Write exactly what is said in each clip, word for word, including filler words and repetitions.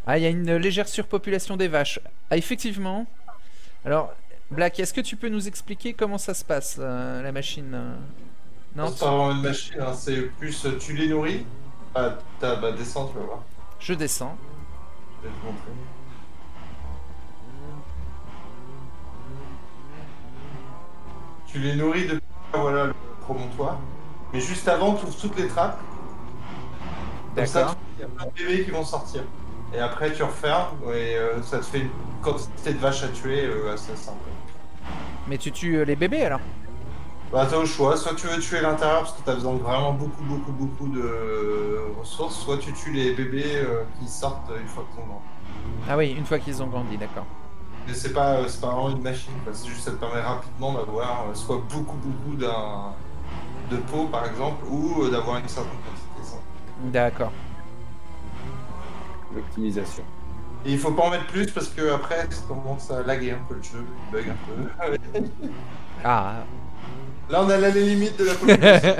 Ah, il y a une légère surpopulation des vaches. Ah, effectivement. Alors, Black, est-ce que tu peux nous expliquer comment ça se passe, euh, la machine euh... Non, C'est pas vraiment une machine, hein, c'est plus euh, tu les nourris. Ah, t'as, bah descends, tu vas voir. je descends. Je vais te montrer. Tu les nourris depuis voilà, le promontoire. Mais juste avant, tu ouvres toutes les trappes. Comme ça, D'accord. il y a plein de bébés qui vont sortir. Et après, tu refermes et euh, ça te fait une quantité de vaches à tuer euh, assez simple. Mais tu tues euh, les bébés alors? Bah, t'as au choix, soit tu veux tuer l'intérieur parce que t'as besoin de vraiment beaucoup, beaucoup, beaucoup de ressources, soit tu tues les bébés euh, qui sortent une fois qu'ils sont morts. Ah oui, une fois qu'ils ont grandi, d'accord. Mais c'est pas, euh, c'est pas vraiment une machine, quoi. C'est juste ça te permet rapidement d'avoir euh, soit beaucoup, beaucoup d'un de peau par exemple, ou euh, d'avoir une certaine quantité. Ça. D'accord. L'optimisation. Et il faut pas en mettre plus parce que après ça commence à laguer un peu le jeu, il bug un peu. Ah. Là on a la limite de la population.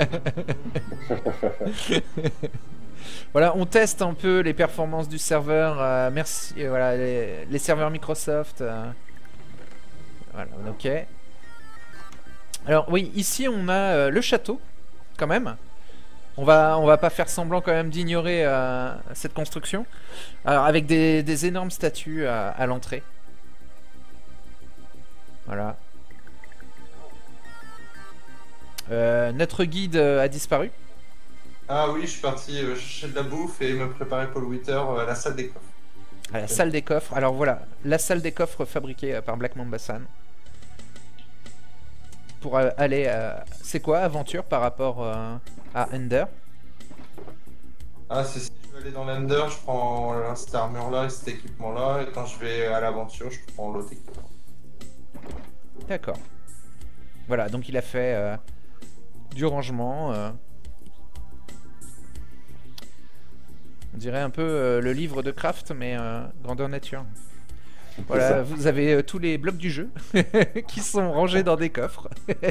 Voilà, on teste un peu les performances du serveur. Euh, merci, euh, voilà, les, les serveurs Microsoft. Euh, voilà, ok. Alors oui, ici on a euh, le château, quand même. On va, on va pas faire semblant quand même d'ignorer euh, cette construction. Alors avec des, des énormes statues à, à l'entrée. Voilà. Euh, notre guide euh, a disparu. Ah oui, je suis parti euh, chercher de la bouffe et me préparer pour le huit heures à la salle des coffres. À la salle des coffres. Alors voilà, la salle des coffres fabriquée euh, par Black Mamba San. Pour euh, aller... Euh, c'est quoi aventure par rapport euh, à Ender? Ah, c'est si je veux aller dans l'Ender, je prends euh, cette armure-là et cet équipement-là, et quand je vais à l'aventure, je prends l'autre équipement. D'accord. Voilà, donc il a fait euh, du rangement. Euh. On dirait un peu euh, le livre de Craft, mais euh, grandeur nature. Voilà, vous avez euh, tous les blocs du jeu qui sont rangés dans des coffres.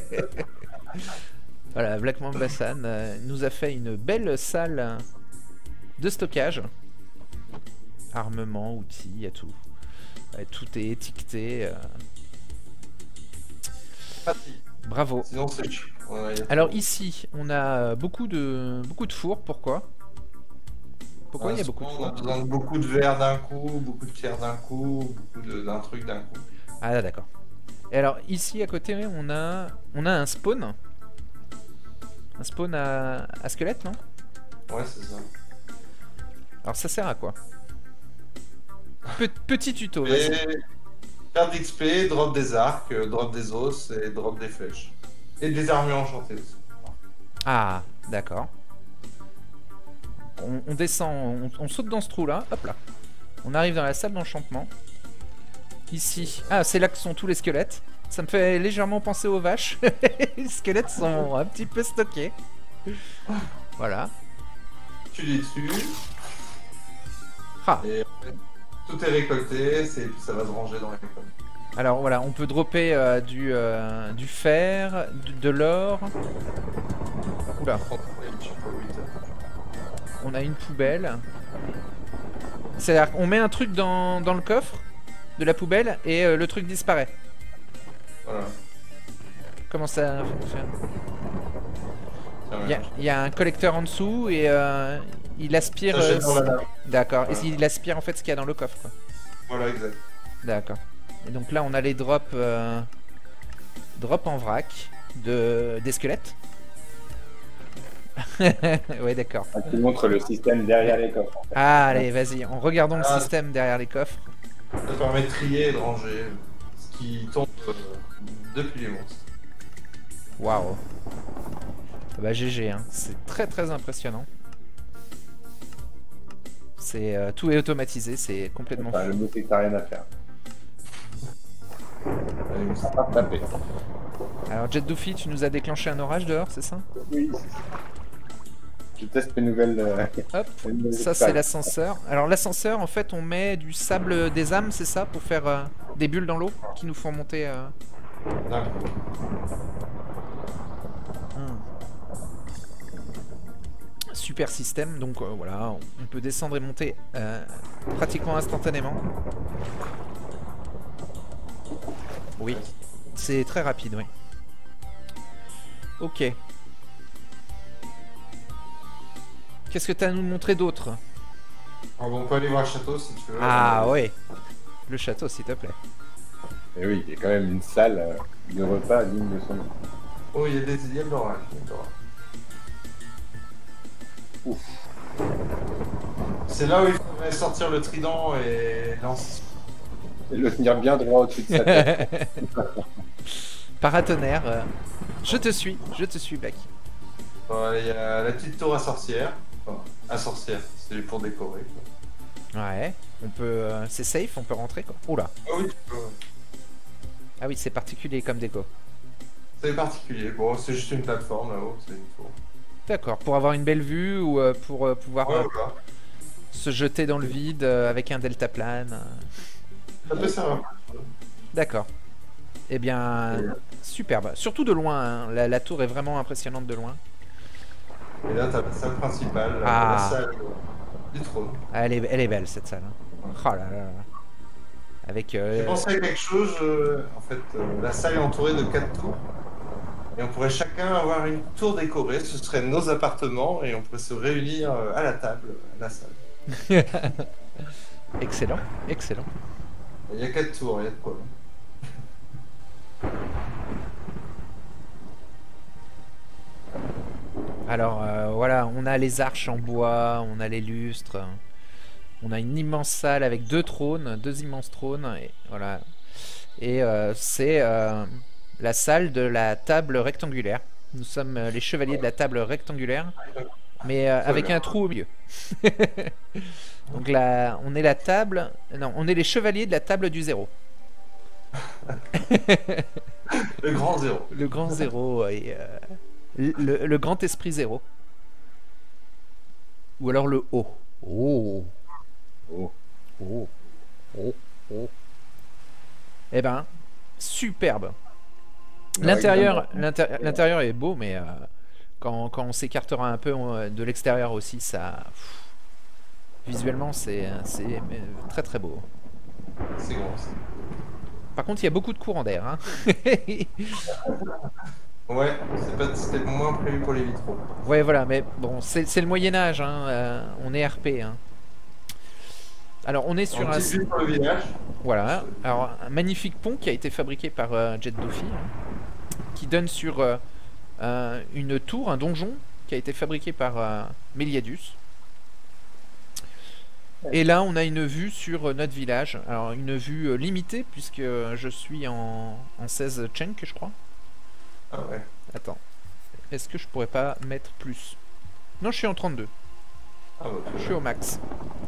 Voilà, Black Mamba San euh, nous a fait une belle salle de stockage. Armement, outils, il y a tout. Ouais, tout est étiqueté. Euh... Bravo. Sinon, c'est chiant. Ouais, alors ici, on a beaucoup de beaucoup de fours. Pourquoi? Pourquoi il y a beaucoup de fours? On a besoin de beaucoup de verre d'un coup, beaucoup de pierre d'un coup, beaucoup d'un truc d'un coup. Ah d'accord. Et alors ici à côté, on a on a un spawn. Un spawn à, à squelette, non? Ouais, c'est ça. Alors ça sert à quoi? Pe Petit tuto, vas-y. vas-y. Faire d'X P, drop des arcs, drop des os et drop des flèches. Et des armures enchantées aussi. Ah, d'accord. On, on descend, on, on saute dans ce trou là, hop là. On arrive dans la salle d'enchantement. Ici. Ah, c'est là que sont tous les squelettes. Ça me fait légèrement penser aux vaches. Les squelettes sont un petit peu stockés. Voilà. Tu les tues. Ah. Et tout est récolté, et puis ça va se ranger dans les coffres. Alors voilà, on peut dropper euh, du, euh, du fer, de, de l'or. Oula. On a une poubelle. C'est-à-dire qu'on met un truc dans, dans le coffre de la poubelle et euh, le truc disparaît. Voilà. Comment ça fonctionne? Il y, y a un collecteur en dessous et euh, il aspire... Euh, D'accord. Voilà. Et il aspire en fait ce qu'il y a dans le coffre, quoi. Voilà, exact. D'accord. Et donc là on a les drops... Euh, drops en vrac de, des squelettes. Ouais, d'accord. Tu montres le système derrière les coffres. En fait. Ah, allez, vas-y, en regardant ah, le système derrière les coffres. Ça permet de trier et de ranger ce qui tombe euh, depuis les monstres. Waouh. Bah G G, hein. C'est très très impressionnant. C'est euh, tout est automatisé, c'est complètement enfin, fou. Le but c'est que t'as rien à faire. Allez, ça va taper. Alors Jet Doofy, tu nous as déclenché un orage dehors, c'est ça? Oui. Je teste mes nouvelles... Euh, Hop, nouvelles ça c'est l'ascenseur. Alors l'ascenseur, en fait, on met du sable des âmes, c'est ça? Pour faire euh, des bulles dans l'eau qui nous font monter... Euh... Hmm. super système. Donc euh, voilà, on peut descendre et monter euh, pratiquement instantanément. Oui, c'est très rapide, oui. Ok. Qu'est-ce que tu as à nous montrer d'autre? Alors, bon, on peut aller voir le château si tu veux. Ah ouais. Le château, s'il te plaît. Et oui, il y a quand même une salle euh, de repas digne de son nom. Oh, il y a des il y a de l'orage. il y a de l'orage. Ouf. C'est là où il faudrait sortir le trident et lancer. Et le tenir bien droit au-dessus de sa tête. Paratonnerre. euh, Je te suis, je te suis, Black. Bon, il y a la petite tour à sorcière. Enfin, à sorcière, c'est pour décorer. Quoi. Ouais. On peut. euh, C'est safe, on peut rentrer quoi. Oula. Ah oui, tu peux. Ah oui, c'est particulier comme déco. C'est particulier. Bon, c'est juste une plateforme là-haut, c'est une tour. D'accord. Pour avoir une belle vue ou euh, pour euh, pouvoir Ouais, euh, voilà. se jeter dans le vide euh, avec un deltaplane. euh. Ça peut servir. D'accord. Eh bien, Et- superbe. Surtout de loin. hein. La, la tour est vraiment impressionnante de loin. Et là, t'as la salle principale, Ah. la salle du trône. Ah, elle, est, elle est belle cette salle. hein. Oh là là là. Avec. J'ai euh, pensé à quelque chose, euh, en fait, euh, la salle est entourée de quatre tours. Et on pourrait chacun avoir une tour décorée, ce serait nos appartements, et on pourrait se réunir euh, à la table, à la salle. Excellent, excellent. Il y a quatre tours, il y a de quoi. Alors euh, voilà, on a les arches en bois, on a les lustres, on a une immense salle avec deux trônes, deux immenses trônes, et voilà. Et euh, c'est euh, la salle de la table rectangulaire. Nous sommes euh, les chevaliers de la table rectangulaire, mais euh, avec un trou au milieu. Donc là, on est la table, non, on est les chevaliers de la table du zéro. Le grand zéro. Le grand zéro et euh, le, le grand esprit zéro. Ou alors le haut. Oh. Oh. Oh. Oh. Oh. Eh ben, superbe. L'intérieur, l'intér- l'intérieur est beau, mais euh, quand, quand on s'écartera un peu on- de l'extérieur aussi, ça, pff, visuellement, c'est c'est, euh, très très beau. C'est grand. ça. Par contre, il y a beaucoup de courants d'air. Hein. Ouais, c'est pas- c'était moins prévu pour les vitraux. Ouais, voilà, mais bon, c'est c'est le Moyen-Âge, hein, euh, on est R P. Hein. Alors, on est sur En un. petite vue pour le village. Voilà, alors un magnifique pont qui a été fabriqué par euh, Jet Doffy, hein, qui donne sur euh, euh, une tour, un donjon, qui a été fabriqué par euh, Méliadus. Et là, on a une vue sur euh, notre village. Alors, une vue euh, limitée, puisque euh, je suis en, en seize Chenk, je crois. Ah ouais. Attends, est-ce que je pourrais pas mettre plus? Non, je suis en trente-deux. Ah bah, très Je suis bien. au max.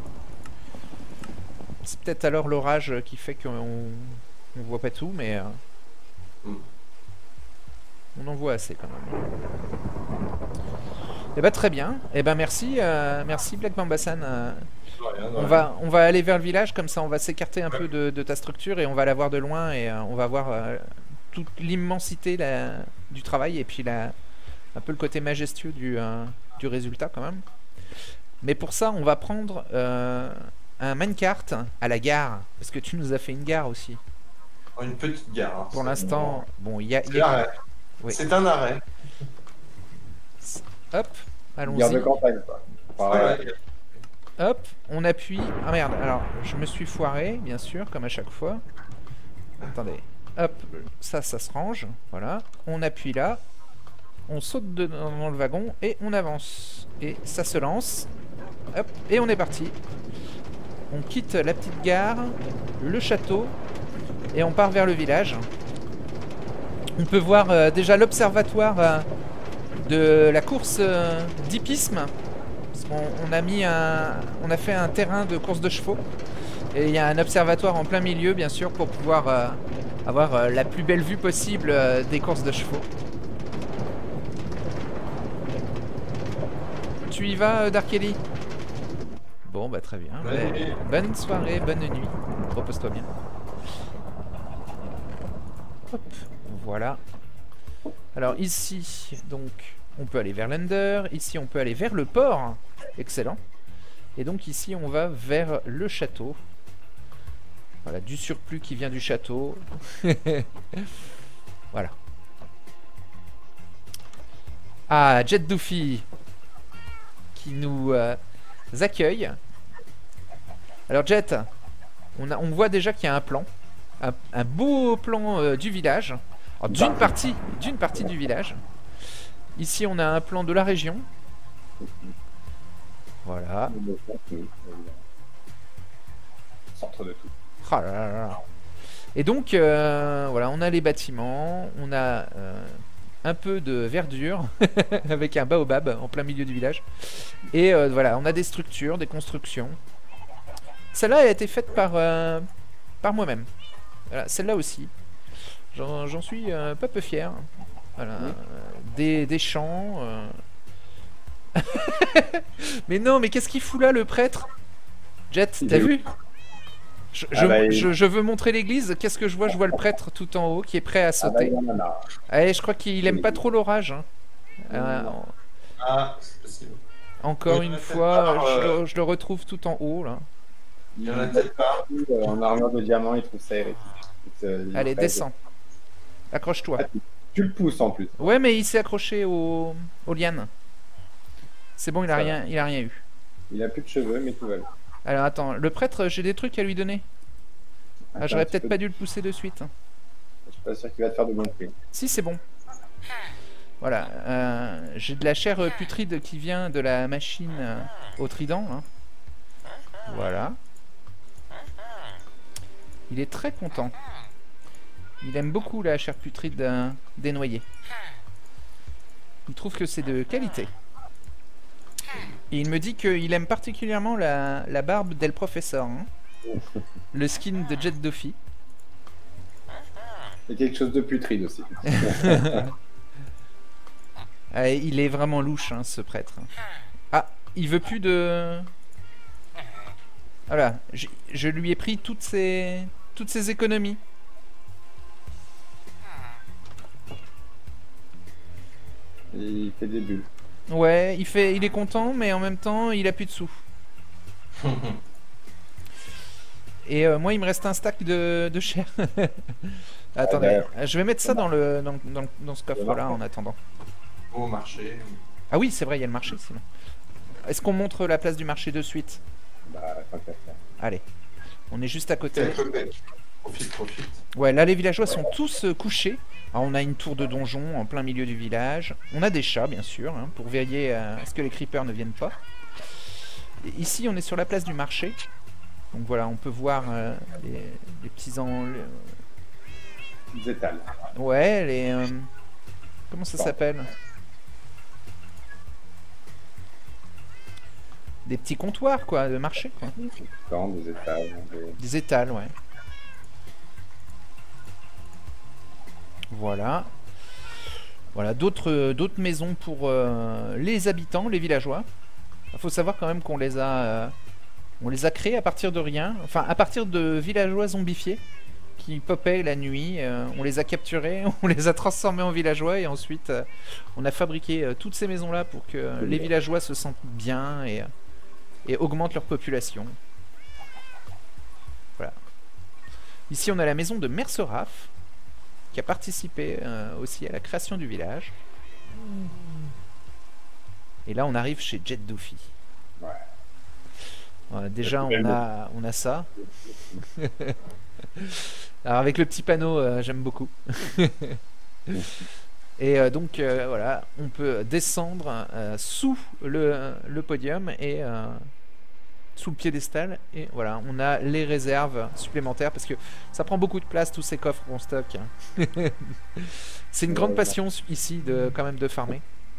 C'est peut-être alors l'orage qui fait qu'on on voit pas tout, mais euh, Mm. on en voit assez quand même. Eh ben très bien. Eh ben merci, euh, merci Black Bambassan. euh, Rien, on rien. va, on va aller vers le village, comme ça on va s'écarter un peu de, de ta structure et on va la voir de loin et euh, on va voir euh, toute l'immensité la- du travail et puis la, un peu le côté majestueux du, euh, du résultat quand même. Mais pour ça, on va prendre euh, un minecart à la gare, parce que tu nous as fait une gare aussi. Une petite gare. hein. Pour C'est- l'instant, bon, il y a... il C'est y a- l'arrêt. Oui. C'est un arrêt. Hop, Gare de allons-y. campagne, quoi. Enfin, Ouais, ouais. ouais. Hop, on appuie. Ah merde, alors je me suis foiré, bien sûr, comme à chaque fois. Attendez. Hop, ça, ça se range. Voilà. On appuie là. On saute de- dans le wagon et on avance. Et ça se lance. Hop, et on est parti. On quitte la petite gare, le château, et on part vers le village. On peut voir euh, déjà l'observatoire euh, de la course euh, d'hippisme. Parce qu'on on a mis un, on a fait un terrain de course de chevaux et il y a un observatoire en plein milieu, bien sûr, pour pouvoir euh, avoir euh, la plus belle vue possible euh, des courses de chevaux. Tu y vas, euh, Dark Ellie? Bon, bah très bien. Bonne Ouais. nuit. Bonne soirée, bonne nuit. Repose-toi bien. Hop, voilà. Alors ici, donc, on peut aller vers l'Ender. Ici, on peut aller vers le port. Excellent. Et donc ici, on va vers le château. Voilà, du surplus qui vient du château. Voilà. Ah, Jet Doofy qui nous euh, accueille. Alors Jet, on, a, on voit déjà qu'il y a un plan. Un, un beau plan euh, du village. D'une partie, d'une partie du village. Ici, on a un plan de la région. Voilà. Centre de tout. Oh là là là. Et donc, euh, voilà, on a les bâtiments, on a euh, un peu de verdure avec un baobab en plein milieu du village. Et euh, voilà, on a des structures, des constructions. Celle-là a été faite par, euh, par moi-même. Voilà, celle-là aussi. J'en suis euh, pas peu fier. Voilà, euh, des, des champs. Euh... Mais non, mais qu'est-ce qu'il fout là, le prêtre? Jet, t'as vu? Je, ah je, bah, il... je, je veux montrer l'église. Qu'est-ce que je vois? Je vois le prêtre tout en haut qui est prêt à sauter. Ah bah, Allez, je crois qu'il aime pas trop l'orage. Hein. Euh, ah, c'est possible. Encore oui, une fois, pas, euh... je, le, je le retrouve tout en haut là. Il y en a peut-être pas. En armure de diamant, il trouve ça hérétique. Euh, Allez, descends. Accroche-toi. Ah, tu, tu le pousses en plus. Ouais, mais il s'est accroché au, aux lianes. C'est bon, il a, rien, il a rien eu. Il a plus de cheveux, mais tout va bien. Alors attends, le prêtre, j'ai des trucs à lui donner. Ah, j'aurais peut-être pas dû le pousser de suite. Je suis pas sûr qu'il va te faire de bons prix. Si, c'est bon. Voilà, euh, j'ai de la chair putride qui vient de la machine euh, au trident. Hein. Voilà. Il est très content. Il aime beaucoup la chair putride euh, des noyés. Il trouve que c'est de qualité. Et il me dit qu'il aime particulièrement la, la barbe d'El Professeur. Hein. Le skin de Jet Doofy. Et quelque chose de putride aussi. Ah, il est vraiment louche, hein, ce prêtre. Ah, il veut plus de... Voilà, je, je lui ai pris toutes ses, toutes ses économies. Il fait des bulles. Ouais, il, fait, il est content, mais en même temps, il a plus de sous. Et euh, moi, il me reste un stack de, de chair. Attendez, ah, je vais mettre ça dans, le, dans, dans, dans ce coffre-là en attendant. Au marché. Ah oui, c'est vrai, il y a le marché sinon. Est-ce qu'on montre la place du marché de suite? Bah, tant qu'à faire. Allez, on est juste à côté. Profite, profite. Ouais, là les villageois sont tous euh, couchés. Alors, on a une tour de donjon en plein milieu du village. On a des chats, bien sûr, hein, pour veiller à ce que les creepers ne viennent pas. Et ici, on est sur la place du marché. Donc voilà, on peut voir euh, les, les petits en... Les étals. Ouais, les... Euh... Comment ça s'appelle? Des petits comptoirs, quoi, de marché, quoi. Des étals. Des... des étals, ouais. Voilà. Voilà, d'autres d'autres maisons pour euh, les habitants, les villageois. Il faut savoir quand même qu'on les a euh, on les a créés à partir de rien. Enfin, à partir de villageois zombifiés qui popaient la nuit. Euh, on les a capturés, on les a transformés en villageois et ensuite euh, on a fabriqué euh, toutes ces maisons-là pour que euh, les villageois se sentent bien et, et augmentent leur population. Voilà. Ici, on a la maison de Merceraf, qui a participé euh, aussi à la création du village. Et là, on arrive chez Jet Doofy. Ouais. Ouais, déjà, on a, on a ça. Alors, avec le petit panneau, euh, j'aime beaucoup. Et euh, donc, euh, voilà, on peut descendre euh, sous le, le podium et... Euh, sous le piédestal, et voilà, on a les réserves supplémentaires parce que ça prend beaucoup de place, tous ces coffres qu'on stocke. C'est une grande passion ici de quand même de farmer.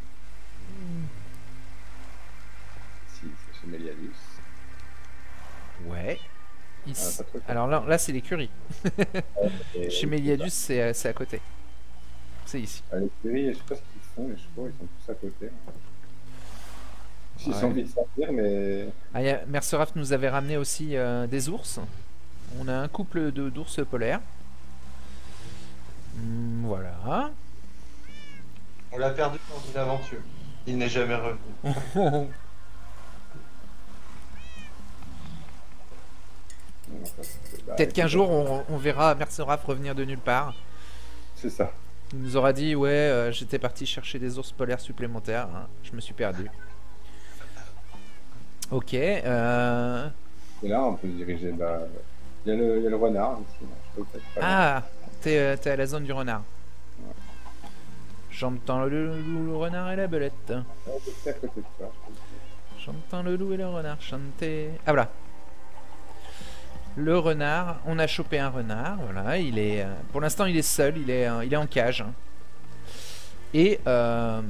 Ici, c'est chez Méliadus. Ouais. Ici. Ah, alors là, là c'est l'écurie. Chez Méliadus, c'est à côté. C'est ici. À l'écurie, je sais pas ce qu'ils font, les chevaux, ils sont tous à côté. Ils ouais. ont envie de sortir, mais... Ah, Merceraf nous avait ramené aussi euh, des ours. On a un couple d'ours polaires. Mmh, voilà. On l'a perdu dans une aventure. Il n'est jamais revenu. Peut-être qu'un jour on, on verra Merceraf revenir de nulle part. C'est ça. Il nous aura dit ouais euh, j'étais parti chercher des ours polaires supplémentaires, hein. Je me suis perdu. Ok. Euh... Et là on peut se diriger là. Il y a le, il y a le renard ici. Je peux pas ah, t'es euh, à la zone du renard. Ouais. J'entends le loup, le renard et la belette. Ouais, c'est à côté de ça. J'entends le loup et le renard chanter. Ah voilà. Le renard, on a chopé un renard, voilà, il est, pour l'instant il est seul, il est, il est en cage. Et euh,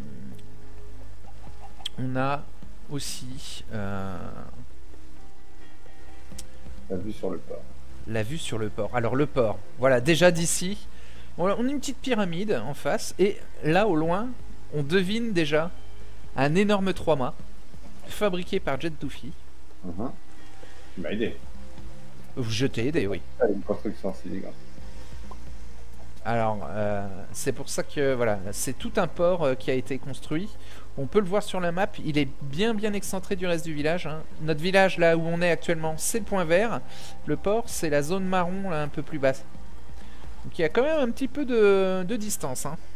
on a aussi euh, la vue sur le port. La vue sur le port. Alors le port, voilà, déjà d'ici, on a une petite pyramide en face, et là au loin, on devine déjà un énorme trois-mâts fabriqué par Jet Doofy. Mm-hmm. Tu m'as aidé. Je t'ai aidé, oui. Une construction assez élégante. Alors, euh, c'est pour ça que, voilà, c'est tout un port euh, qui a été construit. On peut le voir sur la map, il est bien bien excentré du reste du village, hein. Notre village, là où on est actuellement, c'est le point vert. Le port, c'est la zone marron, là, un peu plus basse. Donc il y a quand même un petit peu de, de distance, hein.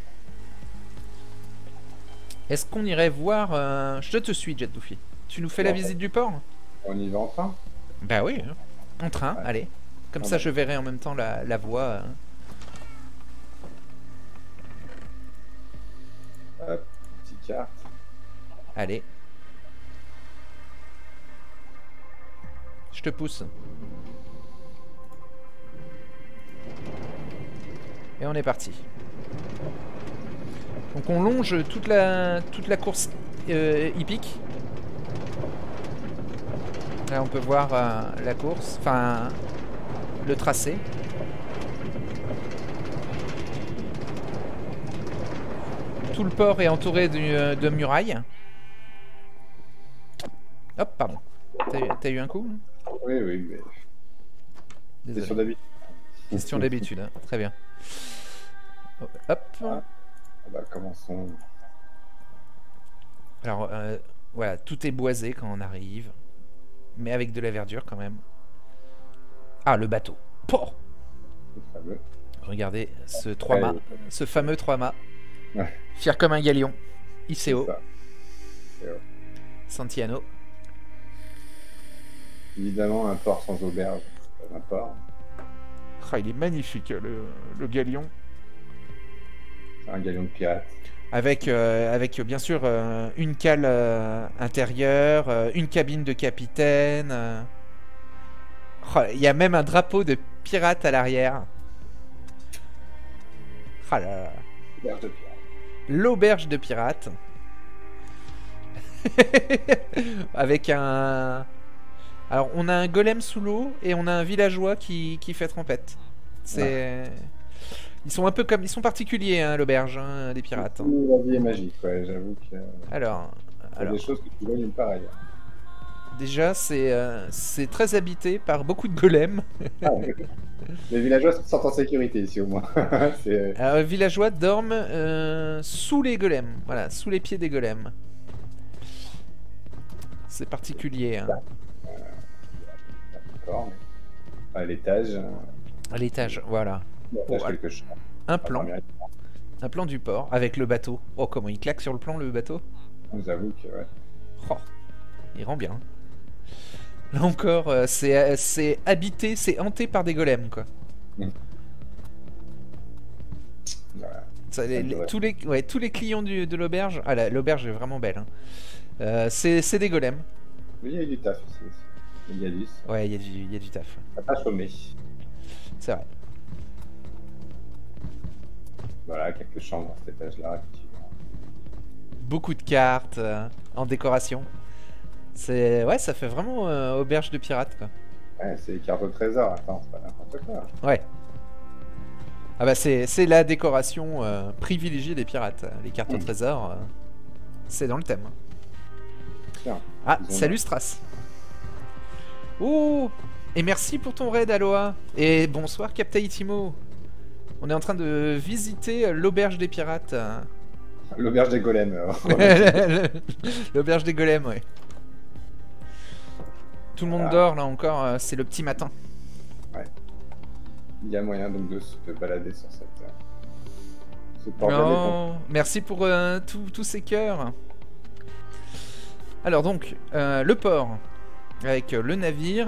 Est-ce qu'on irait voir... Euh... Je te suis, Jet Doofy. Tu nous fais bon, la visite du port? On y va en train? Bah oui, hein. En train, ouais. Allez. Comme ah ça, bah. Je verrai en même temps la, la voie. Hop, petite carte. Allez. Je te pousse. Et on est parti. Donc on longe toute la, toute la course euh, hippique. Là on peut voir euh, la course, enfin le tracé. Tout le port est entouré de, de murailles. Hop, pardon. T'as eu un coup? Oui, oui, mais... Désolé. Question d'habitude. Question d'habitude, hein. Très bien. Hop. Ah, bah commençons. Alors, euh, voilà, tout est boisé quand on arrive. Mais avec de la verdure quand même. Ah, le bateau. Pouh, fameux. regardez ce trois-mâts, ouais, ce fameux trois-mâts. Ouais. Fier comme un galion. Iseo. Ouais. Santiano. Évidemment, un port sans auberge. Un port. Ah, il est magnifique, le, le galion. C'est un galion de pirate. Avec, euh, avec bien sûr euh, une cale euh, intérieure, euh, une cabine de capitaine. Euh... Oh, il y a même un drapeau de pirate à l'arrière. Oh là là. L'auberge de pirate. L'auberge de pirate. Avec un... Alors on a un golem sous l'eau et on a un villageois qui, qui fait trompette. C'est... Ouais. Ils sont un peu comme... Ils sont particuliers, hein, l'auberge, hein, des pirates. Hein. La vie est magique, ouais, j'avoue que... Alors... Il y a alors... des choses que tu vois nulle part ailleurs. Déjà, c'est euh, c'est très habité par beaucoup de golems. Ah, ouais. Les villageois se sentent en sécurité ici, au moins. Alors, les villageois dorment euh, sous les golems. Voilà, sous les pieds des golems. C'est particulier, hein. Euh, D'accord, mais... À l'étage... À l'étage, voilà. Oh, quelque chose. Un plan. Un plan du port avec le bateau. Oh, comment il claque sur le plan, le bateau. Je vous avoue que, ouais. Oh, il rend bien. Là encore, euh, c'est habité, c'est hanté par des golems, quoi. Mmh. Voilà. Ça, les, les, tous, les, ouais, tous les clients du, de l'auberge... Ah, l'auberge est vraiment belle, hein. Euh, c'est des golems. Oui, il y a du taf ici. Il y a du... Ouais, il y a du, il y a du taf. Ça n'a pas chômé. C'est vrai. Voilà, quelques chambres à cet étage-là. Beaucoup de cartes euh, en décoration. C'est... Ouais, ça fait vraiment euh, auberge de pirate, quoi. Ouais, c'est les cartes au trésor, attends, c'est pas n'importe quoi. Ouais. Ah bah c'est la décoration euh, privilégiée des pirates. Les cartes mmh. au trésor, euh, c'est dans le thème. Tiens, ah, salut Strass. Oh, et merci pour ton raid, Aloha. Et bonsoir, Captain Timo. On est en train de visiter l'auberge des pirates. L'auberge des golems. euh, L'auberge des golems, ouais. Tout le monde Voilà. dort là encore, euh, c'est le petit matin. Il y a moyen donc de se balader sur cette. euh, ce port bien Non, merci pour euh, tous tous ces cœurs. Alors donc, euh, le port avec euh, le navire.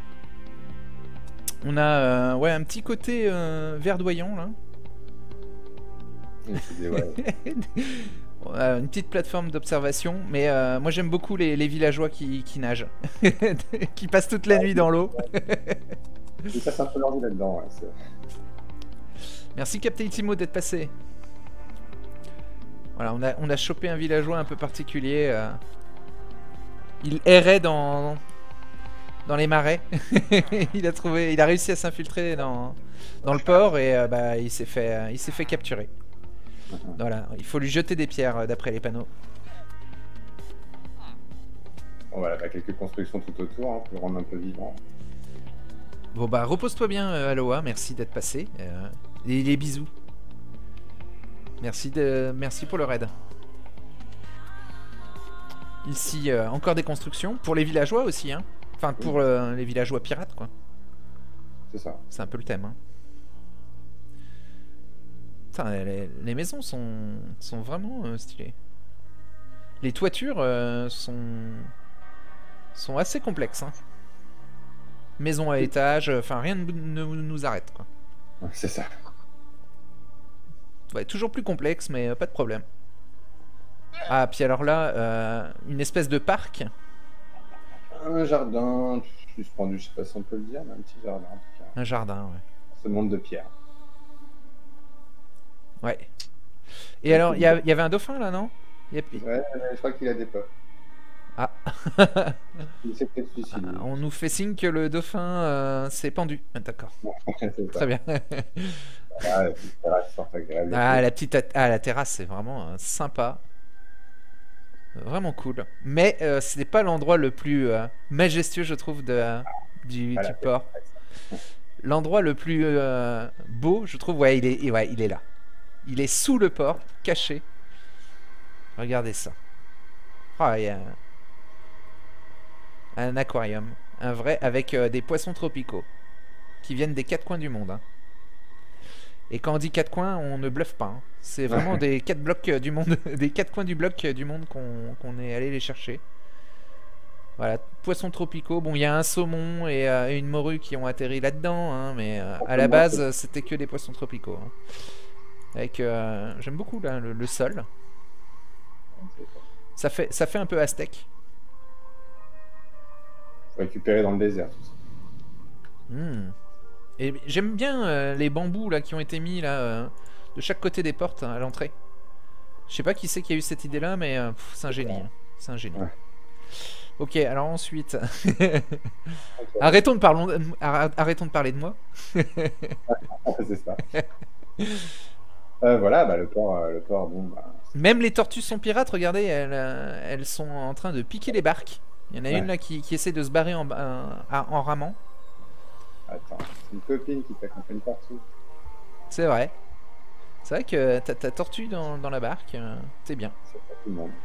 On a euh, ouais, un petit côté euh, verdoyant là. détente. Et c'est des- ouais. On a une petite plateforme d'observation, mais euh, moi j'aime beaucoup les, les villageois qui, qui nagent, qui passent toute la nuit dans l'eau. Ils passent un peu leur vie là-dedans. Ouais, c'est- Merci Captain Timo d'être passé. Voilà, on a, on a chopé un villageois un peu particulier. euh. Il errait dans, dans les marais. il a trouvé, il a réussi à s'infiltrer dans, dans le port et euh, bah, il s'est fait, euh, il s'est fait capturer. Voilà, il faut lui jeter des pierres euh, d'après les panneaux. Bon, voilà, bah, quelques constructions tout autour hein, pour le rendre un peu vivant. Bon bah repose-toi bien euh, Aloha, merci d'être passé. Euh, et les bisous. Merci, de, merci pour le raid. Ici euh, encore des constructions, pour les villageois aussi. Hein. Enfin pour euh, les villageois pirates quoi. C'est ça. C'est un peu le thème. Hein. Putain, les, les maisons sont, sont vraiment euh, stylées. Les toitures euh, sont, sont assez complexes. Hein. Maison à étage, enfin rien ne, ne nous arrête quoi. Ouais, c'est ça. Ouais, toujours plus complexe, mais euh, pas de problème. Ah, puis alors là, euh, une espèce de parc. Un jardin suspendu, je sais pas si on peut le dire, mais un petit jardin en tout cas. Un jardin, ouais. Ce monde de pierre. Ouais. Et alors, il y, a- il y avait un dauphin là, non Il y a- Ouais, je crois qu'il a des peurs. Ah. Il s'est peut-être suicidé. On nous fait signe que le dauphin euh, s'est pendu. Ah, d'accord. C'est ça. Très bien. Ah, la petite terrasse fort agréable. Ah, la petite at- ah, la terrasse, c'est vraiment euh, sympa. Vraiment cool. Mais euh, ce n'est pas l'endroit le plus euh, majestueux, je trouve, de, euh, du, Voilà, du port. L'endroit le plus euh, beau, je trouve, ouais il, est, ouais, il est là. Il est sous le port, caché. Regardez ça. Ah, il y a un, un aquarium. Un vrai, avec euh, des poissons tropicaux. Qui viennent des quatre coins du monde. Hein. Et quand on dit quatre coins, on ne bluffe pas. Hein. C'est vraiment des quatre blocs euh, du monde, des quatre coins du bloc euh, du monde qu'on qu'on est allé les chercher. Voilà, poissons tropicaux. Bon, il y a un saumon et, euh, et une morue qui ont atterri là-dedans, hein, mais euh, à la base, euh, c'était que des poissons tropicaux. Hein. Avec, euh, j'aime beaucoup là, le, le sol. Ça fait, ça fait un peu aztèque. Faut récupérer dans le désert tout ça. Hmm. Et j'aime bien euh, les bambous là qui ont été mis là euh, de chaque côté des portes hein, à l'entrée. Je sais pas qui c'est qui a eu cette idée là, mais euh, pff, c'est un génie. Hein. C'est un génie. Ouais. Ok, alors ensuite, arrêtons de parlons, arr- arrêtons de parler de moi. C'est ça. Euh, voilà, bah, le port, euh, le port, bon, bah, Même les tortues sont pirates. Regardez, elles, euh, elles sont en train de piquer les barques. Il y en a Ouais. une là qui, qui essaie de se barrer en, euh, en ramant. attends, c'est une copine qui t'accompagne partout. C'est vrai. C'est vrai que ta, ta tortue dans, dans la barque, euh, c'est bien. C'est pas tout le monde.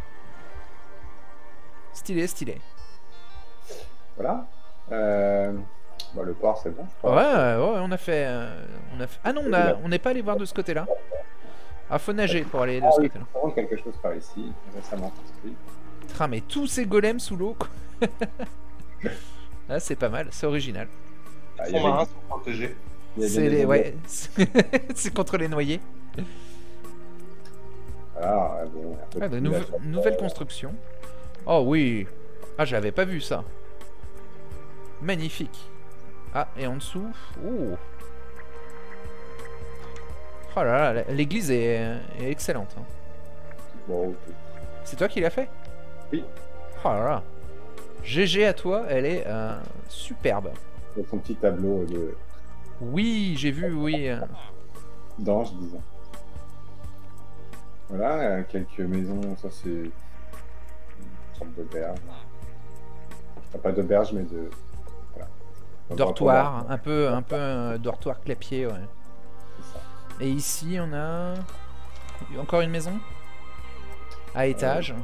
Stylé, stylé. Voilà. Euh, bah, le port, c'est bon, je Ouais, crois. ouais, on a fait, euh, on a fait... Ah non, on a- on n'est pas allé voir de ce côté-là. Ah, faut nager pour aller de Ah ce oui, côté-là. par contre, quelque chose par ici, récemment construit. Ah, mais tous ces golems sous l'eau, quoi. Ah, c'est pas mal, c'est original. Ah, Les il y fonds avait- marins sont protégés. il y avait C'est des les... zombies. ouais, c'est contre les noyés. Ah, ouais, bon, un peu Ah, de de nouve- village. nouvelle construction. Oh oui. Ah, j'avais pas vu ça. Magnifique. Ah, et en dessous. Oh. Oh là là, l'église est, est excellente. hein. Bon, ok. C'est toi qui l'as fait? Oui. Oh là là. G G à toi, elle est euh, superbe. Il y a son petit tableau de Oui, j'ai vu, oui. euh. d'ange, disons. Voilà, euh, quelques maisons, ça c'est une sorte d'auberge. Enfin, pas d'auberge, mais de. Voilà. Un Dortoir, un peu, un peu un dortoir clapier, ouais. C'est ça. Et ici, on a encore une maison. À étage.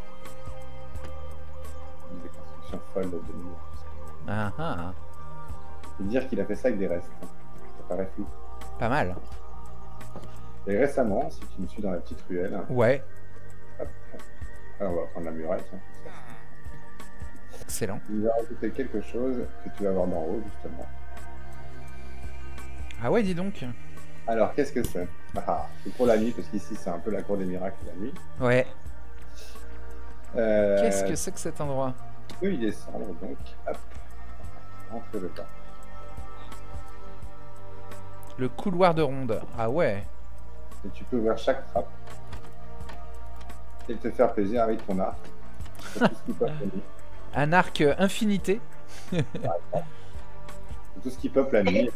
Des constructions folles de murs. Ah ah. Et dire qu'il a fait ça avec des restes. Ça paraît fou. Pas mal. Et récemment, si tu me suis dans la petite ruelle, Ouais. hop, alors on va prendre la muraille, tiens. Excellent. Il va rajouter quelque chose que tu vas voir d'en haut, justement. Ah ouais, dis donc. Alors, qu'est-ce que c'est? Ah, c'est pour la nuit, parce qu'ici, c'est un peu la cour des miracles la nuit. Ouais. Euh, Qu'est-ce que c'est que cet endroit? Tu peux y descendre, donc, hop, rentre le pas. Le couloir de ronde. Ah ouais. Et tu peux ouvrir chaque trappe et te faire plaisir avec ton arc. C'est tout ce qui peuple la nuit. Un arc euh, infinité. C'est tout ce qui peuple la nuit.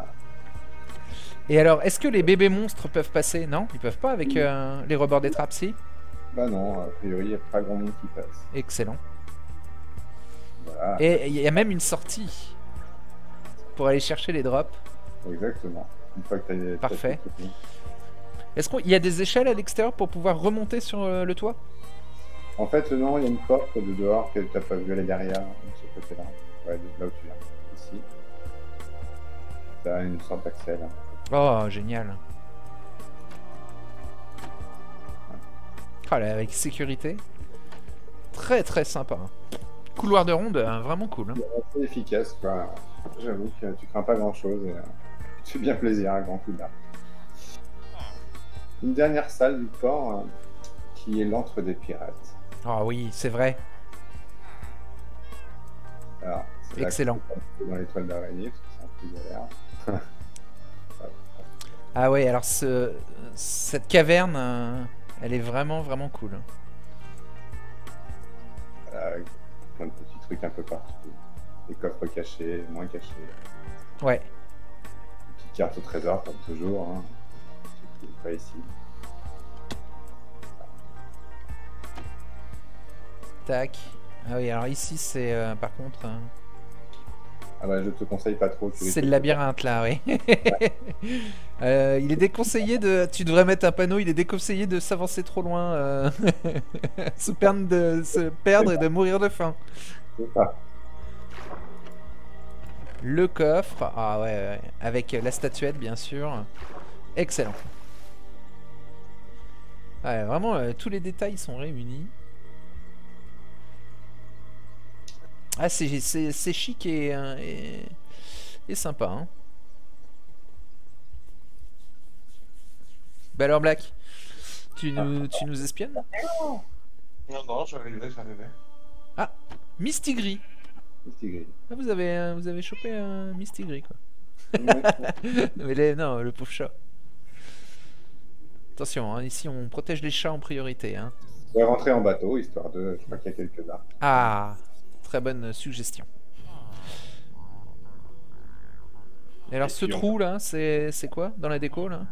Et alors, est-ce que les bébés monstres peuvent passer? Non, ils peuvent pas avec euh, les rebords des trappes, si? Bah non, a priori, il n'y a pas grand monde qui passe. Excellent. Voilà, Et il y a même une sortie pour aller chercher les drops. exactement. Une fois que tu as Parfait. Est-ce qu'il y a des échelles à l'extérieur pour pouvoir remonter sur euh, le toit? En fait, non, il y a une porte de dehors que tu n'as pas vu, elle est derrière, de ce côté-là. Ouais, là où tu viens, ici. Tu as une sorte d'accès là. Oh, génial. Ah là, avec sécurité. Très très sympa. Couloir de ronde, euh, vraiment cool. Hein. C'est assez efficace, quoi. J'avoue que tu crains pas grand-chose et euh, tu fais bien plaisir à grand coup d'arc. Une dernière salle du port euh, qui est l'antre des pirates. Ah oui, c'est vrai. Alors, c'est là Excellent. que tu peux dans l'étoile d'araignée, parce que c'est un peu galère. Ah ouais, alors ce, cette caverne, euh, elle est vraiment vraiment cool. Voilà, avec plein de petits trucs un peu partout. Des coffres cachés, moins cachés. Ouais. Une petite carte au trésor, comme toujours. Hein. Je ne pas ici. Tac. Ah oui, alors ici c'est euh, par contre... euh, Ah bah je te conseille pas trop. tu c'est risques le de- labyrinthe là, oui. Euh, il est déconseillé de... Tu devrais mettre un panneau, il est déconseillé de s'avancer trop loin. euh, se, perdre de... se perdre et de mourir de faim. C'est ça. Le coffre, ah ouais, ouais, avec la statuette bien sûr. Excellent. Ouais, vraiment, euh, tous les détails sont réunis. Ah, c'est c'est- c'est chic et, euh, et, et sympa. Hein. Bah alors Black, tu nous, tu nous espionnes? Non, non, j'arrivais, j'arrivais. Ah, Mistigris. C'est gris. Ah, vous avez, euh, vous avez chopé un Mistigris quoi. Ouais. Mais les- non, le pauvre chat. Attention, hein, ici on protège les chats en priorité. Hein. On va rentrer en bateau, histoire de... Je crois qu'il y a quelques arcs. Ah, très bonne suggestion. Et alors Et ce puis, on- trou là, c'est c'est quoi dans la déco là?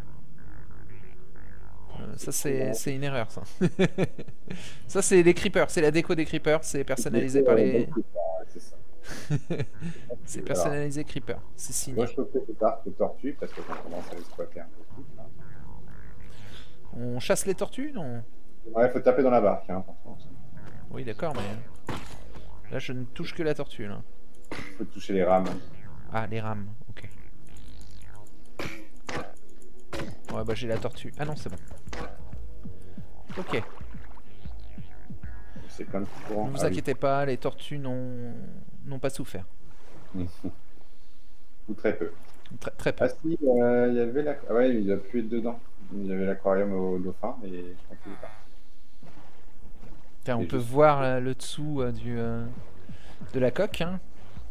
Euh, Ça c'est c'est une erreur ça. Ça c'est les creepers, c'est la déco des creepers, c'est personnalisé par les... C'est ça. C'est personnalisé creeper, c'est signé. Moi, je trouve que cet arc de tortue, parce que on commence à l'exploiter un peu plus. Là. On chasse les tortues, non? Ouais, faut taper dans la barque, hein, par contre. Oui d'accord, mais... Là je ne touche que la tortue là. Faut toucher les rames. Ah, les rames, ok. Ouais bah j'ai la tortue. Ah non, c'est bon. Ok, C'est plein de petits courants. ne vous Ah oui. inquiétez pas, les tortues n'ont n'ont pas souffert. Ou très peu. Très, très peu. Ah si, euh, il y avait la... Ah ouais, il a pu être dedans. Il y avait l'aquarium au dauphin, mais je crois qu'il est pas. Tiens, on Et peut juste- voir là, le dessous euh, du, euh, de la coque. Hein.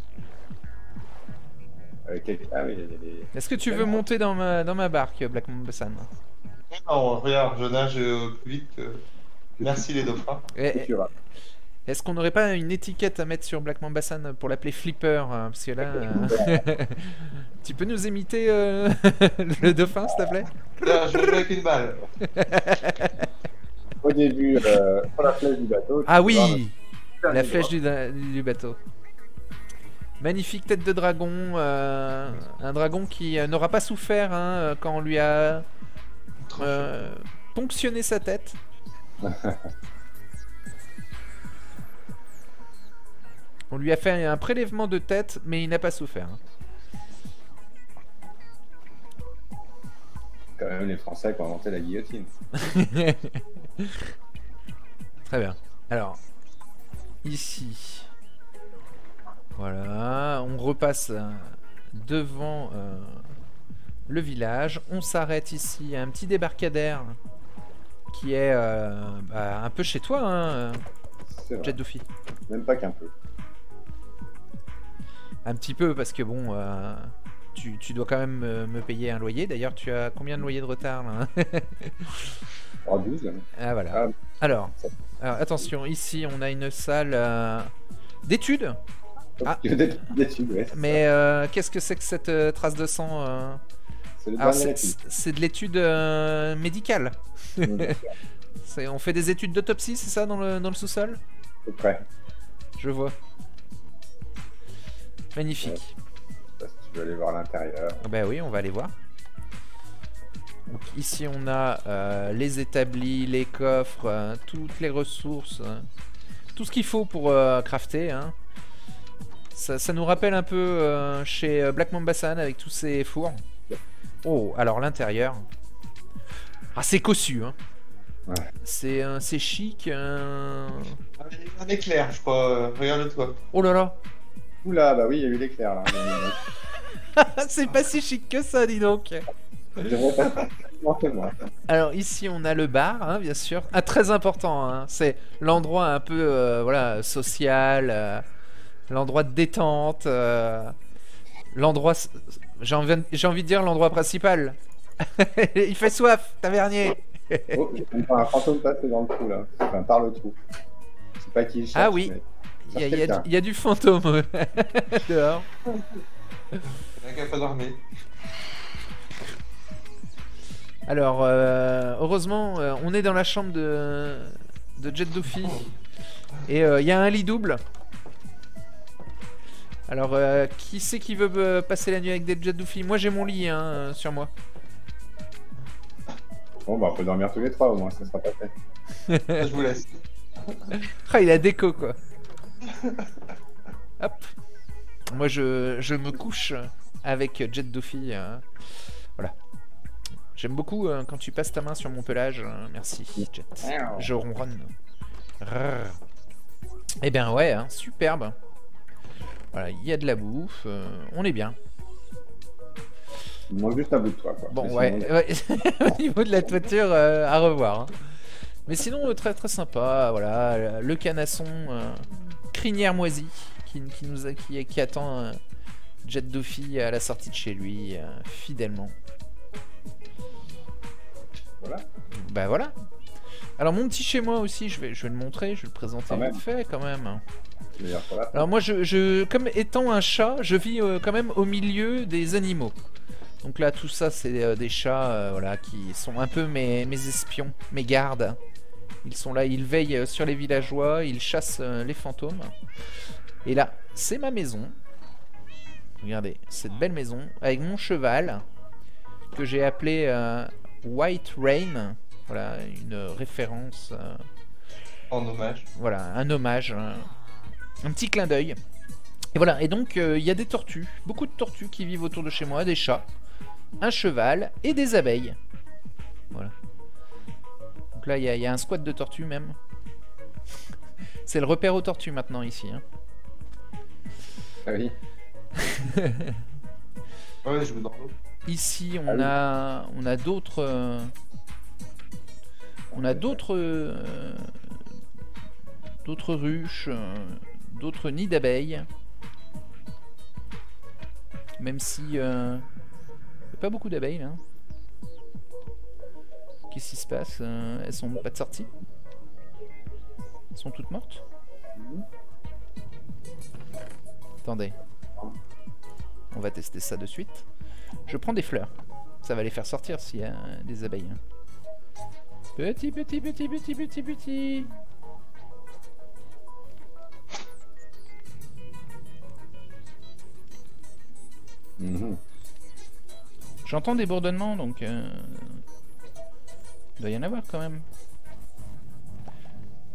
Euh, quel- Ah oui, il y a des... Est-ce que tu veux monter dans ma, dans ma barque, Black Mamba-san? Non, regarde, je nage euh, plus vite que... Merci les dauphins. Eh, que eh, tu rames. Est-ce qu'on n'aurait pas une étiquette à mettre sur Black Mamba-san pour l'appeler Flipper hein, parce que là... euh, tu peux nous imiter euh, le dauphin, s'il te plaît? Là, je joue avec une balle. Au début, euh, sur la flèche du bateau. tu Ah peux oui, voir la le- flèche du, du bateau. Magnifique tête de dragon. euh, un dragon qui euh, n'aura pas souffert hein, quand on lui a euh, ponctionné sa tête. On lui a fait un prélèvement de tête, mais il n'a pas souffert. Hein. Quand même les Français qui ont inventé la guillotine. Très bien. Alors, ici, voilà, on repasse euh, devant euh, le village. On s'arrête ici à un petit débarcadère qui est euh, bah, un peu chez toi, hein, Jet Doofy. Même pas qu'un peu. Un petit peu parce que bon, euh, tu, tu dois quand même me, me payer un loyer. D'ailleurs, tu as combien de loyers de retard là? Oh, douze. Ah voilà. Ah, alors, alors, attention, ici on a une salle euh, d'études. Ah. D'études, ouais. Mais euh, qu'est-ce que c'est que cette euh, trace de sang euh... C'est Alors, c'est, c'est de l'étude euh, médicale. c'est, on fait des études d'autopsie, c'est ça, dans le, dans le sous-sol? À peu près. Je vois. Magnifique. Ouais. Si tu veux aller voir l'intérieur. Ah bah oui, on va aller voir. Donc, ici, on a euh, les établis, les coffres, euh, toutes les ressources, euh, tout ce qu'il faut pour euh, crafter. Hein. Ça, ça nous rappelle un peu euh, chez Black Mambasan avec tous ces fours. Oh, alors l'intérieur. Ah, c'est cossu. Hein. Ouais. C'est, euh, c'est chic. Euh... Ah, il y a eu un éclair, je crois. Regarde-toi. Oh là là. Oula, bah oui, il y a eu l'éclair là. C'est pas si chic que ça, dis donc. Alors ici on a le bar, hein, bien sûr, ah, très important. Hein. C'est l'endroit un peu euh, voilà social, euh, l'endroit de détente, euh, l'endroit, j'ai envie, j'ai envie de dire l'endroit principal. Il fait soif, tavernier. Oh, j'ai un fantôme passé dans le trou là, enfin par le trou. Je sais pas qui il cherche. Ah oui, il y, y, y a du fantôme dehors. Il n'y a qu'à pas dormir. Alors, euh, heureusement, euh, on est dans la chambre de, de Jet Doofy. Et il euh, y a un lit double. Alors, euh, qui c'est qui veut euh, passer la nuit avec des Jet Doofy? Moi, j'ai mon lit hein, euh, sur moi. Bon, bah, on peut dormir tous les trois au moins, ça sera pas fait. Je vous laisse. Ah, il a déco, quoi. Hop. Moi, je, je me couche avec Jet Doofy. Euh, voilà. J'aime beaucoup euh, quand tu passes ta main sur mon pelage. Euh, merci, Jet. Je ronronne. Rrr. Eh bien, ouais, hein, superbe. Voilà, il y a de la bouffe. Euh, on est bien. Il manque juste un bout de toit, quoi. Bon, mais ouais. sinon... ouais. Au niveau de la toiture, euh, à revoir. Hein. Mais sinon, euh, très très sympa. Voilà, le canasson euh, crinière moisie qui, qui, nous a, qui, qui attend euh, Jet Doofy à la sortie de chez lui, euh, fidèlement. Voilà. Bah voilà. Alors mon petit chez moi aussi, je vais, je vais le montrer, je vais le présenter vite fait quand même. Pour la Alors moi, je, je, comme étant un chat, je vis euh, quand même au milieu des animaux. Donc là, tout ça, c'est euh, des chats, euh, voilà, qui sont un peu mes, mes espions, mes gardes. Ils sont là, ils veillent sur les villageois, ils chassent euh, les fantômes. Et là, c'est ma maison. Regardez, cette belle maison avec mon cheval que j'ai appelé euh, White Rain. Voilà, une référence. Euh, en hommage. Voilà, un hommage. Euh, un petit clin d'œil. Et voilà, et donc il euh, y a des tortues, beaucoup de tortues qui vivent autour de chez moi, des chats, un cheval et des abeilles. Voilà. Donc là, il y, y a un squat de tortues même. C'est le repère aux tortues maintenant ici. Hein. Ah oui. Ouais, je veux dans l'eau. Ici, on a, on a d'autres, euh, on a d'autres, euh, d'autres ruches, euh, d'autres nids d'abeilles. Même si euh, y a pas beaucoup d'abeilles là. Qu'est-ce qui se passe? euh, Elles sont pas de sortie? Elles sont toutes mortes? Mmh. Attendez. On va tester ça de suite. Je prends des fleurs. Ça va les faire sortir s'il y a des abeilles. Petit, petit, petit, petit, petit, petit. Mmh. J'entends des bourdonnements, donc... Euh... Il doit y en avoir quand même.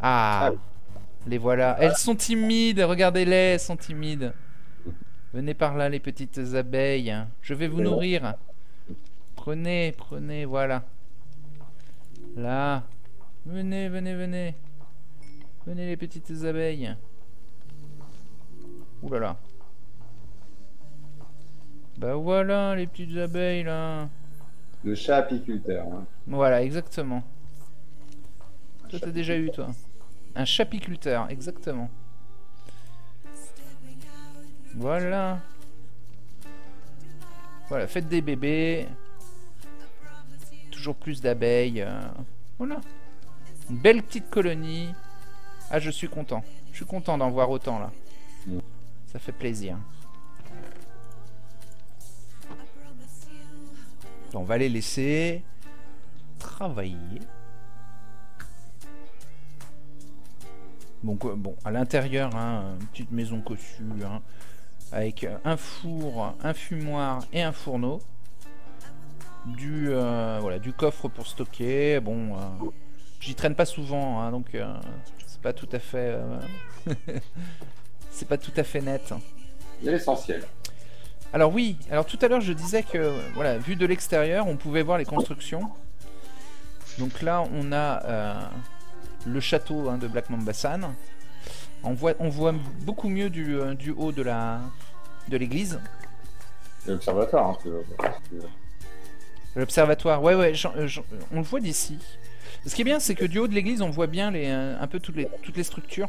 Ah, Ah oui. les voilà. Elles sont timides, regardez-les, elles sont timides. Venez par là, les petites abeilles. Je vais vous nourrir. Prenez, prenez, voilà. Là. Venez, venez, venez. Venez, les petites abeilles. Ouh là là. Bah voilà, les petites abeilles, là. Le chat apiculteur. Hein. Voilà, exactement. Un Toi, t'as chat déjà eu, toi. Un chapiculteur, exactement. Voilà. Voilà, faites des bébés. Toujours plus d'abeilles. euh, Voilà. Une belle petite colonie. Ah, je suis content. Je suis content d'en voir autant, là. Mm. Ça fait plaisir. On va les laisser travailler. Bon, quoi, bon à l'intérieur, hein, une petite maison cossue, hein, avec un four, un fumoir et un fourneau. Du, euh, voilà, du coffre pour stocker. Bon, euh, j'y traîne pas souvent, hein, donc euh, c'est pas tout à fait, euh, c'est pas tout à fait net. Il y a l'essentiel. Alors oui, alors tout à l'heure je disais que, voilà, vu de l'extérieur, on pouvait voir les constructions. Donc là, on a euh, le château, hein, de Black Mambasan. On voit, on voit beaucoup mieux du, euh, du haut de la de l'église. L'observatoire, hein, tu veux. tu veux. L'observatoire, ouais, ouais, j'en- euh, j'en- on le voit d'ici. Ce qui est bien, c'est que du haut de l'église, on voit bien les, euh, un peu toutes les, toutes les structures.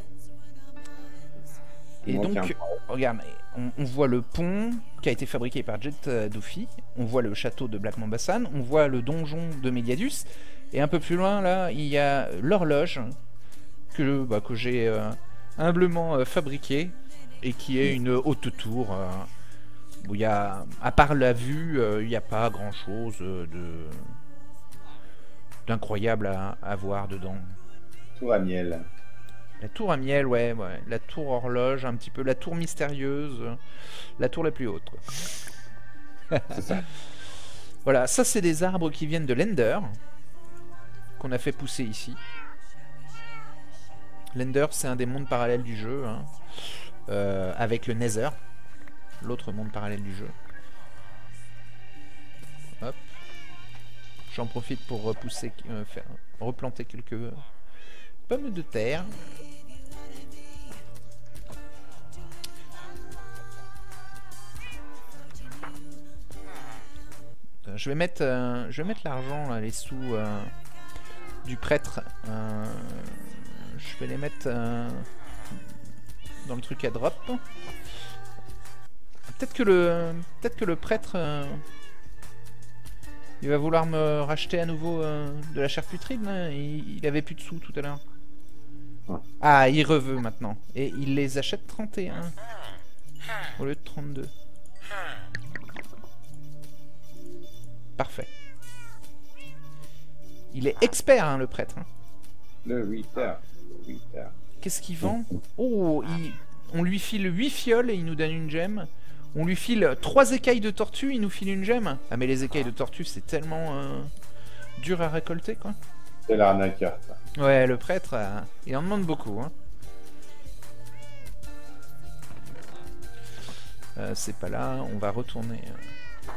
Et Moi, donc, tiens. regarde, on, on voit le pont qui a été fabriqué par Jet euh, Dofi, on voit le château de Black Mambasan, on voit le donjon de Méliadus, et un peu plus loin, là, il y a l'horloge que, bah, que j'ai euh, humblement euh, fabriquée, et qui est une haute tour, euh, où il y a, à part la vue, euh, il n'y a pas grand-chose euh, de d'incroyable à, à voir dedans. Tour à miel. La tour à miel, ouais, ouais. La tour horloge, un petit peu la tour mystérieuse, euh, la tour la plus haute, quoi. C'est ça. Voilà, ça c'est des arbres qui viennent de l'Ender, qu'on a fait pousser ici. L'Ender, c'est un des mondes parallèles du jeu, hein, euh, avec le Nether, l'autre monde parallèle du jeu. Hop. J'en profite pour repousser, euh, faire, replanter quelques pommes de terre. Euh, Je vais mettre, euh, je vais mettre l'argent, là, les sous euh, du prêtre. Euh, je vais les mettre euh, dans le truc à drop. Peut-être que le, peut-être que le prêtre, euh, il va vouloir me racheter à nouveau euh, de la chair putride. Là. Il, il avait plus de sous tout à l'heure. Ouais. Ah, il reveut maintenant. Et il les achète trente et un au lieu de trente-deux. Parfait. Il est expert, hein, le prêtre. Hein. Le huit heures. huit heures. Qu'est-ce qu'il vend? Oh, il- on lui file huit fioles et il nous donne une gemme. On lui file trois écailles de tortue, il nous file une gemme. Ah mais les écailles de tortue, c'est tellement euh, dur à récolter, quoi. C'est l'arnaqueur, ça. Ouais, le prêtre, euh, il en demande beaucoup. Hein. Euh, c'est pas là, on va retourner. euh.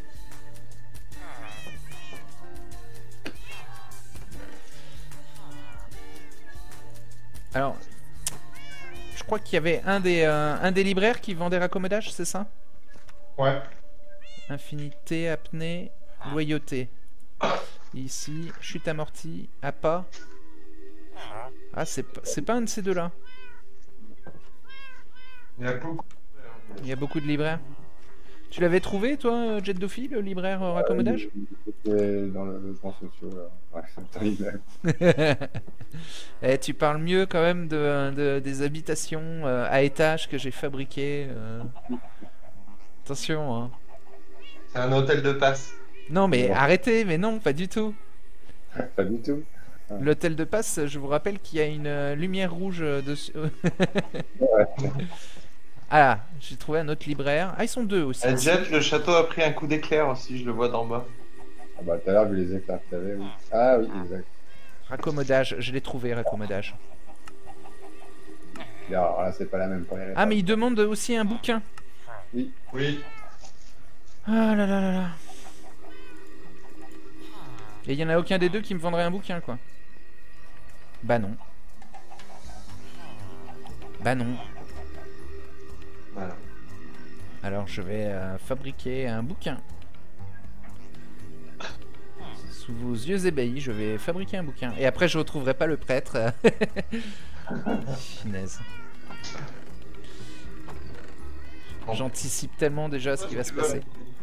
Alors, je crois qu'il y avait un des, euh, un des libraires qui vendait raccommodage, c'est ça? Ouais. Infinité, apnée, loyauté. Ici, chute amortie, appât. Ah, c'est pas, c'est pas un de ces deux-là. Il y a beaucoup. Il y a beaucoup de libraires. Tu l'avais trouvé, toi, Jet Dofi, le libraire euh, raccommodage? C'était dans le logement social. Là. Ouais, c'est terrible. Eh, tu parles mieux quand même de, de- des habitations euh, à étage que j'ai fabriquées. euh. Attention, hein. C'est un hôtel de passe. Non, mais Bon. arrêtez, mais non, pas du tout. Pas du tout. L'hôtel de passe, je vous rappelle qu'il y a une euh, lumière rouge euh, dessus. Ouais. Ah là, j'ai trouvé un autre libraire. Ah, ils sont deux aussi. À Jet, le château a pris un coup d'éclair aussi, je le vois d'en bas. Ah bah tout à l'heure, vu les éclairs que t'avais, oui. Ah oui, exact. Raccommodage, je l'ai trouvé, raccommodage. Alors là, c'est pas la même pour les Ah, mais il demande aussi un bouquin. Oui. Oui. Ah là là là là. Et il y en a aucun des deux qui me vendrait un bouquin, quoi. Bah non. Bah non. Voilà. Alors je vais euh, fabriquer un bouquin. Sous vos yeux ébahis, je vais fabriquer un bouquin. Et après, je retrouverai pas le prêtre. Finesse. J'anticipe tellement déjà ce qui va se passer.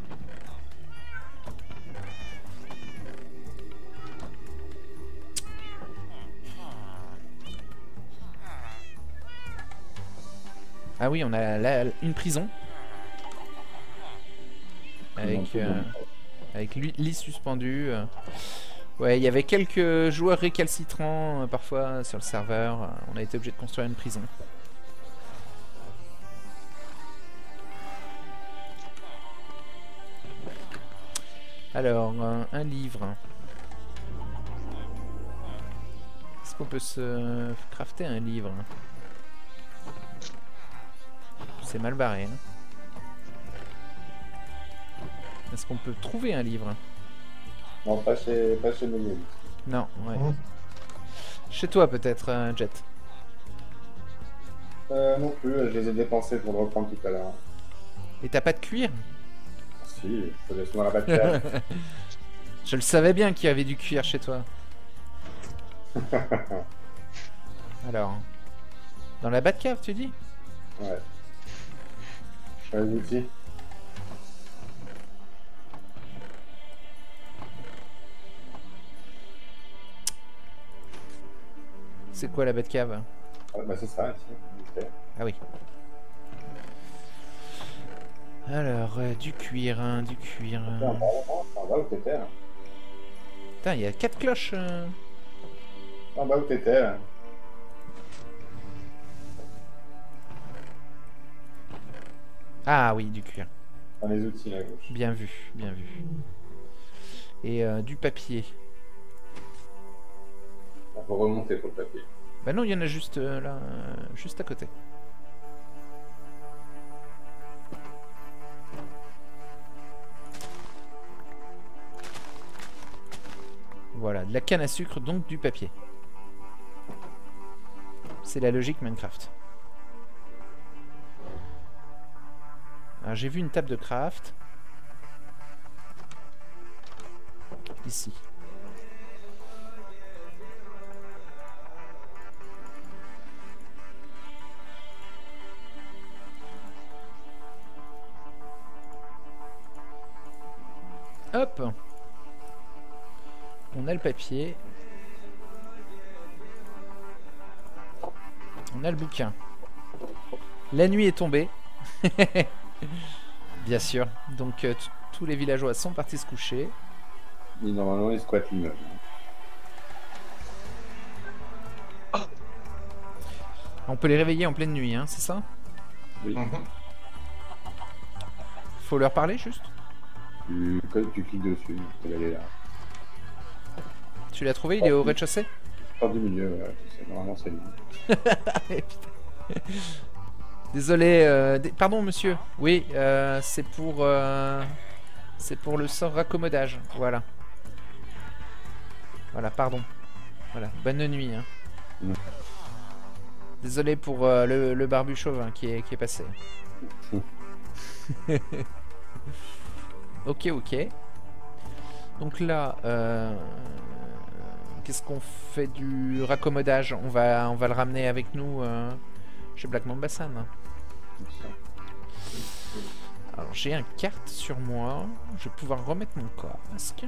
Ah oui, on a là une prison. Avec, euh, avec lui, lit suspendu. euh. Ouais, il y avait quelques joueurs récalcitrants euh, parfois sur le serveur. euh, On a été obligé de construire une prison. Alors, euh, un livre. Est-ce qu'on peut se crafter un livre? C'est mal barré. Hein. Est-ce qu'on peut trouver un livre? Non, pas chez, pas chez Méliel. Non, ouais. Mmh. Chez toi peut-être, euh, Jet. Euh, non plus, je les ai dépensés pour le reprendre tout à l'heure. Et t'as pas de cuir? Si, je te laisse dans la Batcave. Je le savais bien qu'il y avait du cuir chez toi. Alors, dans la Batcave, tu dis? Ouais. Sur les outils. C'est quoi la Batcave? Ah, bah c'est ça, ici. Ah oui. Alors, euh, du cuir, hein, du cuir. C'est en euh. bas, en bas où t'étais, là. Putain, il y a quatre cloches. euh. En bas où t'étais, là. Ah oui, du cuir. Dans les outils, là, à gauche. Bien vu, bien vu. Et euh, du papier. Il faut remonter pour le papier. Bah non, il y en a juste euh, là, euh, juste à côté. Voilà, de la canne à sucre, donc du papier. C'est la logique Minecraft. Alors j'ai vu une table de craft. Ici. Hop. On a le papier. On a le bouquin. La nuit est tombée. Bien sûr. Donc euh, tous les villageois sont partis se coucher. Et normalement, ils squattent l'immeuble. On peut les réveiller en pleine nuit, hein, c'est ça? Oui. Mmh. Faut leur parler juste? Tu, tu cliques dessus, tu peux aller là. Tu l'as trouvé? Il est au rez-de-chaussée? Pas du milieu, voilà. C'est- Normalement, c'est lui. Désolé, euh, dé- pardon monsieur. Oui, euh, c'est pour euh, c'est pour le sort raccommodage. Voilà. Voilà, pardon. Voilà, bonne nuit. Hein. Mm. Désolé pour euh, le, le barbu chauve hein, qui, est, qui est passé. Ok, ok. Donc là, euh, qu'est-ce qu'on fait du raccommodage? On va, on va le ramener avec nous euh, chez Black Mamba Sam. Alors j'ai un carte sur moi. Je vais pouvoir remettre mon casque.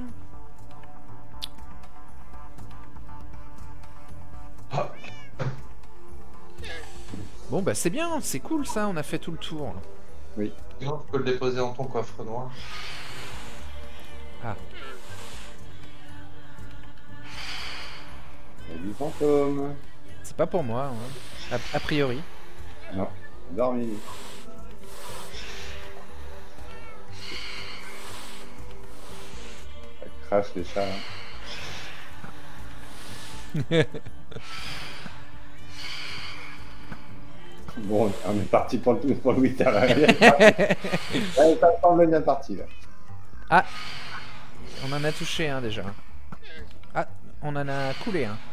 Bon bah c'est bien, c'est cool ça, on a fait tout le tour. Oui. Sinon, tu peux le déposer dans ton coffre noir. Ah, Il y a du fantôme. c'est pas pour moi, hein. a, a priori. Non, dormi. Ça crache les chats. Hein. Bon, on est parti pour le, pour le huit heures. Ouais, ça semble bien parti là. Ah, on en a touché un déjà. Ah, on en a coulé un.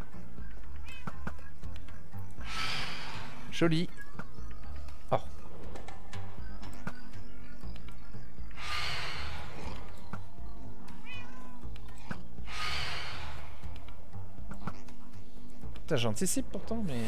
Joli. Oh. Putain, j'anticipe pourtant, mais...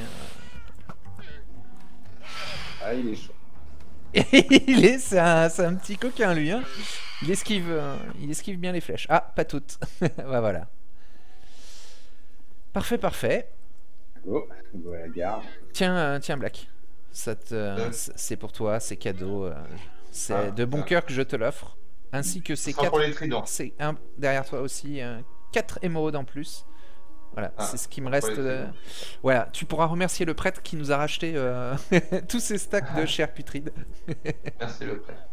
Ah, il est chaud. il est, c'est un, c'est un petit coquin lui, hein. Il esquive, euh, il esquive bien les flèches. Ah, pas toutes. Bah, voilà. Parfait, parfait. Go, go à la gare. Tiens, euh, tiens Black. Ça te, euh, c'est pour toi, c'est cadeau. Euh, c'est Ah, de bon ah. cœur que je te l'offre. Ainsi que ces Ce sera pour quatre. les tridents. C'est un derrière toi aussi. Euh, quatre émeraudes en plus. Voilà, Ah, c'est ce qui me pour les reste. Euh, tridents. voilà, tu pourras remercier le prêtre qui nous a racheté euh, tous ces stacks de chair putride. Merci le prêtre.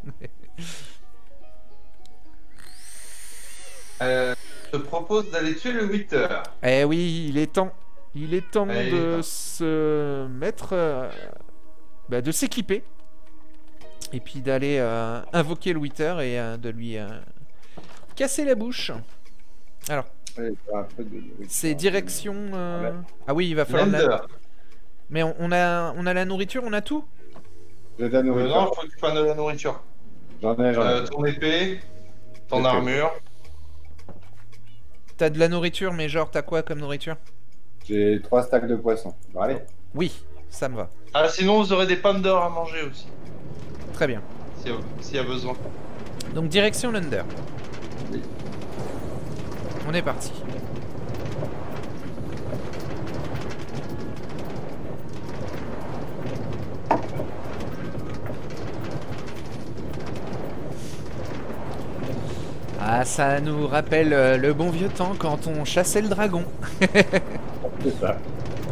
Euh, je te propose d'aller tuer le huit heures. Eh oui, il est temps. Il est temps Eh, il est de temps. se mettre, euh, bah, de s'équiper, et puis d'aller euh, invoquer le Wither et euh, de lui euh, casser la bouche. Alors, Ouais, un peu de- oui, c'est ça, direction. euh, Ouais. Ah oui, il va falloir. La... Lender. Mais on, on a, on a la nourriture, on a tout. J'ai de la Euh, nourriture. non, il faut que tu prennes de la nourriture. J'en ai, j'en ai. Euh, ton épée, ton Ok. armure. T'as de la nourriture, mais genre t'as quoi comme nourriture? J'ai trois stacks de poisson. Bon, allez. Oui, ça me va. Ah, sinon, vous aurez des pommes d'or à manger aussi, Très bien. s'il y, a- s'il y a besoin. Donc direction l'Under. Oui. On est parti. Ah, ça nous rappelle euh, le bon vieux temps quand on chassait le dragon. C'est ça.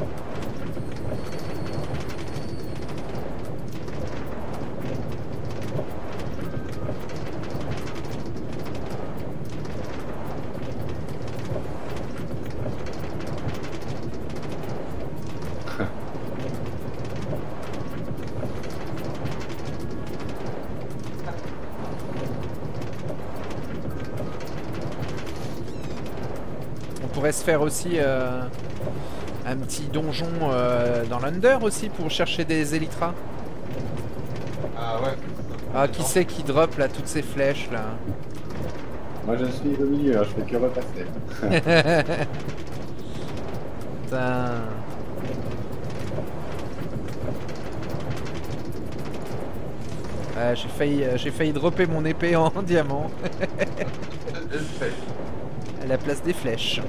On pourrait se faire aussi euh, un petit donjon euh, dans l'Under aussi pour chercher des Elytras. Ah ouais. Ah, qui c'est qui drop là toutes ces flèches là? Moi, je suis au milieu, hein, je fais que repasser. Putain. Ah, j'ai failli, euh, j'ai failli dropper mon épée en diamant Je le fais. à la place des flèches.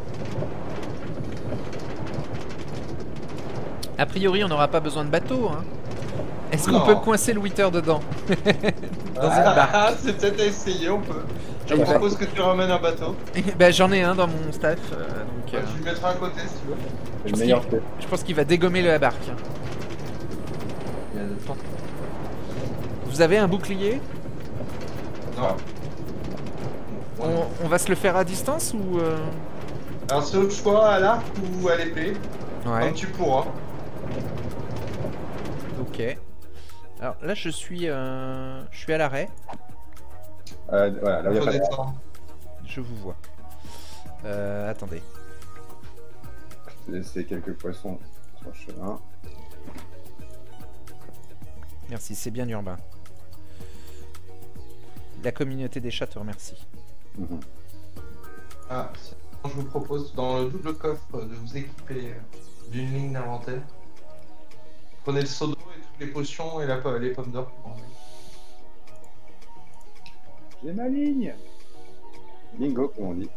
A priori, on n'aura pas besoin de bateau. Hein. Est-ce qu'on Non. peut coincer le Wither dedans? Dans une barque. Ah, c'est peut-être à essayer, on peut. Je Eh ben. propose que tu ramènes un bateau. Ben, j'en ai un dans mon staff, euh, donc euh, Bah, tu le mettras à côté si tu veux. C'est le meilleur fait. je pense qu'il va dégommer la barque. Il y a de temps. Vous avez un bouclier? Non. on, on va se le faire à distance ou euh... Alors c'est au choix à l'arc ou à l'épée, Ouais. comme tu pourras. Ok. Alors là, je suis, euh, je suis à l'arrêt. Euh, voilà, là, il y a Faut pas de... descendre. Je vous vois. Euh, attendez. Je vais laisser quelques poissons sur le chemin. Merci, c'est bien urbain. La communauté des chats te remercie. Mhm. Ah, sinon, je vous propose dans le double coffre de vous équiper d'une ligne d'inventaire. Prenez le seau d'eau et toutes les potions et la, les pommes d'or. J'ai ma ligne. Bingo, comme on dit.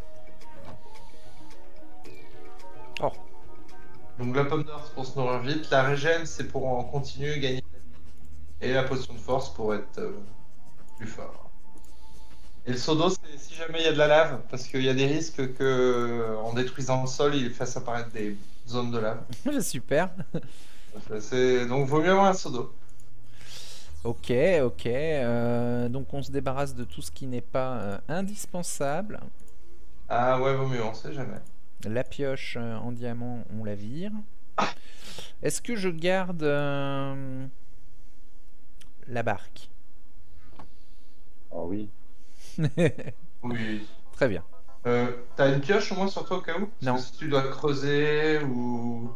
Oh, Donc la pomme d'or c'est pour se nourrir vite, la régène c'est pour en continuer à gagner de la vie. Et la potion de force pour être euh, plus fort. Et le seau d'eau c'est si jamais il y a de la lave, parce qu'il y a des risques que en détruisant le sol il fasse apparaître des zones de lave. super. C'est- Donc vaut mieux avoir un seau d'eau. Ok, ok. Euh, donc on se débarrasse de tout ce qui n'est pas euh, indispensable. Ah ouais vaut mieux, on sait jamais. La pioche euh, en diamant, on la vire. Est-ce que je garde euh, la barque? Oh oui. Oui. Très bien. Euh, T'as une pioche au moins sur toi au cas où? Parce Non. que si tu dois creuser ou...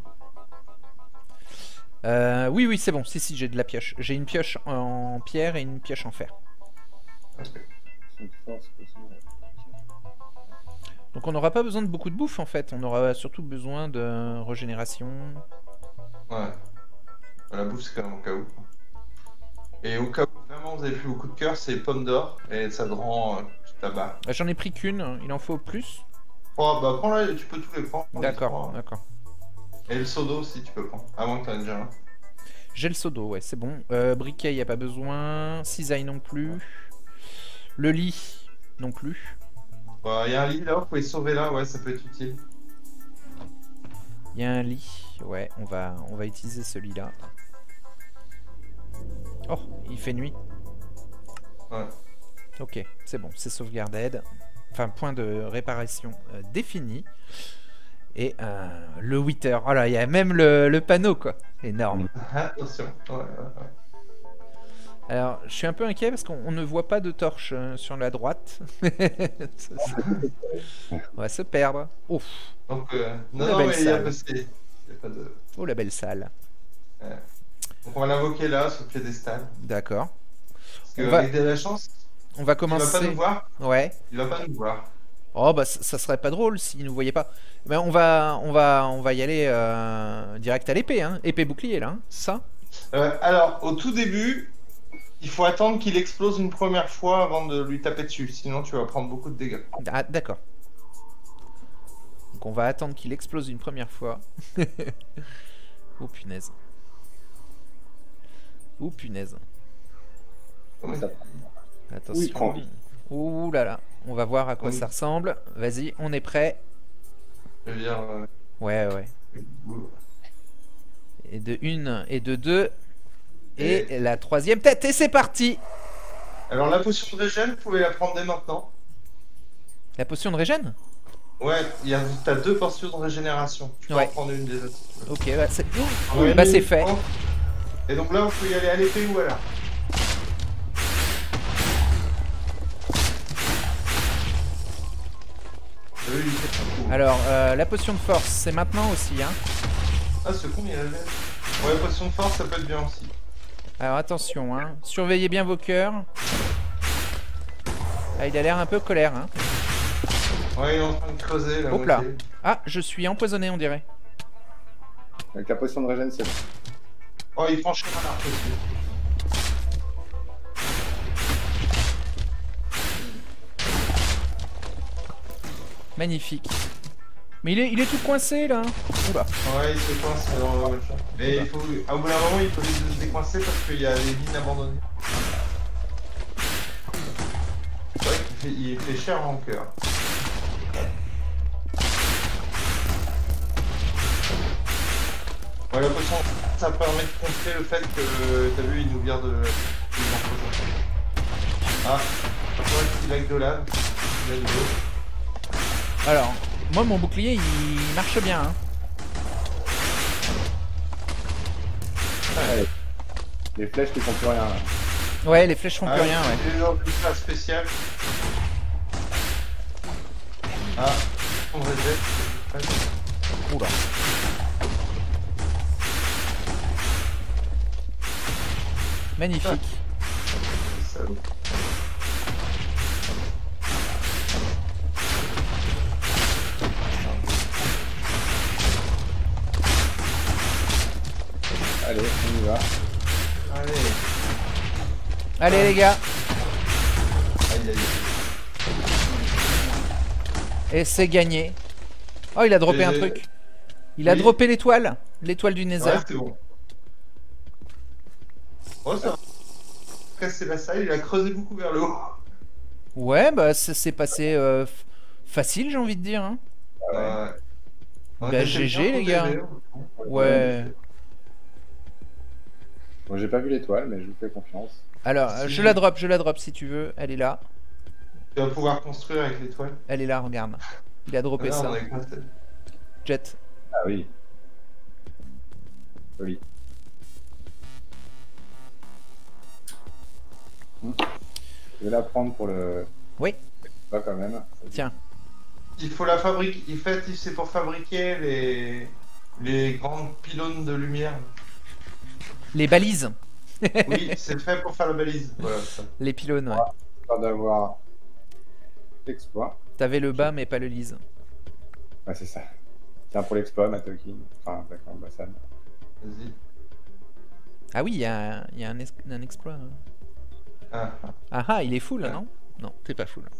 Euh, oui, oui, c'est bon. Si, si, j'ai de la pioche. J'ai une pioche en pierre et une pioche en fer. Son force, possible. Donc on n'aura pas besoin de beaucoup de bouffe en fait. On aura surtout besoin de régénération. Ouais. La bouffe, c'est quand même au cas où. Et au cas où vraiment vous avez plus beaucoup de cœur, c'est pommes d'or et ça te rend euh, tout tabac. Euh, J'en ai pris qu'une. Il en faut plus. Oh, bah prends-la, tu peux tous les prendre. les D'accord, trois. d'accord. Et le seau d'eau aussi, tu peux prendre. À moins que t'en aies déjà un. J'ai le seau d'eau, ouais, c'est bon. Euh, briquet, il n'y a pas besoin. Cisaille non plus. Le lit non plus. Bah, y a un lit là, vous pouvez sauver là, ouais, ça peut être utile. Il y a un lit. Ouais, on va, on va utiliser ce lit-là. Oh, il fait nuit. Ouais. Ok, c'est bon, c'est sauvegarded. Enfin, point de réparation euh, défini. Et euh, le huit heures. Oh là, il y a même le, le panneau, quoi. Énorme. Attention. Ouais, ouais, ouais. Alors, je suis un peu inquiet parce qu'on ne voit pas de torche euh, sur la droite. On va se perdre. Ouf. Donc, euh, non, La non, belle mais il y a salle. pas, c'est- y a pas de. Oh, la belle salle. Ouais. Donc, on va l'invoquer là, sur le piédestal. D'accord. Parce On que, va- avec de la chance, On va il va pas commencer. nous voir. Ouais. Il va pas nous voir. Oh bah ça, ça serait pas drôle s'il nous voyait pas. Mais on va, on va, on va y aller euh, direct à l'épée, hein. Épée bouclier là, hein. Ça. Euh, alors, au tout début, il faut attendre qu'il explose une première fois avant de lui taper dessus. Sinon, tu vas prendre beaucoup de dégâts. Ah d'accord. Donc on va attendre qu'il explose une première fois. Oh punaise. Oh punaise. Oui. Ça- Attention. Oui, prends. Ouh là là. On va voir à quoi Oui. ça ressemble. Vas-y, on est prêt. Je veux dire. euh, Ouais ouais. Et de une et de deux. Et, Et- la troisième tête. Et c'est parti. Alors, la potion de régène, vous pouvez la prendre dès maintenant. La potion de régène. Ouais, il y a, t'as deux portions de régénération. Tu peux Ouais. en prendre une des autres. Ok, bah c'est. On va y Bah aller c'est fait. uniquement. Et donc là, vous pouvez y aller à l'épée ou à l'arc. Euh, il fait pas court. Alors, euh, la potion de force, c'est maintenant aussi, hein. Ah, ce con, il a la Ouais, potion de force, ça peut être bien aussi. Alors attention, hein. Surveillez bien vos cœurs. Ah, il a l'air un peu colère, hein. Ouais, il est en train de creuser la Hop là. moitié. Ah, je suis empoisonné, on dirait. Avec la potion de régène, c'est bon. Oh, il prend cher un arc aussi. Magnifique. Mais il est, il est tout coincé, là. Oula. Ouais, il se coince dans le machin. Mais il faut. À bout d'un moment, il faut les décoincer parce qu'il y a des mines abandonnées. C'est vrai qu'il fait, il fait cher en cœur. Ouais, la potion, ça permet de contrer le fait que, t'as vu, il nous vire de... de l'empoisonnement. Ah, ouais, il a que de lave, il a de l'eau. Alors, moi, mon bouclier, il marche bien, hein. Allez. Les flèches qui font plus rien. là. Ouais, les flèches font plus Ah, rien, ouais. Il est dans une phase spéciale. Ah, on reset. Oula. Magnifique. Salaud. Allez, on y va. Allez. Allez, les gars. Aïe aïe aïe. Et c'est gagné. Oh, il a droppé Et un j'ai- truc. Il a Oui. droppé l'étoile. L'étoile du Nether. Ouais, c'est bon. Oh, ça va. Casser la salle, il a creusé beaucoup vers le haut. Ouais, bah ça s'est passé euh, f- facile, j'ai envie de dire, hein. Ah ouais. Ouais. On Bah, était G G, bien les gars. protégés. Ouais. Bon, j'ai pas vu l'étoile, mais je vous fais confiance. Alors, euh, Si. je la drop, je la drop si tu veux. Elle est là. Tu vas pouvoir construire avec l'étoile. Elle est là, regarde. Il a droppé Ah, ça. on a éclaté. Jet. Ah oui. Joli. Hmm. Je vais la prendre pour le... Oui. Pas quand même. Tiens. Il faut la fabriquer. En fait, c'est pour fabriquer les les grandes pylônes de lumière. Les balises. Oui, c'est fait pour faire la balise. Voilà. Ça. Les pylônes, ouais. Pas d'avoir l'exploit. T'avais le bas, mais pas le lise. Ouais, c'est ça. Tiens, pour l'exploit, Matoki. Enfin, d'accord, Bassan. Vas-y. Ah oui, il y a, y a un, es- un exploit. hein. Ah, ah. Ah ah, il est full, Ouais. non? Non, t'es pas full.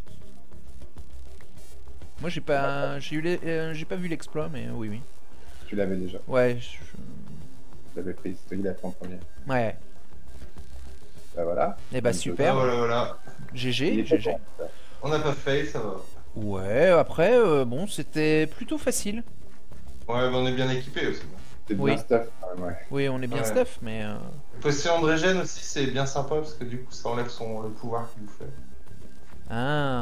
Moi, j'ai pas, j'ai eu, les- euh, j'ai pas vu l'exploit, mais oui, oui. Tu l'avais déjà. Ouais, je- Tu l'avais pris. C'était il a fait en premier. ouais. Bah voilà. Eh bah Donc, Ah, super. voilà, voilà. Il G G, est G G. content, ça. On n'a pas fait, ça va. Ouais, après, euh, bon, c'était plutôt facile. Ouais, mais on est bien équipé aussi. C'est bien Oui. stuff, quand même, ouais. Oui, on est bien Ouais. stuff, mais... euh, Le potion de régène aussi, c'est bien sympa parce que du coup, ça enlève son le pouvoir qu'il vous fait. Ah.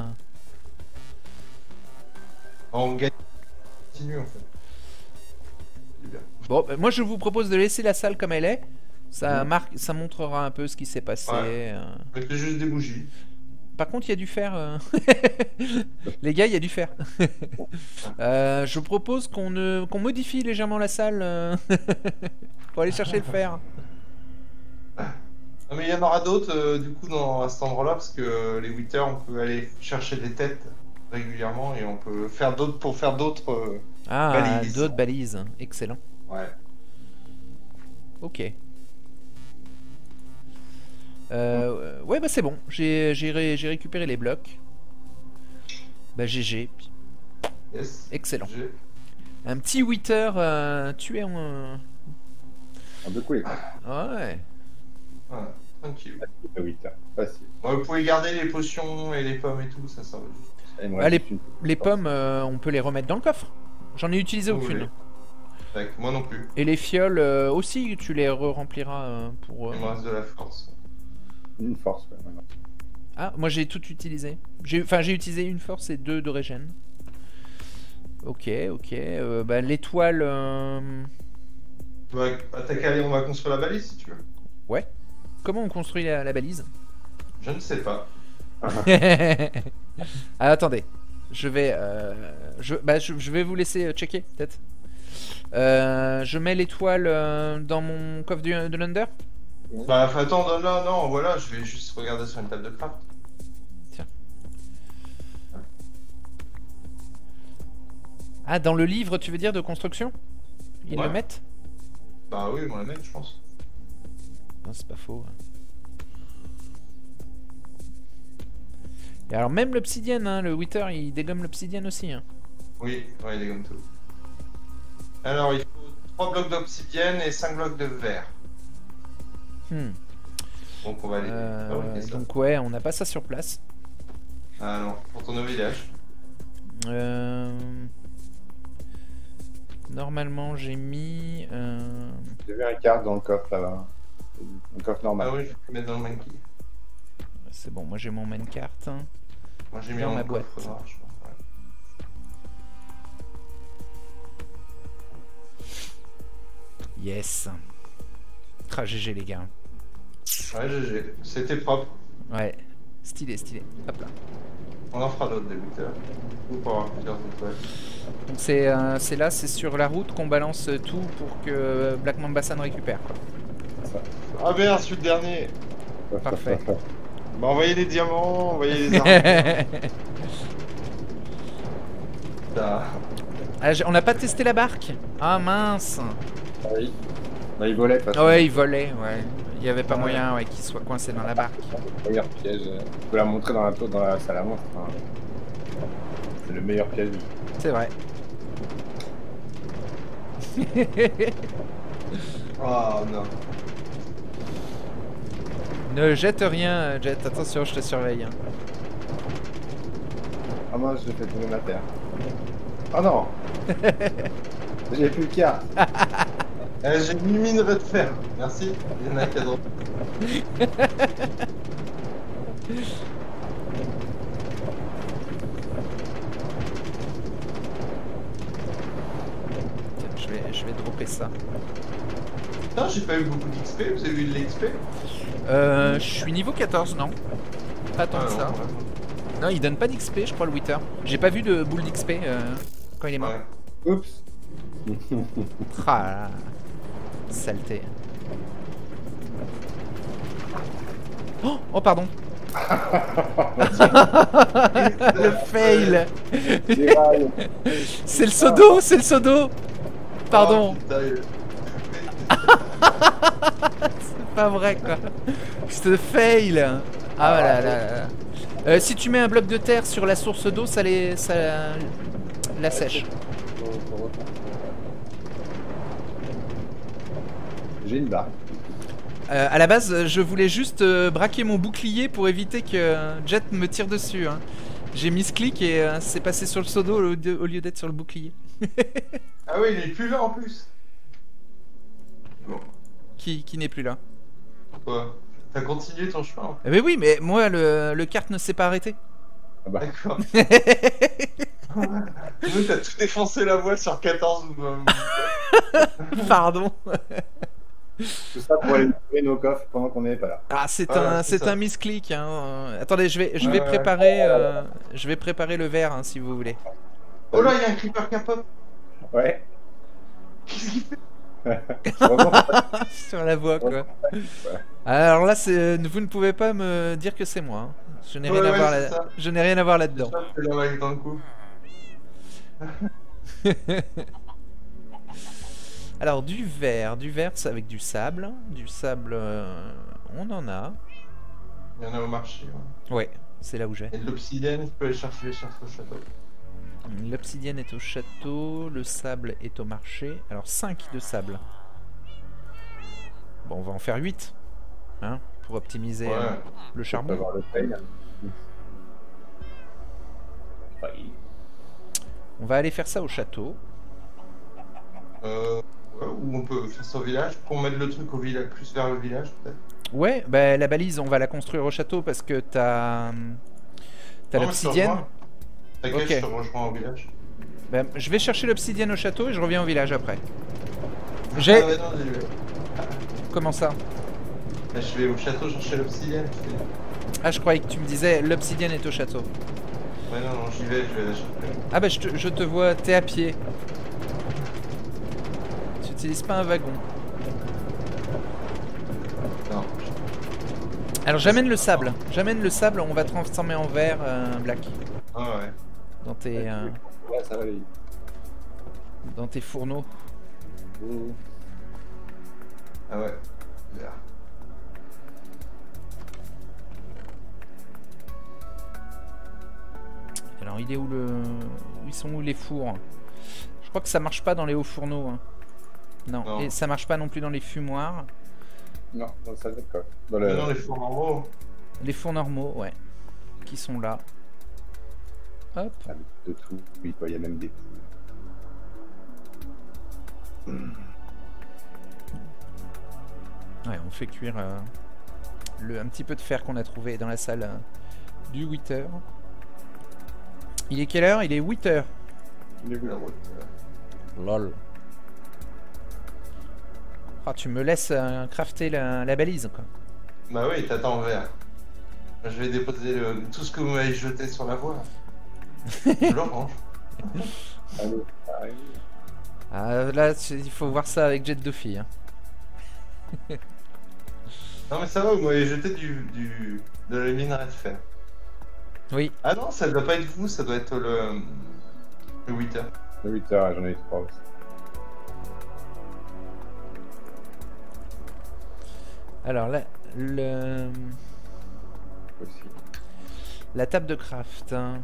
On gagne continue en fait. C'est bien. Bon, bah, moi, je vous propose de laisser la salle comme elle est. Ça, Mhm. marque, ça montrera un peu ce qui s'est passé. Ouais. euh. Mettez juste des bougies. Par contre, il y a du fer. euh. Les gars, il y a du fer. Euh, je propose qu'on ne... qu'on modifie légèrement la salle euh, pour aller chercher le fer. Non mais il y en aura d'autres euh, du coup dans à cet endroit-là parce que euh, les Wither on peut aller chercher des têtes régulièrement et on peut faire d'autres pour faire d'autres. euh, Ah, Balises. d'autres balises. Excellent. Ouais. Ok. Euh, ouais, bah c'est bon. J'ai j'ai ré- j'ai récupéré les blocs. Bah G G. Yes. Excellent. J'ai- Un petit Wither euh, tué en... euh, Un peu cool, quoi. Ouais. Voilà. Tranquille. Ah oui, t'as. Facile. Bon, vous pouvez garder les potions et les pommes et tout, ça ça va. Il me Ah, les- reste une- Les pommes, euh, on peut les remettre dans le coffre. J'en ai utilisé Vous aucune. voulez. Tac, moi non plus. Et les fioles euh, aussi, tu les re-rempliras euh, pour... euh, Il me reste de la force. Une force, ouais, maintenant. Ah, moi j'ai tout utilisé. J'ai, enfin, j'ai utilisé une force et deux de régène. Ok, ok. Euh, bah, l'étoile... euh, Bah, t'as qu'à aller, on va construire la balise si tu veux. Ouais. Comment on construit la, la balise? Je ne sais pas. Ah, attendez. Je vais... euh, je, bah, je, je vais vous laisser euh, checker, peut-être. Euh, je mets l'étoile euh, dans mon coffre du- de l'Under. Bah enfin, attends, non, non, non, voilà, je vais juste regarder sur une table de craft. Ah, dans le livre, tu veux dire, de construction? Ils Ouais. le mettent? Bah oui, on la met, je pense. Non, c'est pas faux. Et alors, même l'obsidienne, hein, le Wither, il dégomme l'obsidienne aussi. Hein. Oui, ouais, il est comme tout. Alors, il faut trois blocs d'obsidienne et cinq blocs de verre. Hmm. Donc on va aller Euh, fabriquer ça. donc, ouais, on n'a pas ça sur place. Ah non, retourne au village. Euh... Normalement, j'ai mis... euh, J'ai vu un carte dans le coffre là-bas. Un coffre normal. Ah oui, je vais le mettre dans le monkey. C'est bon, moi j'ai mon main carte. hein. Moi j'ai mis Dans en ma coffre boîte. noir, je pense, ouais. Yes. Ah, G G les gars. Ouais, G G. C'était propre. Ouais. Stylé, stylé. Hop là. On en fera d'autres des buteurs. Ou pour avoir plusieurs étoiles. Donc c'est euh, c'est là, c'est sur la route qu'on balance tout pour que Black Mamba-san récupère. Quoi. Ah merde, je suis le dernier. Parfait. Bah envoyez des diamants, envoyez des armes. Putain. Ah, j'ai- on n'a pas testé la barque. Ah mince. Ah oui. Bah, il volait de toute façon. Ouais, il volait, ouais. Il n'y avait pas Ouais. moyen ouais, qu'il soit coincé dans la barque. Le meilleur piège. euh, Tu peux la montrer dans la tour, dans la salle à manger. Enfin, c'est le meilleur piège. du- C'est vrai. Oh non. Ne jette rien, Jet. Attention, je te surveille. hein. Ah moi, je l'ai fait tomber ma terre. Oh non. J'ai plus de carte. Eh, j'ai une minerai de fer. Merci. Il y en a qui a droit. Tiens, je je vais, je vais dropper ça. Putain, j'ai pas eu beaucoup d'X P, vous avez eu de l'X P? Euh, je suis niveau quatorze, non. Pas tant Ah que non, ça. ouais. Non, il donne pas d'X P, je crois, le Wither. J'ai pas vu de boule d'X P euh, quand il est mort. Ouais. Oups. Ah là là. Saleté. Oh, oh pardon. Le fail. Déraille. C'est le seau d'eau, c'est le seau d'eau. Pardon. Oh, putain, il- C'est pas vrai quoi. Ce fail. Ah là là là. Euh, si tu mets un bloc de terre sur la source d'eau, ça les, ça la sèche. J'ai une barre. Euh, à la base, je voulais juste euh, braquer mon bouclier pour éviter que euh, Jet me tire dessus. Hein. J'ai mis ce clic et euh, c'est passé sur le seau d'eau au, au lieu d'être sur le bouclier. Ah oui, il est plus là en plus. Bon, Qui, qui n'est plus là. quoi? T'as continué ton chemin? Eh ben oui, mais moi, le, le kart ne s'est pas arrêté. Ah bah. D'accord. Nous, t'as tout défoncé la voie sur quatorze ou Pardon. Tout ça pour aller trouver nos coffres pendant qu'on n'est pas là. Ah, c'est Voilà, un, c'est c'est ça. un misclick. Hein. Euh, Attendez, je vais, je Ouais, vais ouais. préparer, euh, je vais préparer le verre hein, si vous voulez. Oh là, il y a un creeper capot. Ouais. Qu'est-ce qu'il fait? Vraiment, Sur la voie, quoi. Alors là, c'est, vous ne pouvez pas me dire que c'est moi. Hein. Je n'ai Ouais, rien, à ouais, voir c'est là... ça. je n'ai rien à voir là-dedans. Ça, c'est là avec dans le coup. Alors du verre, du verre c'est avec du sable, du sable, euh, on en a. Il y en a au marché. Ouais. Ouais, c'est là où j'ai. Et de l'obsidienne, tu peux aller chercher les chercher au château. L'obsidienne est au château, le sable est au marché. Alors cinq de sable. Bon, on va en faire huit, hein, pour optimiser Ouais. euh, le on peut charbon. avoir le pain. Ouais. On va aller faire ça au château. Euh, ouais, ou on peut faire ça au village, qu'on mette le truc au village, plus vers le village peut-être. Ouais, bah la balise, on va la construire au château parce que t'as t'as Non, mais je te l'obsidienne. rejoins. T'inquiète, Ok. je te rejoins au village. Bah, je vais chercher l'obsidienne au château et je reviens au village après. J'ai... Ah, ouais, non, j'y vais. Comment ça? Là, je vais au château chercher l'obsidienne. tu sais. Ah, je croyais que tu me disais l'obsidienne est au château. Ouais, non, non, j'y vais, je vais la chercher. Ah bah je te, je te vois, t'es à pied. Tu utilises pas un wagon. Non. Alors j'amène le sable. J'amène le sable, on va transformer en verre euh, black. Ah ouais. Dans tes, euh, Ouais, ça va aller. dans tes fourneaux. Ouh. Ah ouais. Vert. Alors il est où le... Ils sont où les fours? Je crois que ça marche pas dans les hauts fourneaux. Hein. Non. Non. Et ça marche pas non plus dans les fumoirs. Non, dans le salle de coffre. Dans Mais le... non, les fours normaux. Les fours normaux, ouais. Qui sont là. Hop. Ah, de tout. Oui, quoi, il y a même des poules. Ouais, on fait cuire euh, le, un petit peu de fer qu'on a trouvé dans la salle euh, du huit heures. Il est quelle heure? Il est huit heures. Il est où, La là? route. euh. Lol. Ah, tu me laisses euh, crafter la, la balise, quoi. Bah oui, t'attends en vert. Je vais déposer le- tout ce que vous m'avez jeté sur la voie. Je le range. Allez, arrive. Ah, là, tu- il faut voir ça avec Jet Duffy. Hein. Non mais ça va, vous m'avez jeté du, du, de la minerai de fer. Oui. Ah non, ça doit pas être vous, ça doit être le, le huit heures. De huit heures, j'en ai eu trois aussi. Alors là, le... aussi. la table de craft. Hein.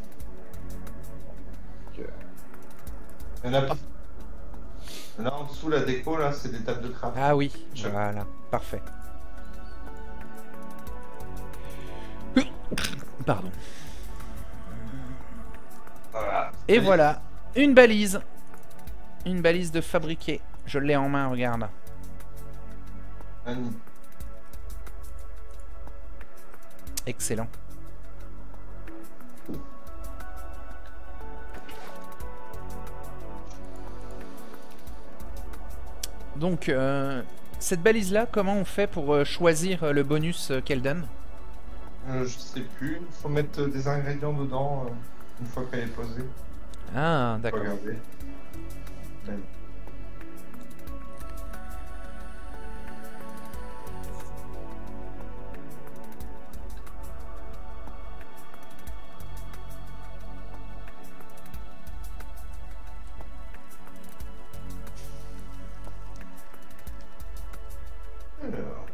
Donc, euh, Il y en a pas. Là en dessous, la déco, là, c'est des tables de craft. Ah oui, Je- voilà, parfait. Pardon. Voilà. Et voilà, une balise. Une balise de fabriqué. Je l'ai en main, regarde. Magnifique. Excellent. Donc, euh, cette balise-là, comment on fait pour euh, choisir euh, le bonus euh, qu'elle donne? Euh, je sais plus, il faut mettre euh, des ingrédients dedans euh, une fois qu'elle est posée. Ah, d'accord. Regardez. Ben, alors.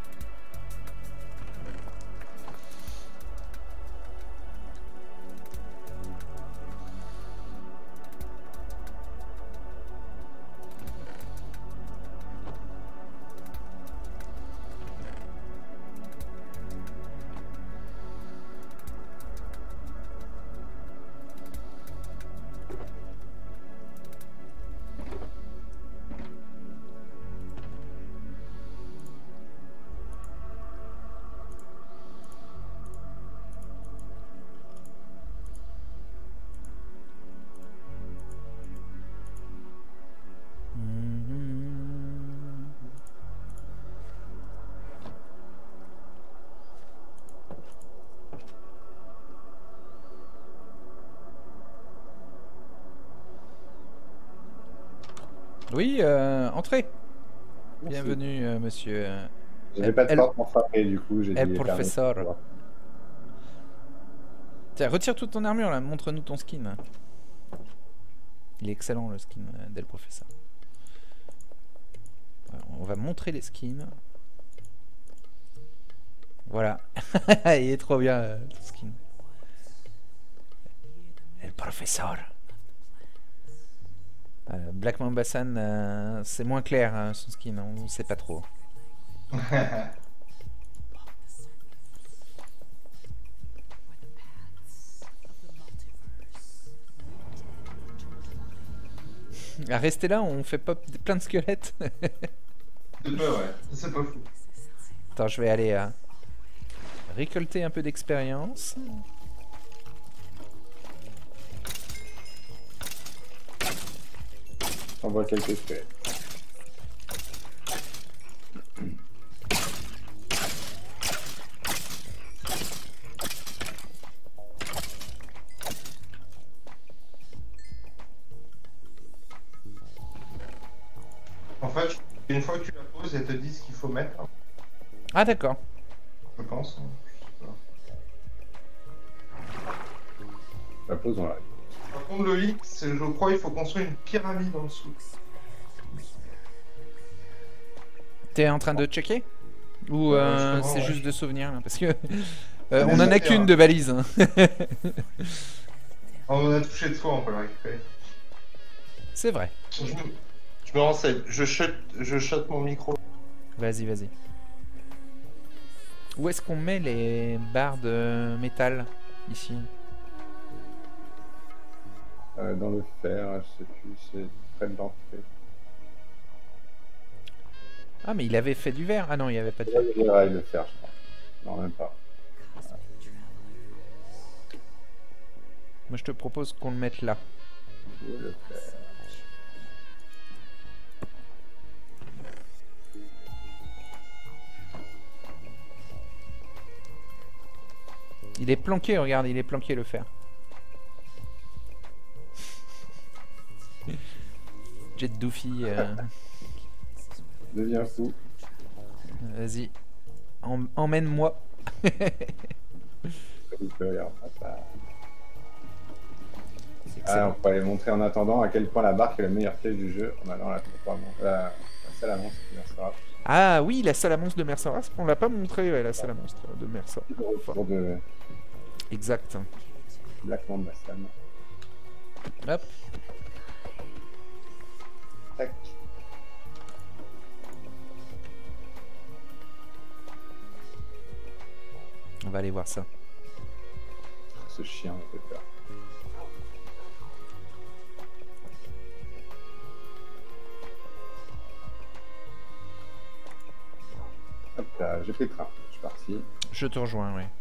Mhm. Oui, euh, entrez. Merci. Bienvenue, euh, monsieur. euh, J'avais El- pas de El- porte pour frapper, du coup, j'ai El dit. professeur. permis. Tiens, retire toute ton armure là, montre-nous ton skin. Il est excellent le skin euh, d'El Professeur. Voilà, on va montrer les skins. Voilà. Il est trop bien euh, ton skin. El Professeur. Euh, Black Mambasan, euh, c'est moins clair hein, son skin, hein, on ne sait pas trop. À rester là, on fait pop plein de squelettes. C'est pas ouais, c'est pas fou. Attends, je vais aller euh, récolter un peu d'expérience. On voit quelques faits. En fait, une fois que tu la poses, elle te dit ce qu'il faut mettre, hein, Ah d'accord. je pense. hein, je sais pas. La pose, on l'arrête. Par contre, le hic, c'est, je crois, il faut construire une pyramide en dessous. T'es en train de checker? Ou Euh, euh, justement, c'est ouais. juste de souvenirs là? Parce que euh, Ah, on en a mais qu'une ça, de balise. Hein. On en a touché de fois, on peut la récupérer. C'est vrai. Je me, je me renseigne, je shut, je shut mon micro. Vas-y, vas-y. Où est-ce qu'on met les barres de métal ici? Euh, dans le fer, je sais plus, c'est près de l'entrée. Ah mais il avait fait du verre. Ah non, il n'y avait pas de verre. Il y a le fer, je crois. Non, même pas. Moi je te propose qu'on le mette là. Où est le fer? Il est planqué, regarde, il est planqué le fer. Jet Doofy. euh, Deviens fou. Vas-y. Em- Emmène-moi. Il peut y avoir ça. Ah, on peut aller montrer en attendant à quel point la barque est le meilleur piège du jeu en allant à la, la, la salle à monstres de Mercerat. Ah oui, la salle à monstres de Mercerat. On l'a pas montré, ouais, la salle à monstres de Mercerat. Pour de Exact. Black Mambasan. Hop. Tac. On va aller voir ça. Ce chien, on peut faire. Hop là, j'ai pris le train. Je suis parti. Je te rejoins, oui.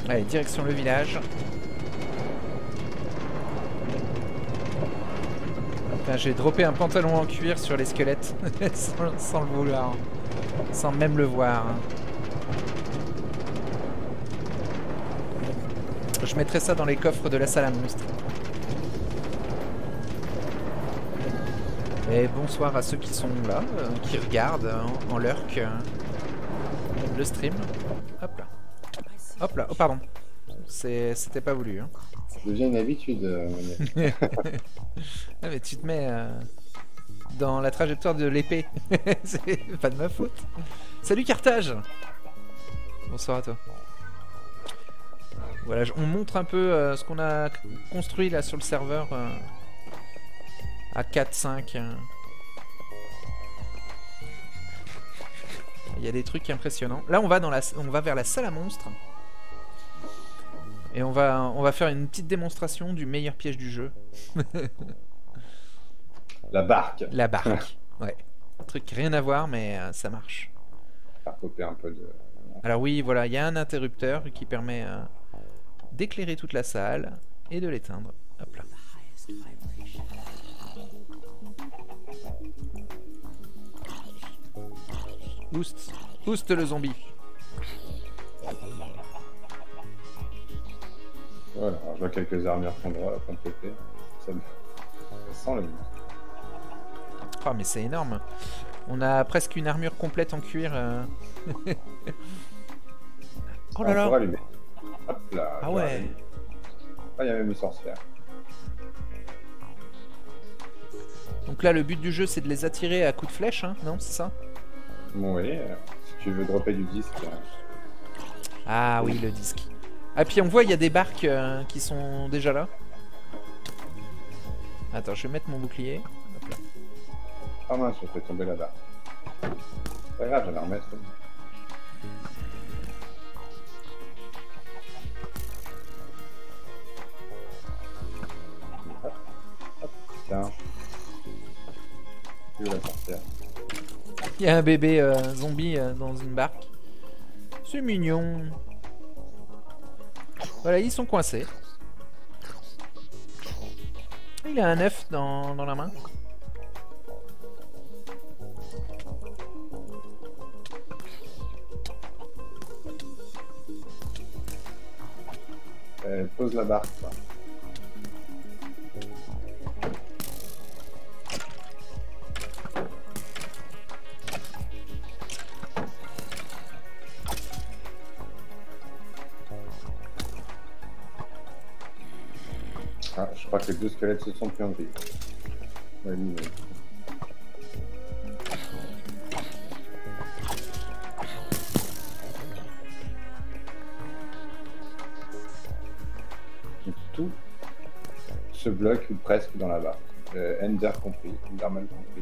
Allez, direction le village. Enfin, j'ai droppé un pantalon en cuir sur les squelettes sans, sans le vouloir, sans même le voir. Je mettrai ça dans les coffres de la salle à monstres. Et bonsoir à ceux qui sont là, euh, qui regardent en, en lurk euh, le stream. Hop là. Hop là. Oh pardon. C'était pas voulu. Hein. Ça devient une habitude. Euh, ah, mais tu te mets euh, dans la trajectoire de l'épée. C'est pas de ma faute. Salut Carthage. Bonsoir à toi. Voilà, on montre un peu euh, ce qu'on a construit là sur le serveur euh, à quatre cinq. Euh. Il y a des trucs impressionnants. Là, on va dans la, on va vers la salle à monstres. Et on va, on va faire une petite démonstration du meilleur piège du jeu. La barque. La barque, ouais. Un truc rien à voir, mais euh, ça marche. Faire popper un peu de... Alors oui, voilà, il y a un interrupteur qui permet euh, d'éclairer toute la salle et de l'éteindre. Hop là. Boost, boost le zombie. Voilà, alors je vois quelques armures fondroites à compléter. Ça, me... ça sent le monstre. Oh mais c'est énorme. On a presque une armure complète en cuir. Euh... oh là là. Hop là. Ah ouais. Ah, il y a même une sorcière. Donc là le but du jeu c'est de les attirer à coups de flèche, hein, non, c'est ça? Oui, euh, si tu veux dropper du disque. Euh... Ah oui, le disque. Ah puis on voit il y a des barques euh, qui sont déjà là. Attends, je vais mettre mon bouclier. Hop là. Ah mince, je fais tomber la barre. C'est pas grave, j'en ai remettre. Hop, hop, tiens. Je vais la sortir. Il y a un bébé euh, zombie euh, dans une barque. C'est mignon. Voilà, ils sont coincés. Il a un œuf dans, dans la main. Euh, pose la barque. Quoi. Ah, je crois que les deux squelettes se sont plus en vie. Ouais, oui, oui. Tout se bloque presque dans la barre. Euh, Ender compris, Enderman compris.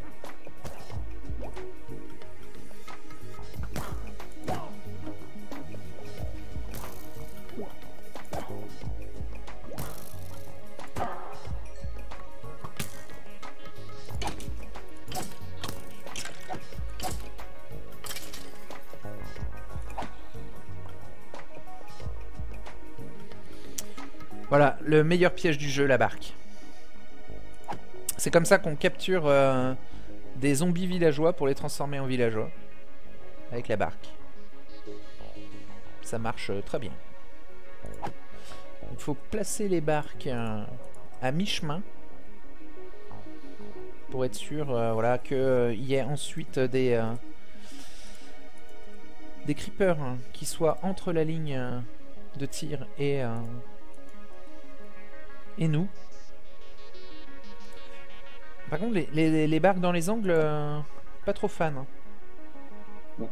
Voilà, le meilleur piège du jeu, la barque. C'est comme ça qu'on capture euh, des zombies villageois pour les transformer en villageois. Avec la barque. Ça marche euh, très bien. Il faut placer les barques euh, à mi-chemin. Pour être sûr euh, voilà, qu'il euh, y ait ensuite des, euh, des creepers hein, qui soient entre la ligne euh, de tir et... Euh, Et nous. Par contre, les, les, les barques dans les angles, euh, pas trop fan. Hein. Bon.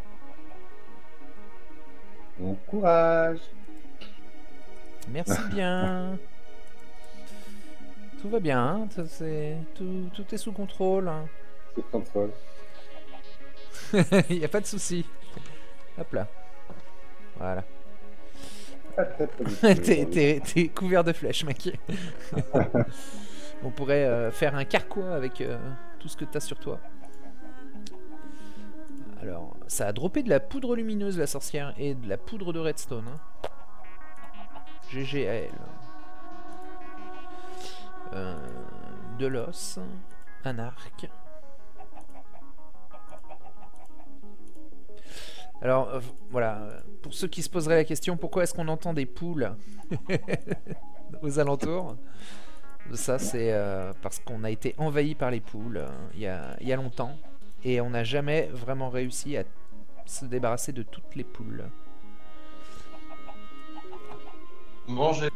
Bon courage. Merci bien. Tout va bien, hein. C'est tout, tout est sous contrôle. Hein. Sous contrôle. Il n'y a pas de souci. Hop là. Voilà. T'es couvert de flèches, mec. On pourrait euh, faire un carquois avec euh, tout ce que t'as sur toi. Alors, ça a droppé de la poudre lumineuse, la sorcière, et de la poudre de redstone. Hein. G G A L. Euh, de l'os, un arc. Alors euh, voilà, pour ceux qui se poseraient la question, pourquoi est-ce qu'on entend des poules aux alentours? Ça c'est euh, parce qu'on a été envahi par les poules euh, il y a, il y a longtemps et on n'a jamais vraiment réussi à se débarrasser de toutes les poules. Bon, j'ai...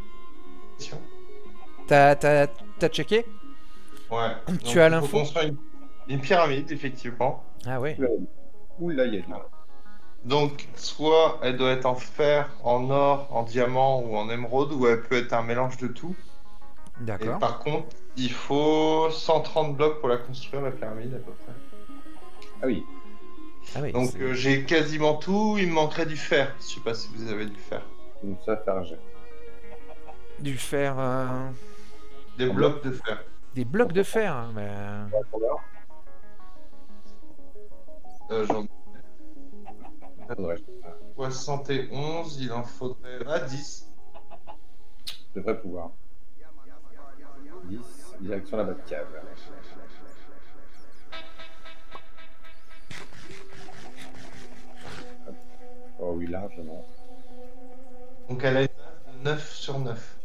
T'as t'as t'as checké? Ouais. Tu Donc, as il l'info? faut construire une... une pyramide, effectivement. Ah ouais. Ouh là, il y a de l'or. Donc, soit elle doit être en fer, en or, en diamant ou en émeraude, ou elle peut être un mélange de tout. Et D'accord. par contre, il faut cent trente blocs pour la construire, la pyramide, à peu près. Ah oui. Ah oui. Donc, c'est- euh, j'ai quasiment tout. Il me manquerait du fer. Je sais pas si vous avez du fer. Donc ça, faire jet. Du fer, euh, Des En blocs de fer. des blocs de fer. Hein, mais... Euh, J'en ai Faudrait. soixante et onze, il en faudrait ah, dix. Je devrais pouvoir. dix, direction la Batcave. Hop. Oh oui, largement. Donc, elle a une base de neuf sur neuf.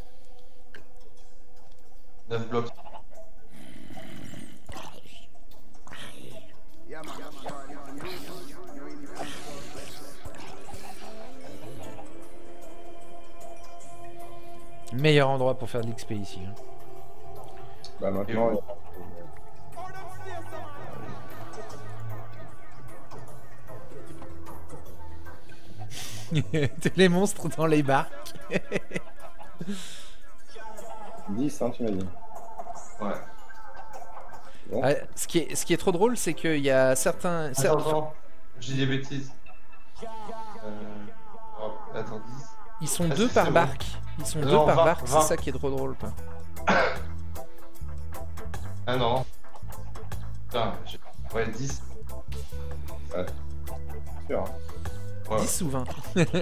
neuf blocs. Meilleur endroit pour faire de l'X P ici. Hein. Bah maintenant, Et Les monstres dans les barques. dix, hein, tu m'as dit. Ouais. Bon. Ah, ce, qui est, ce qui est trop drôle, c'est qu'il y a certains... Attends, certains- attends. J'ai des bêtises. Euh... oh, attends, dix. Ils sont Ah, deux si, par c'est bon. barque. Ils sont Non, deux par vingt, barque, c'est vingt. ça qui est trop drôle. Quoi. Ah non. Putain, j'ai- ouais, dix. Ouais. Sûr, hein. Ouais. dix ou vingt.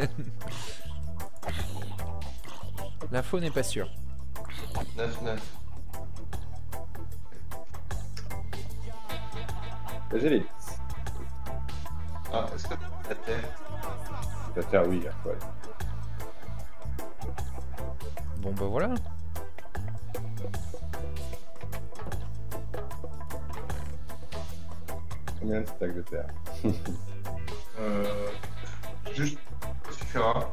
L'info n'est pas sûre. neuf, neuf. J'ai les dix. Ah, est-ce que t'as la terre? La terre, oui, la fois. Bon bah voilà. Combien de stacks de terre? Euh... Juste, ça suffira.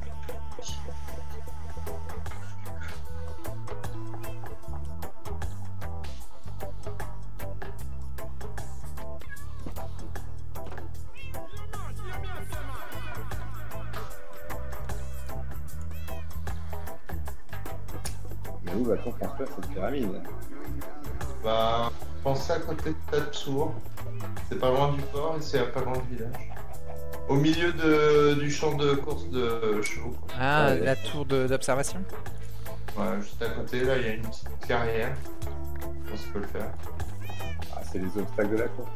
Mais où va-t-on construire cette pyramide? Bah, pensez à côté de Tatsour. C'est pas loin du port et c'est pas loin du village. Au milieu de, du champ de course de chevaux. quoi. Ah, Ouais. la tour de- d'observation. Ouais, juste à côté, là, il y a une petite carrière. On se peut le faire. Ah, c'est les obstacles de la course.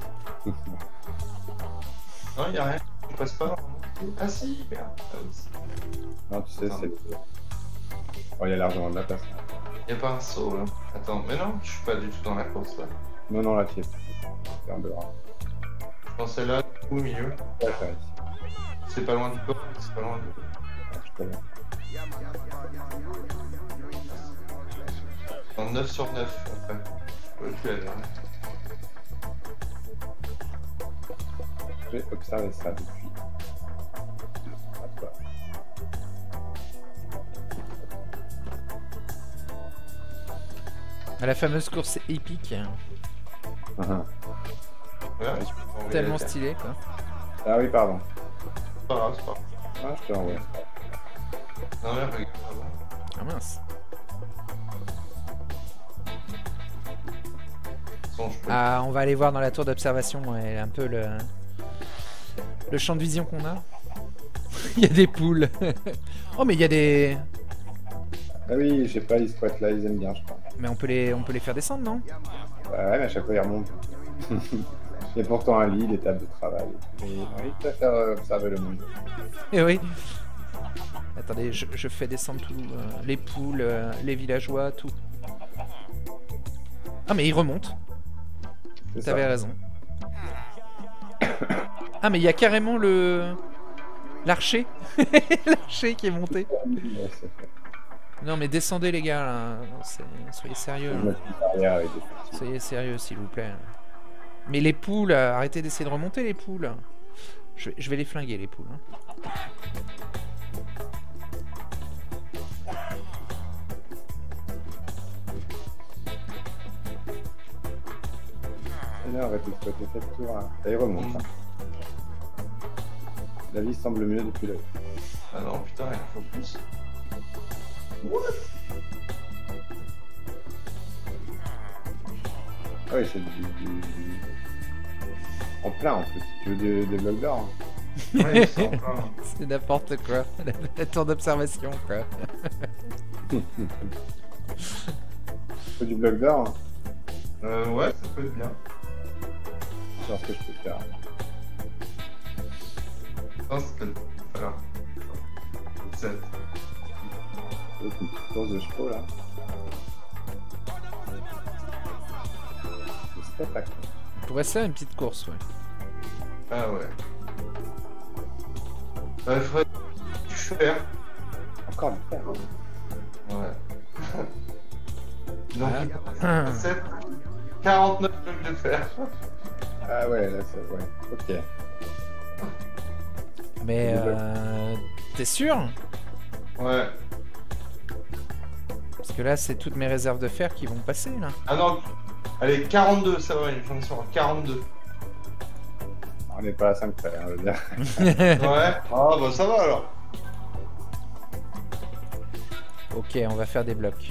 Non, il y a rien. Je passe pas. normalement. Ah si, merde. Ah, aussi. Non, tu sais, c'est... Oh, il y a largement de la place. Y a pas un saut là. Attends, mais non, je suis pas du tout dans la course là. Non, non, là, tu es. C'est en dehors. Je pensais là, au milieu. Ouais, faire ici. C'est pas loin du port, c'est pas loin de. Ah, je connais. Dans neuf sur neuf après. Je peux plus aller. Je vais observer ça depuis. Hop. À la fameuse course épique. Ah, Voilà, je peux t'envoyer Tellement la terre. stylé quoi. ah oui, pardon. C'est pas grave, c'est pas grave. Ah, je te renvoie. Non, mais regarde. Ah mince. Son, je peux. Ah, on va aller voir dans la tour d'observation, ouais, un peu le... le champ de vision qu'on a. Il y a des poules. Oh mais il y a des... Ah oui, je sais pas, ils squattent là, ils aiment bien, je crois. Mais on peut les, on peut les faire descendre, non? Bah ouais, mais à chaque fois, ils remontent. Il y a pourtant un lit, des tables de travail. Et oui, tu vas faire euh, observer le monde. Eh oui. Attendez, je, je fais descendre tout. Euh, les poules, euh, les villageois, tout. Ah mais il remonte. T'avais raison. Ah mais il y a carrément le... L'archer. L'archer qui est monté. Non mais descendez les gars là. Soyez sérieux. Là. Soyez sérieux s'il vous plaît. Mais les poules, arrêtez d'essayer de remonter les poules. Je vais, je vais les flinguer les poules. Hein. Là, arrête d'exploiter cette tour. Hein. Ça y remonte. Hein. La vie semble mieux depuis là. Ah non, putain, il faut plus. What? Ah oui, c'est du, du, du... en plein en plus. Tu veux des, des blocs d'or hein. Ouais, c'est en plein. C'est n'importe quoi. La, la tour d'observation quoi. Faut du bloc d'or hein. Euh, ouais, ça peut être bien. Je sais ce que je peux faire. Non, c'est peut-être... Voilà. sept. Une petite course de chevaux là. C'est spectaculaire. On pourrait faire une petite course, ouais. Ah ouais. Bah, il faudrait du fer. Encore du fer. Hein. Ouais. Donc, Ah. sept, quarante-neuf blocs de fer. Ah ouais, là c'est... Ouais, ok. Mais euh, t'es sûr? Ouais. Parce que là, c'est toutes mes réserves de fer qui vont passer, là. Ah non, allez, quarante-deux, ça va, j'en suis sur quarante-deux. On n'est pas à cinq près, hein, je veux dire. Ouais. Ah bah ça va alors. Ok, on va faire des blocs.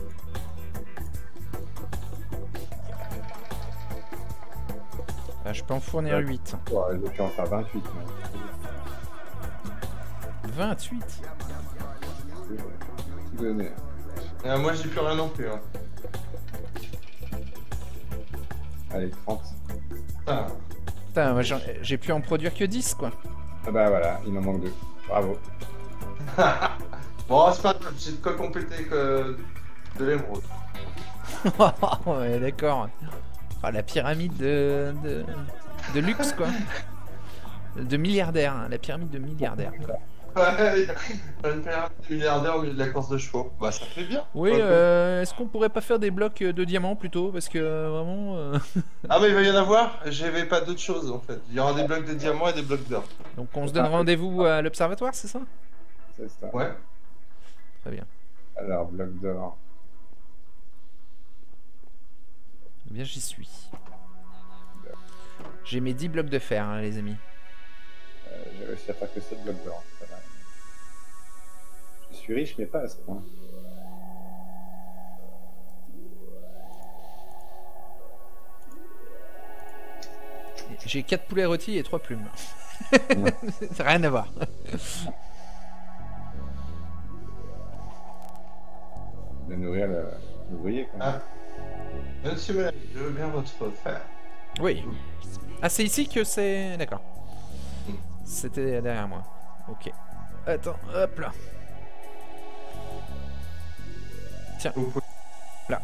Bah, je peux en fournir Ouais. huit. Ouais, j'ai pu en faire vingt-huit. Mais... vingt-huit. Tout donné. Euh, moi j'ai plus rien non plus. Hein. Allez, trente. Ah. Putain, moi, j'en- j'ai pu en produire que dix, quoi. Ah bah voilà, il en manque deux. Bravo. Bon, c'est pas grave, j'ai de quoi compléter que de l'émeraude. Ouais, d'accord. Ah, la pyramide de, de, de luxe, quoi. De milliardaire, hein, la pyramide de milliardaire. Quoi. Ouais, une pyramide de milliardaire au milieu de la course de chevaux. Bah ça fait bien. Oui, Ouais, euh, est-ce qu'on pourrait pas faire des blocs de diamants plutôt? Parce que euh, vraiment. euh, Ah bah il va y en avoir, j'avais pas d'autre chose en fait. Il y aura des blocs de diamants et des blocs d'or. Donc on se donne rendez-vous à l'observatoire, c'est ça? C'est ça. Ouais. Très bien. Alors, bloc d'or. Eh bien, j'y suis. J'ai mes dix blocs de fer, hein, les amis. Euh, j'ai réussi à faire que sept blocs d'or. Ça va. Je suis riche, mais pas à ce point. J'ai quatre poulets rôtis et trois plumes. Ça n'a rien à voir. De nourrir le l'ouvrier, quand même. Ah. Monsieur Mélanie, je veux bien votre fer. Oui. Ah, c'est ici que c'est... D'accord. C'était derrière moi. Ok. Attends, hop là. Tiens. Vous pouvez- Là.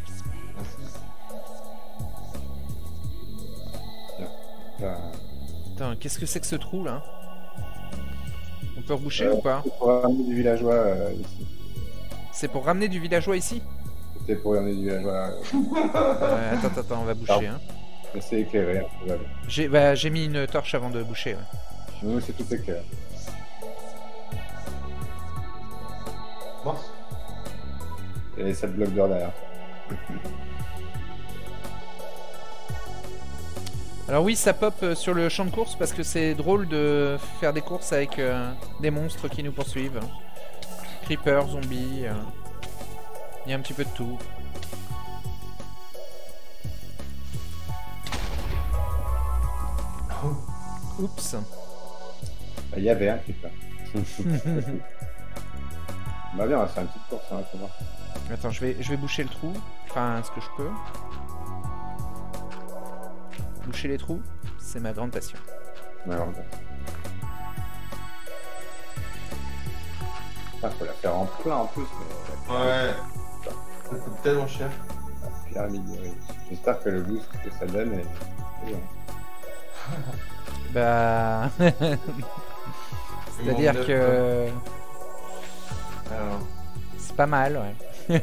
Là, Putain, qu'est-ce que c'est que ce trou là? On peut reboucher euh, ou pas? c'est pour ramener du villageois euh, ici. C'est pour ramener du villageois ici? C'était pour ramener du villageois. Euh, Euh, attends, attends, attends, on va boucher. Hein. mais c'est éclairé. Hein, ça va. J'ai bah, j'ai mis une torche avant de boucher. Ouais. Nous, c'est tout éclairé. Bon. Et sept blocs d'or derrière. Alors oui, ça pop euh, sur le champ de course parce que c'est drôle de faire des courses avec euh, des monstres qui nous poursuivent. Creepers, zombies, euh, il y a un petit peu de tout. Oups. Bah, il y avait un creeper. Bah bien, on va faire une petite course, hein, tu vois. Attends, je vais, je vais boucher le trou. Enfin, ce que je peux. Boucher les trous, c'est ma grande passion. Ouais, alors, Putain, faut la faire en plein en plus. Mais... Ouais. Ça coûte tellement cher. La pyramide, oui. J'espère que le boost que ça donne est... est bon. Bah... C'est-à-dire manque de- que... Alors, C'est pas mal, ouais.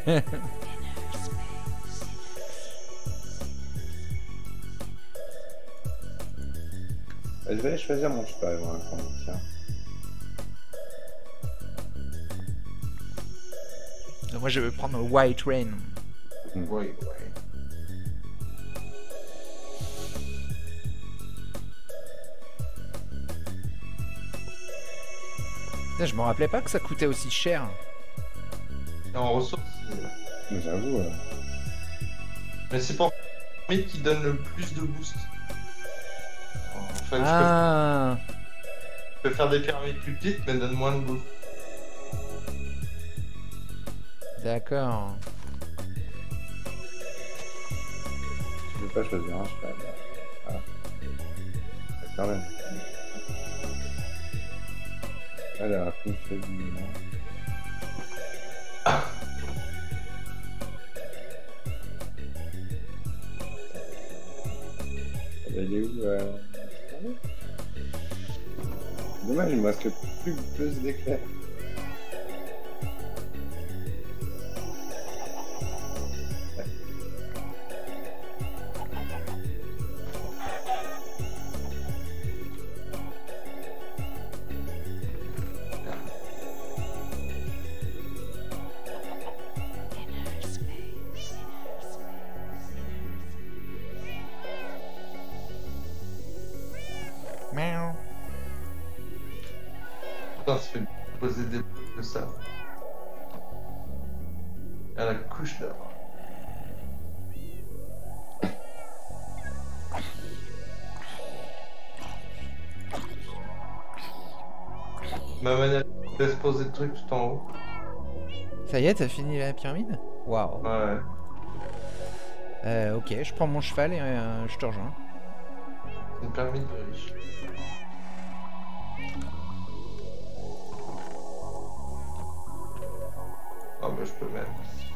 Bah, je vais aller choisir mon cheval, moi, quand même, tiens. Moi, je vais prendre White Rain. ouais, ouais. Putain, je me rappelais pas que ça coûtait aussi cher. Et en ressources, il- Mais j'avoue, euh, mais c'est pour le qui donne le plus de boost. En fait, Ah, je, peux, je peux faire des pyramides plus petites, mais donne moins de boost. d'accord. tu peux pas choisir un cheval. Là. Voilà. Quand même. Alors, comme je fais du moment. Il est où euh... Dommage, il me reste que plus, plus d'éclairs. Miaou. Putain, ça fait poser des blocs de ça. À la couche d'or. Ma manette laisse poser le truc tout en haut. Ça y est, t'as fini la pyramide? Waouh. Ouais. Euh, ok, je prends mon cheval et euh, je te rejoins. Une pyramide de riche. Ah bah je peux même.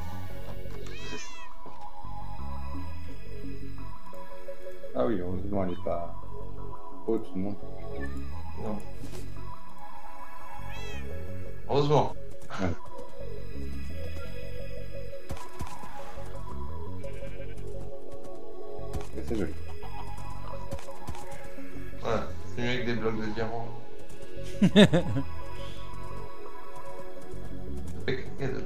Ah oui, heureusement, elle est pas haute non plus. Non. Heureusement. Mais c'est joli. Voilà. C'est mieux avec des blocs de diamant. Avec les deux.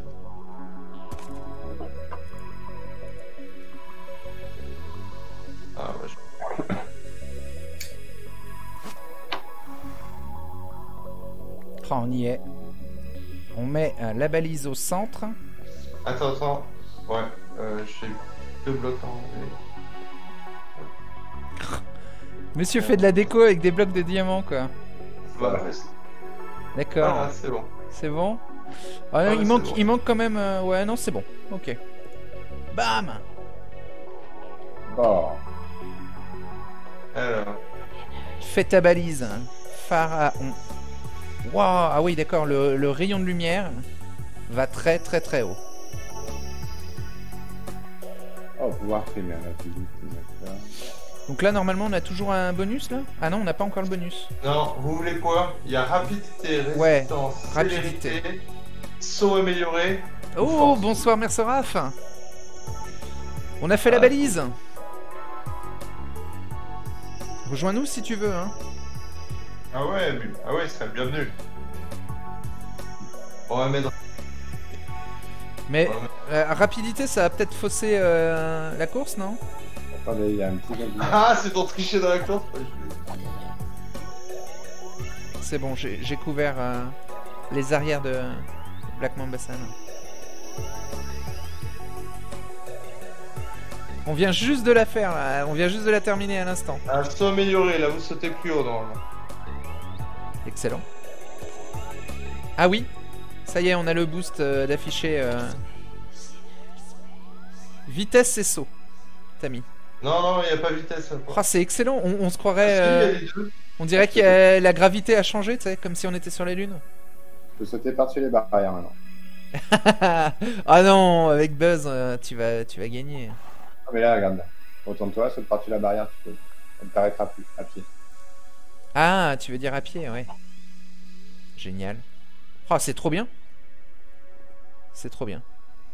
Ah ouais, je... Oh, on y est. On met euh, la balise au centre. Attends, attends. Ouais, euh, j'ai deux blocs en Monsieur fait de la déco avec des blocs de diamants, quoi. Voilà. D'accord. Ah, c'est bon. C'est bon. Ah, Ah, il, c'est manque, bon. il manque quand même... euh, Ouais, non, c'est bon. Ok. Bam. Oh, Alors, Fais ta balise. Pharaon. Waouh. Ah oui, d'accord. Le, le rayon de lumière va très très très haut. oh pouvoir primaire, la physique, d'accord. Donc là, normalement, on a toujours un bonus, là? Ah non, on n'a pas encore le bonus. non, vous voulez quoi? Il y a rapidité, Ouais, résistance, rapidité. célérité, saut amélioré. ou Oh, force. bonsoir, Merceraf. On a fait la Ah. balise. Rejoins-nous si tu veux, hein. Ah ouais, mais- ah ouais, il serait bienvenu. On va mettre. Mais on va mettre- euh, rapidité, ça va peut-être fausser euh, la course, non? Attendez, il y a un petit gambit. Ah, c'est pour tricher dans la course. Ouais, je vais- C'est bon, j'ai j'ai couvert euh, les arrières de Black Mambassan. On vient juste de la faire, là. On vient juste de la terminer à l'instant. Ah, saut amélioré, là vous sautez plus haut normalement. Excellent. Ah oui, ça y est, on a le boost euh, d'afficher euh, vitesse et saut. T'as mis. Non, non, il n'y a pas vitesse. là. Oh, c'est excellent, on, on se croirait... Ah, si, il y a euh, les deux. on dirait que la gravité a changé, tu sais, comme si on était sur les lunes. peux sauter par-dessus les barrières maintenant. Ah non, avec Buzz, euh, tu vas, tu vas gagner. Ah, mais là, regarde là. Retourne-toi, saute par-dessus la barrière, tu peux. Elle t'arrêtera plus, à pied. Ah, tu veux dire à pied, ouais. Génial. Oh, c'est trop bien. C'est trop bien.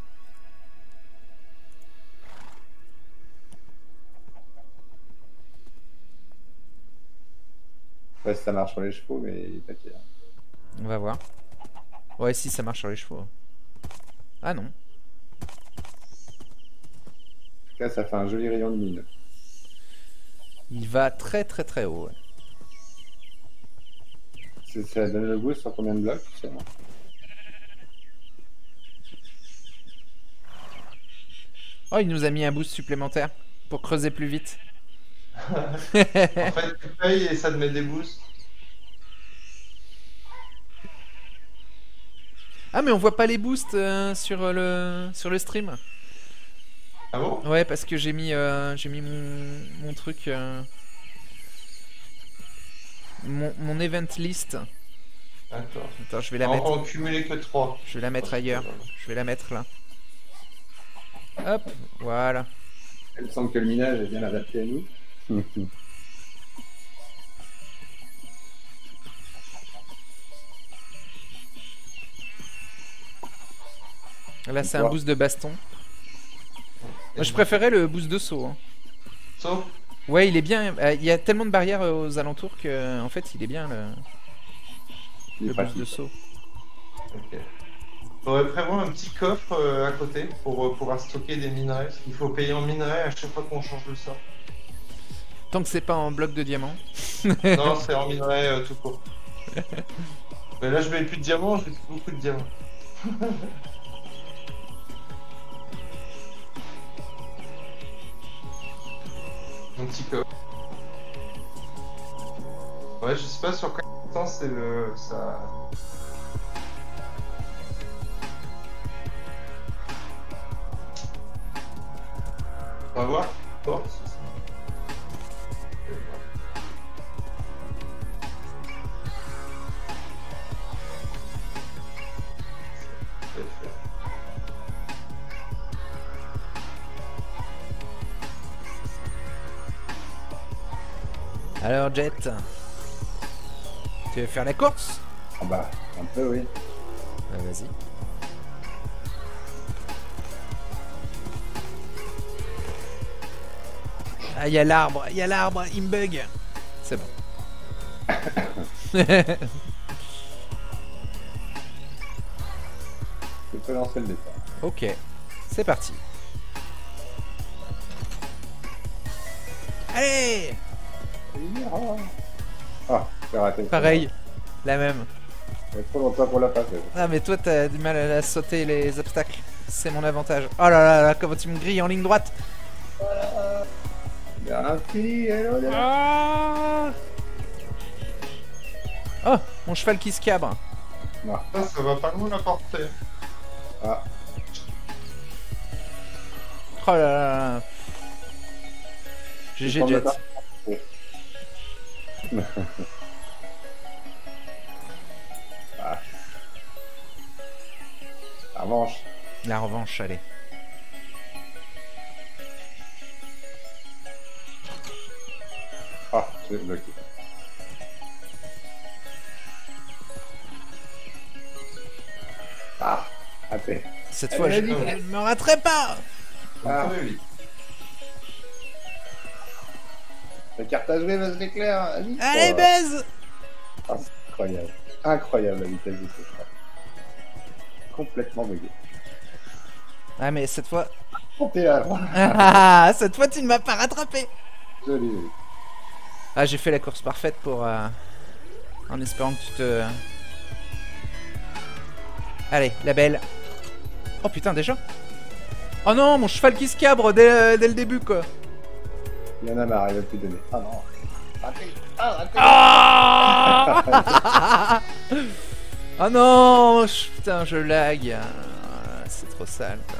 Ouais, si ça marche sur les chevaux, mais il est paquet. Hein. On va voir. Ouais, si, ça marche sur les chevaux. Ah non. En tout cas, ça fait un joli rayon de mine. Il va très très très haut. Ouais. C'est- Ça donne le boost sur combien de blocs, tu sais, non? Oh, il nous a mis un boost supplémentaire pour creuser plus vite. En fait, tu payes et ça te met des boosts. Ah, mais on voit pas les boosts euh, sur le sur le stream. Ah bon? Ouais, parce que j'ai mis euh, j'ai mis mon, mon truc euh, mon, mon event list. D'accord. Attends, je vais la On mettre. en cumuler que trois. Je vais la mettre ailleurs. Je vais la mettre là. Hop, voilà. Il me semble que le minage est bien adapté à nous. Là, c'est un boost de baston. Moi, je préférais le boost de saut. Hein. Sauf Ouais, il est bien. euh, Il y a tellement de barrières euh, aux alentours que, en fait, il est bien le, Il le est boost pratique. de saut. Ok. Faudrait prévoir un petit coffre euh, à côté pour euh, pouvoir stocker des minerais. Parce qu'il faut payer en minerais à chaque fois qu'on change de sort. Tant que c'est pas en bloc de diamant. Non, c'est en minerais euh, tout court. Mais là, je mets plus de diamants, j'ai plus beaucoup de diamants. Mon petit coffre. Ouais, je sais pas sur combien de temps c'est le. ça. On va voir. Bon, c'est ça. Je vais voir. Je vais le faire. Alors, Jet, tu veux faire la course? Ah bah, un peu, oui. Bah, vas-y. Ah, il y a l'arbre, il y a l'arbre, il me bug. C'est bon. Je peux lancer le départ. Ok, c'est parti. Allez! Ah, j'ai raté. Pareil, la même. Il y a trop longtemps pour la passer. Ah, mais toi, t'as du mal à sauter les obstacles. C'est mon avantage. Oh là là là, comment tu me grilles en ligne droite. Il y a un petit, hello, hello. Ah oh, mon cheval qui se cabre. Ah, Ça, ça va pas loin la portée. ah, Oh là là là. G G Jet. ah. La revanche. La revanche, allez. Ah, j'ai bloqué. Ah, raté. Cette Allez, fois, je vas-y. ne me raterai pas. Ah. Un peu vite. La carte à jouer, vas-y, l'éclair. Vas-y. Allez, Oh. baise. Ah, c'est incroyable. Incroyable la vitesse de ce chat. Complètement bugué. Ah, mais cette fois... Oh, t'es là. Ah, cette fois, tu ne m'as pas rattrapé. Joli, joli. Ah, j'ai fait la course parfaite pour... euh, en espérant que tu te... Allez, la belle. Oh putain, déjà. Oh non, mon cheval qui se cabre dès, dès le début, quoi. Il y en a marre, il va plus donner. Ah non. Raté. Ah, raté. Ah oh non, je- putain, je lag. Ah, c'est trop sale, quoi.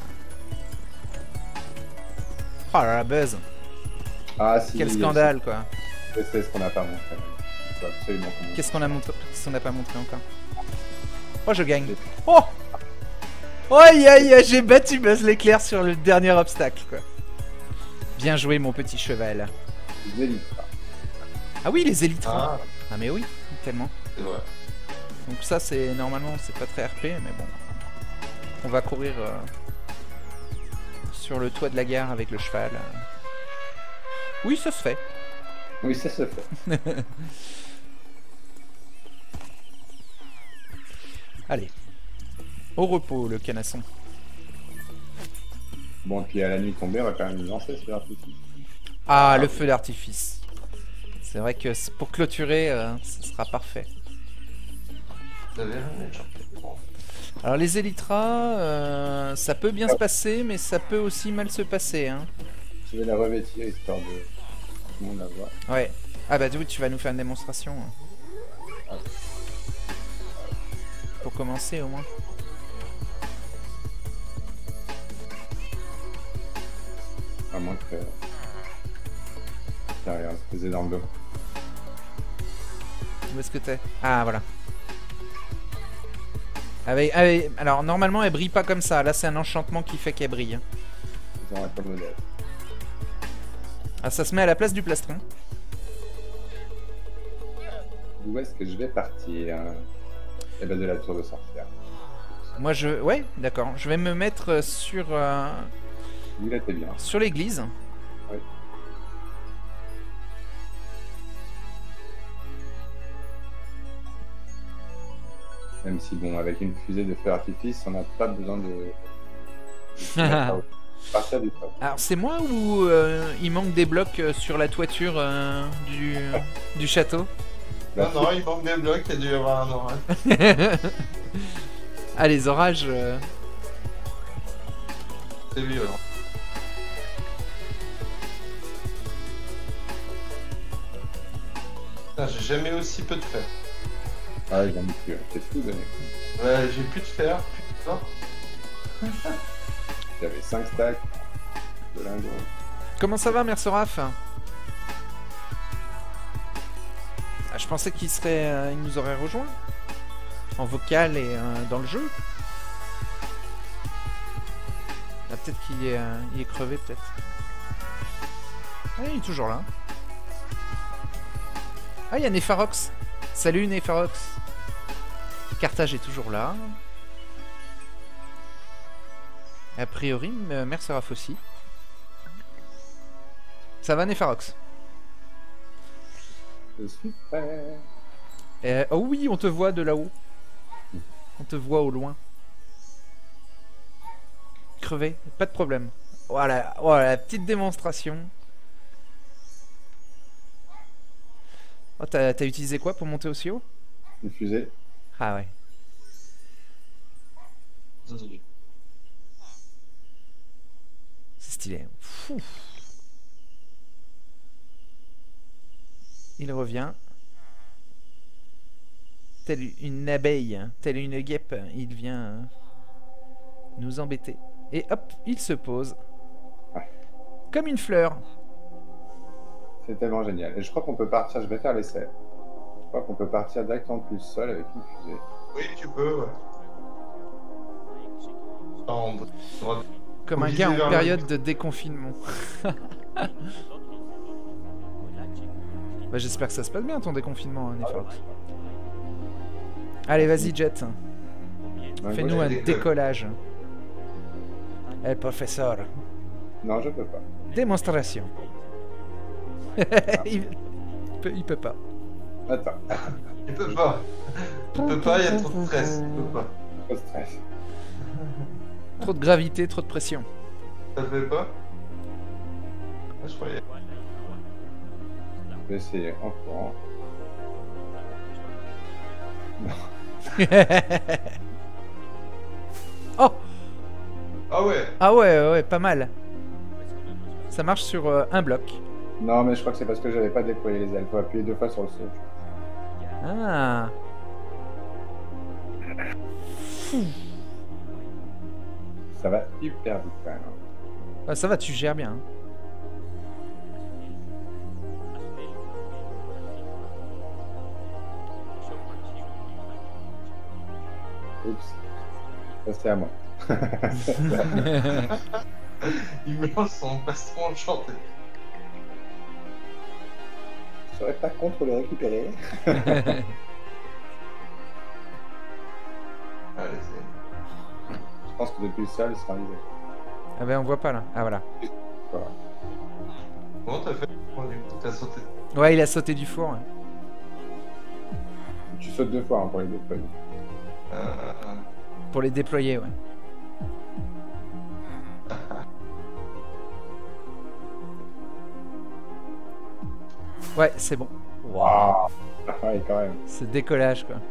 Oh là là, Buzz. Ah, si. Quel scandale, quoi. C'est ce qu'on a pas montré. Il faut absolument qu'on montre. Qu'est-ce qu'on a montré, qu'est-ce qu'on n'a pas montré encore? Oh, je gagne. Oh aïe aïe aïe, j'ai battu Buzz l'éclair sur le dernier obstacle, quoi. Bien joué, mon petit cheval. Les Elytra. Ah oui, les élytras. Ah, Ah mais oui, tellement. c'est vrai. Donc ça, c'est normalement, c'est pas très R P, mais bon. On va courir euh, sur le toit de la gare avec le cheval. Oui, ça se fait. Oui, ça se fait. Allez. Au repos, le canasson. Bon, puis à la nuit tombée, on va quand même lancer ce artifice. Ah, le feu d'artifice. C'est vrai que c'est- pour clôturer, euh, ce sera parfait. Vous avez rien, genre, bon. Alors les élytras, euh, ça peut bien se passer, mais ça peut aussi mal se passer, hein. Je vais la revêtir histoire de tout le monde la voir. Ouais. Ah bah oui, tu vas nous faire une démonstration. hein. Pour commencer au moins. À moins que. Tiens, regarde, ces énormes blocs. Où est-ce que t'es? Ah voilà. Ah, oui, ah oui, alors normalement elle brille pas comme ça. Là c'est un enchantement qui fait qu'elle brille. Ils ont un peu modèle. Ah, ça se met à la place du plastron. D'où est-ce que je vais partir? Eh ben de la tour de sorcière. Moi je... Ouais, d'accord. Je vais me mettre euh, sur, euh, Lui, là, t'es bien. sur l'église. Oui. Même si, bon, avec une fusée de feu artifice, on n'a pas besoin de... de partir du top. Alors c'est moi ou euh, il manque des blocs euh, sur la toiture euh, du, du château? La Non, non, il manque des blocs, il y a dû y avoir un orage. Ah les orages... euh, C'est violent. Putain, j'ai jamais aussi peu de fer. Ah, j'en ai plus, j'ai tout donné. Ouais, j'ai plus de fer, plus de temps. J'avais cinq stacks de lingots. Comment ça va, Merceraf? Ah, je pensais qu'il serait, euh, il nous aurait rejoint en vocal et euh, dans le jeu. Ah, peut-être qu'il est, euh, il est crevé, peut-être. Ah, il est toujours là. Ah, il y a Nepharox. Salut Nepharox. Carthage est toujours là. A priori, euh, Merceraf aussi. Ça va Nepharox? Je suis prêt. Euh, oh oui, on te voit de là-haut. On te voit au loin. Crevé, pas de problème. Voilà, voilà, petite démonstration. Oh, t'as t'as utilisé quoi pour monter aussi haut? Une fusée. Ah ouais. C'est stylé. Fou. Il revient. Telle une abeille, hein, telle une guêpe, il vient euh, nous embêter. Et hop, il se pose. Comme une fleur. C'est tellement génial. Et je crois qu'on peut partir, je vais faire l'essai. Je crois qu'on peut partir directement plus sol avec une fusée. Oui, tu peux, ouais. En- droite. Comme un Faut gars viser en vers période de déconfinement. Bah, j'espère que ça se passe bien ton déconfinement, hein, Nepharox. Allez, vas-y, Jet. Ouais, Fais-nous moi, un j'ai- décollage. El professeur. je- Non, je peux pas. Démonstration. il... peut, il peut pas. Attends, Il peut pas. Il peut pas, il y a trop de stress. Il peut pas. trop de stress. Trop de gravité, trop de pression. Ça te fait pas? Ah, je croyais. Je vais essayer en courant. Oh! Ah ouais. Ah ouais, ouais, pas mal. Ça marche sur euh, un bloc. Non, mais je crois que c'est parce que j'avais pas déployé les ailes. Faut appuyer deux fois sur le saut. Ah. Ça va hyper vite quand même. Ah, ça va, tu gères bien. hein. Oups. Ça, c'est à moi. Il mélange son baston enchanté. Je serais pas contre le récupérer. Allez, c'est... Je pense que depuis le sol, il sera arrivé. Ah ben on voit pas là. Ah voilà. Voilà. Comment t'as fait? T'as sauté. Ouais, il a sauté du four. Ouais. Tu sautes deux fois hein, pour les déployer. Euh... Pour les déployer, ouais. Ouais, c'est bon. Waouh. Ouais, quand même. Ce décollage, quoi.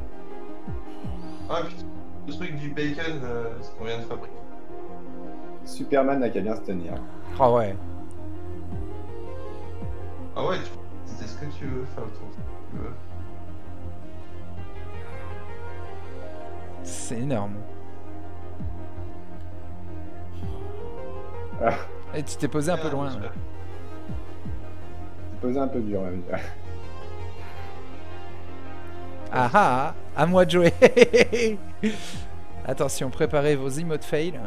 Ah putain, le truc du bacon, euh, ce qu'on vient de fabriquer. Superman n'a qu'à bien se tenir. Oh ouais. Ah ouais, tu... c'est ce que tu veux faire autour. Tu veux. C'est énorme. Ah, Et tu t'es posé un peu loin. Ouais. c'est posé un peu dur, même. Ah ah, à moi de jouer. Attention, préparez vos emotes fail.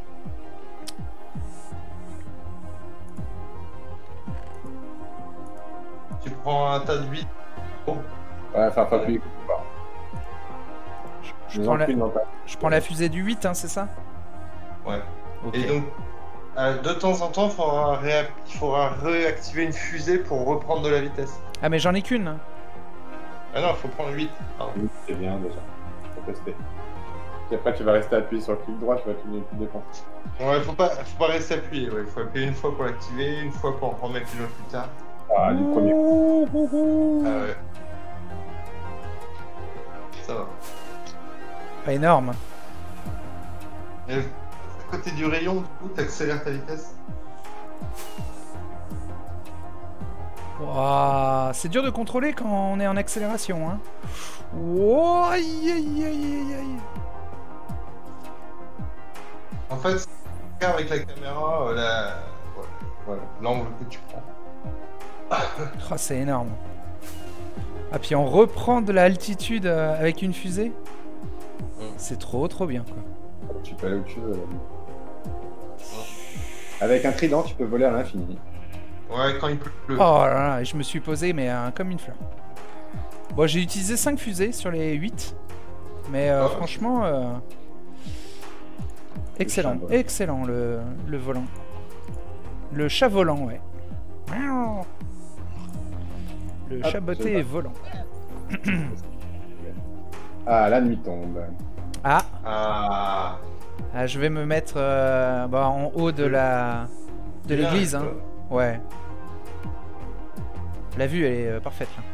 Tu prends un tas de huit. Oh. Ouais, enfin, pas plus. Je, je Les prends la, encules n'ont pas. je prends la fusée du huit, hein, c'est ça? Ouais. Ok. Et donc, euh, de temps en temps, faudra réa- il faudra réactiver une fusée pour reprendre de la vitesse. Ah mais j'en ai qu'une. Hein. Ah non, il faut prendre huit. Pardon. Oui, c'est bien déjà. Faut tester. Et après, tu vas rester appuyé sur le clic droit, tu vas tout, tout dépenser. Ouais, faut pas, faut pas rester appuyé. Ouais. Il faut appuyer une fois pour l'activer, une fois pour en remettre une autre plus tard. Ah, du premier. Ouh, ouh, ouh. Ah ouais. Ça va. Pas énorme. Et à côté du rayon, du coup, t'accélères ta vitesse. Ouah, c'est dur de contrôler quand on est en accélération. Hein. Ouah, aïe, aïe, aïe, aïe, aïe. En fait, avec la caméra, euh, la... ouais, voilà, l'angle que tu prends. Oh, c'est énorme. Ah, puis on reprend de la altitude euh, avec une fusée. Mm. C'est trop, trop bien, quoi. Tu peux aller où tu veux. Avec un trident, tu peux voler à l'infini. Ouais, quand il pleut. Oh là là, et je me suis posé, mais euh, comme une fleur. Bon, j'ai utilisé cinq fusées sur les huit. Mais euh, Ah, franchement, euh, excellent, chat, excellent le, le volant. Le chat volant, ouais. Le Hop, chat botté c'est est bon. volant. Ah, la nuit tombe. Ah, Ah. ah, je vais me mettre euh, bah, en haut de la de Bien, l'église. Hein. toi. Ouais. La vue, elle est euh, parfaite là.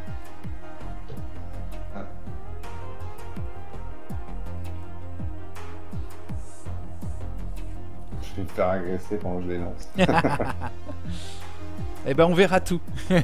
Je vais me faire agresser pendant que je les lance. Eh ben, on verra tout.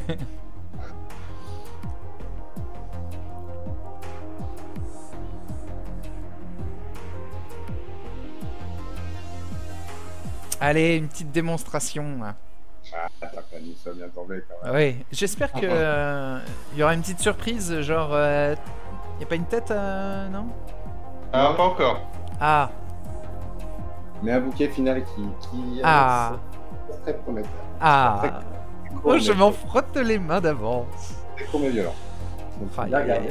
Allez, une petite démonstration. Là. Ah, attends que la nuit soit bien tombée quand même. Oui, j'espère que euh, y aura une petite surprise, genre, euh, y a pas une tête, euh, non? Ah, pas encore. Ah, Mais un bouquet final qui, qui Ah. euh, c'est très prometteur. ah, Très oh, je prometteur. m'en frotte les mains d'avance. C'est trop mais violent. Donc, Aïe, bien aïe, regardé. aïe.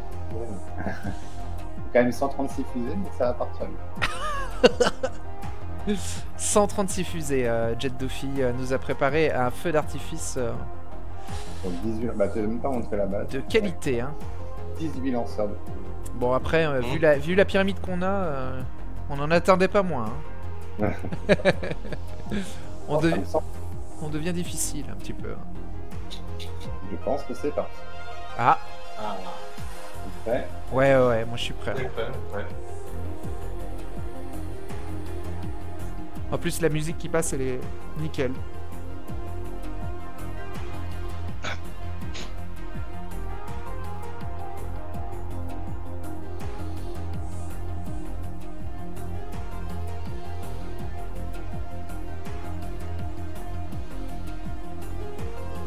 Quand même cent trente-six fusées, mais ça va partir vite. cent trente-six fusées, euh, Jet Doofy euh, nous a préparé un feu d'artifice euh, Donc dix-huit, bah tu n'as même pas montré la base. de qualité. Hein. dix-huit lanceurs de fusées. Bon, après, euh, vu, la, vu la pyramide qu'on a, euh, on n'en attendait pas moins. Hein. on, Oh, ça devi- me semble- on devient difficile un petit peu. Hein. Je pense que c'est parti. Ah, Ah. C'est prêt. ouais, ouais, ouais, moi je suis prêt. C'est prêt, ouais. En plus, la musique qui passe, elle est nickel.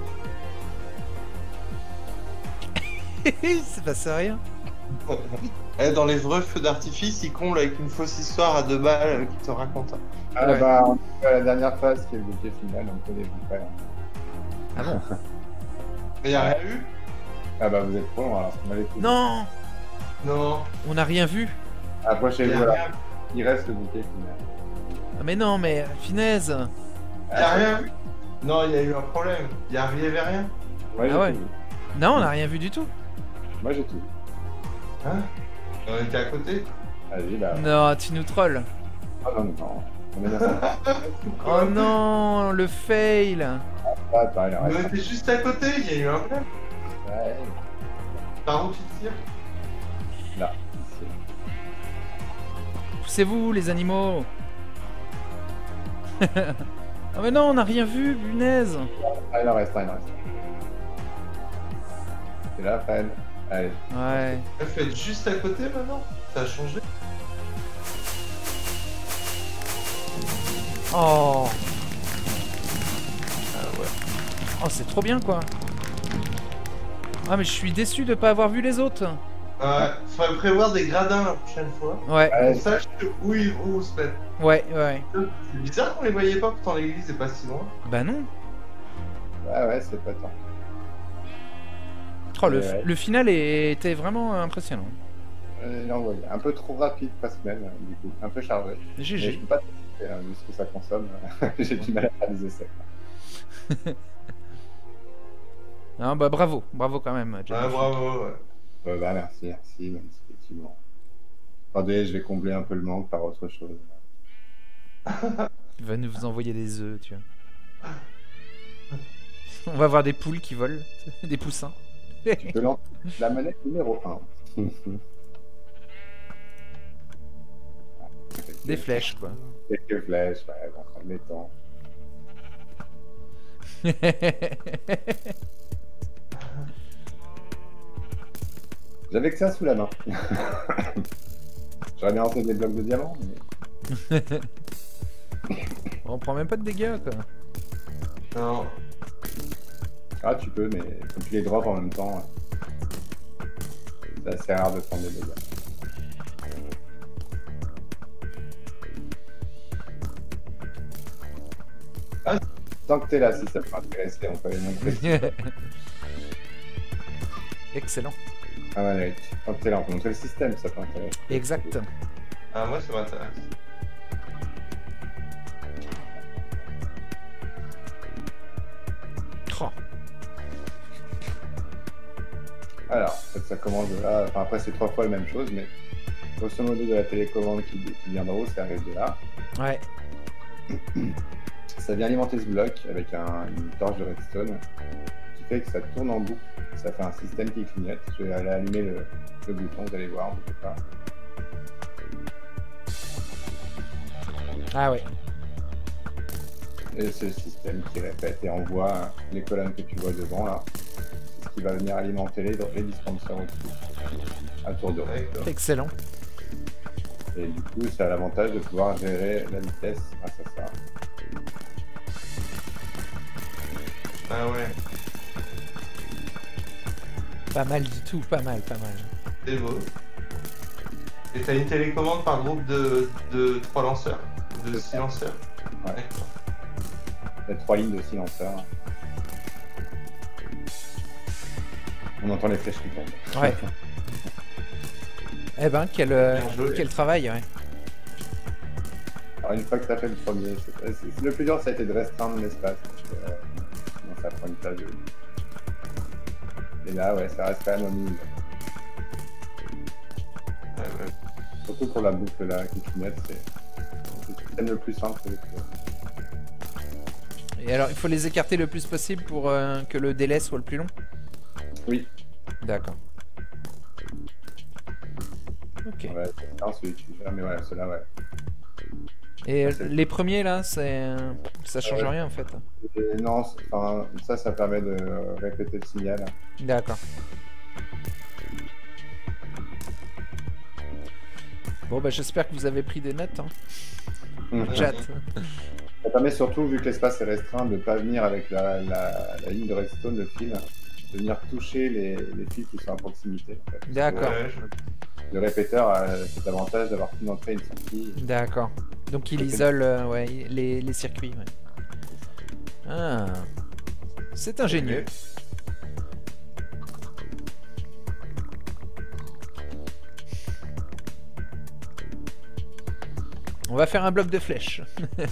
Il se passe rien. Eh, dans les vrais feux d'artifice, ils comblent avec une fausse histoire à deux balles euh, qui te raconte. Ah Ouais. bah, on est à la dernière phase qui est le bouquet final, on peut les faire. Ah bon? Mais y'a rien eu? Ah bah, vous êtes trop loin alors, on va les tout. Non! Non. On n'a rien vu. Approchez-vous, Y'a alors. rien, Il reste le bouquet final. Ah mais non, mais finesse. y'a rien eu? Non, il y a eu un problème. Il y avait rien. Moi, j'ai Ah ouais. tout vu. Non, on n'a rien vu du tout. Moi, j'ai tout vu. Hein? On était à côté? Vas-y, bah. Non, tu nous trolls. Ah non, non, non. On est bien ça. Oh non, le fail. Ah, attends, il en On reste. était juste à côté, il y a eu un problème. Ouais, Par où tu te tires? là, ici. Poussez-vous, les animaux. Ah mais non, on n'a rien vu, punaise. Ah, il en reste un, il en reste un. C'est là, Fred. Allez. Ouais. Elle fait être juste à côté maintenant? Ça a changé? Oh. Ah ouais. Oh, c'est trop bien, quoi. Ah mais je suis déçu de pas avoir vu les autres. Ouais, faudrait prévoir des gradins la prochaine fois. Ouais, Ouais, On sache où ils vont se mettre. ouais, ouais. C'est bizarre qu'on les voyait pas, pourtant l'église est pas si loin. Bah non. ouais, ouais, c'est pas tant. Oh, le, Ouais. le final est- était vraiment impressionnant. Euh, il a envoyé. Un peu trop rapide, presque même, du coup. Un peu chargé. Mais je G G. peux pas te dire, vu ce que ça consomme. J'ai du mal à faire des essais. Ah bah bravo, bravo quand même. James. Ouais, bravo, ouais. Euh, bah, merci, merci, même si effectivement. Attendez, je vais combler un peu le manque par autre chose. Il va nous envoyer des œufs, tu vois. On va voir des poules qui volent, des poussins. Tu peux lancer la manette numéro un. Des flèches, quoi. Quelques flèches, ouais, bon, en mettant. J'avais que ça sous la main. J'aurais bien lancé des blocs de diamants, mais... On prend même pas de dégâts, quoi. Non. Ah, tu peux, mais comme tu les drops en même temps, c'est assez rare de prendre des dégâts. Ah, tant que t'es là, si ça peut intéresser, on peut aller montrer. Excellent. Ah, ouais, Eric. Tant que t'es là, on peut montrer le système, ça peut intéresser. Exact. Ah, moi ça m'intéresse. Oh. Alors, en fait, ça commence de là. Enfin, après, c'est trois fois la même chose, mais grosso modo, de la télécommande qui, qui vient d'en haut, ça arrive de là. Ouais. Ça vient alimenter ce bloc avec un- une torche de redstone qui fait que ça tourne en boucle. Ça fait un système qui clignote. Je vais aller allumer le, le bouton, vous allez voir, on peut pas. Ah ouais. Et c'est le système qui répète et envoie les colonnes que tu vois devant là. C'est ce qui va venir alimenter les, les dispensers au-dessus à tour de rôle. D'accord. Excellent. Et du coup, ça a l'avantage de pouvoir gérer la vitesse grâce à ça. Ah ouais, Pas mal du tout, pas mal, pas mal. c'est beau. Et t'as une télécommande par groupe de, de trois lanceurs? De C'est six ça. lanceurs? Ouais. D'accord. Il y a trois lignes de silenceurs. On entend les flèches qui tombent. Ouais. Eh ben, quel, euh, Bien joué. quel travail, ouais. Alors une fois que tu as fait le premier, c'est- c'est- le plus dur ça a été de restreindre l'espace. Parce que, euh, sinon ça prend une place de... Et là ouais, ça reste quand même au milieu. Ouais, ouais. Surtout pour la boucle là qui clignote, c'est c'est le système le plus simple. que- Et alors, il faut les écarter le plus possible pour euh, que le délai soit le plus long? Oui, D'accord. Ok. ouais, c'est un celui que tu gères, mais voilà, ceux-là ouais. Et euh, c'est- les premiers, là, c'est... ça change Ouais. rien, en fait. Et non, c'est- enfin, ça, ça permet de répéter le signal. D'accord. Bon, bah, j'espère que vous avez pris des notes, hein. Mhm. Chat. Ça permet surtout, vu que l'espace est restreint, de ne pas venir avec la, la, la ligne de redstone, le fil, de venir toucher les, les fils qui sont à proximité. En fait. D'accord. Ouais, je- Le répéteur a cet avantage d'avoir une entrée et une sortie. D'accord. Donc il Ok. isole euh, ouais, les, les circuits. Ouais. Ah. C'est ingénieux. On va faire un bloc de flèches.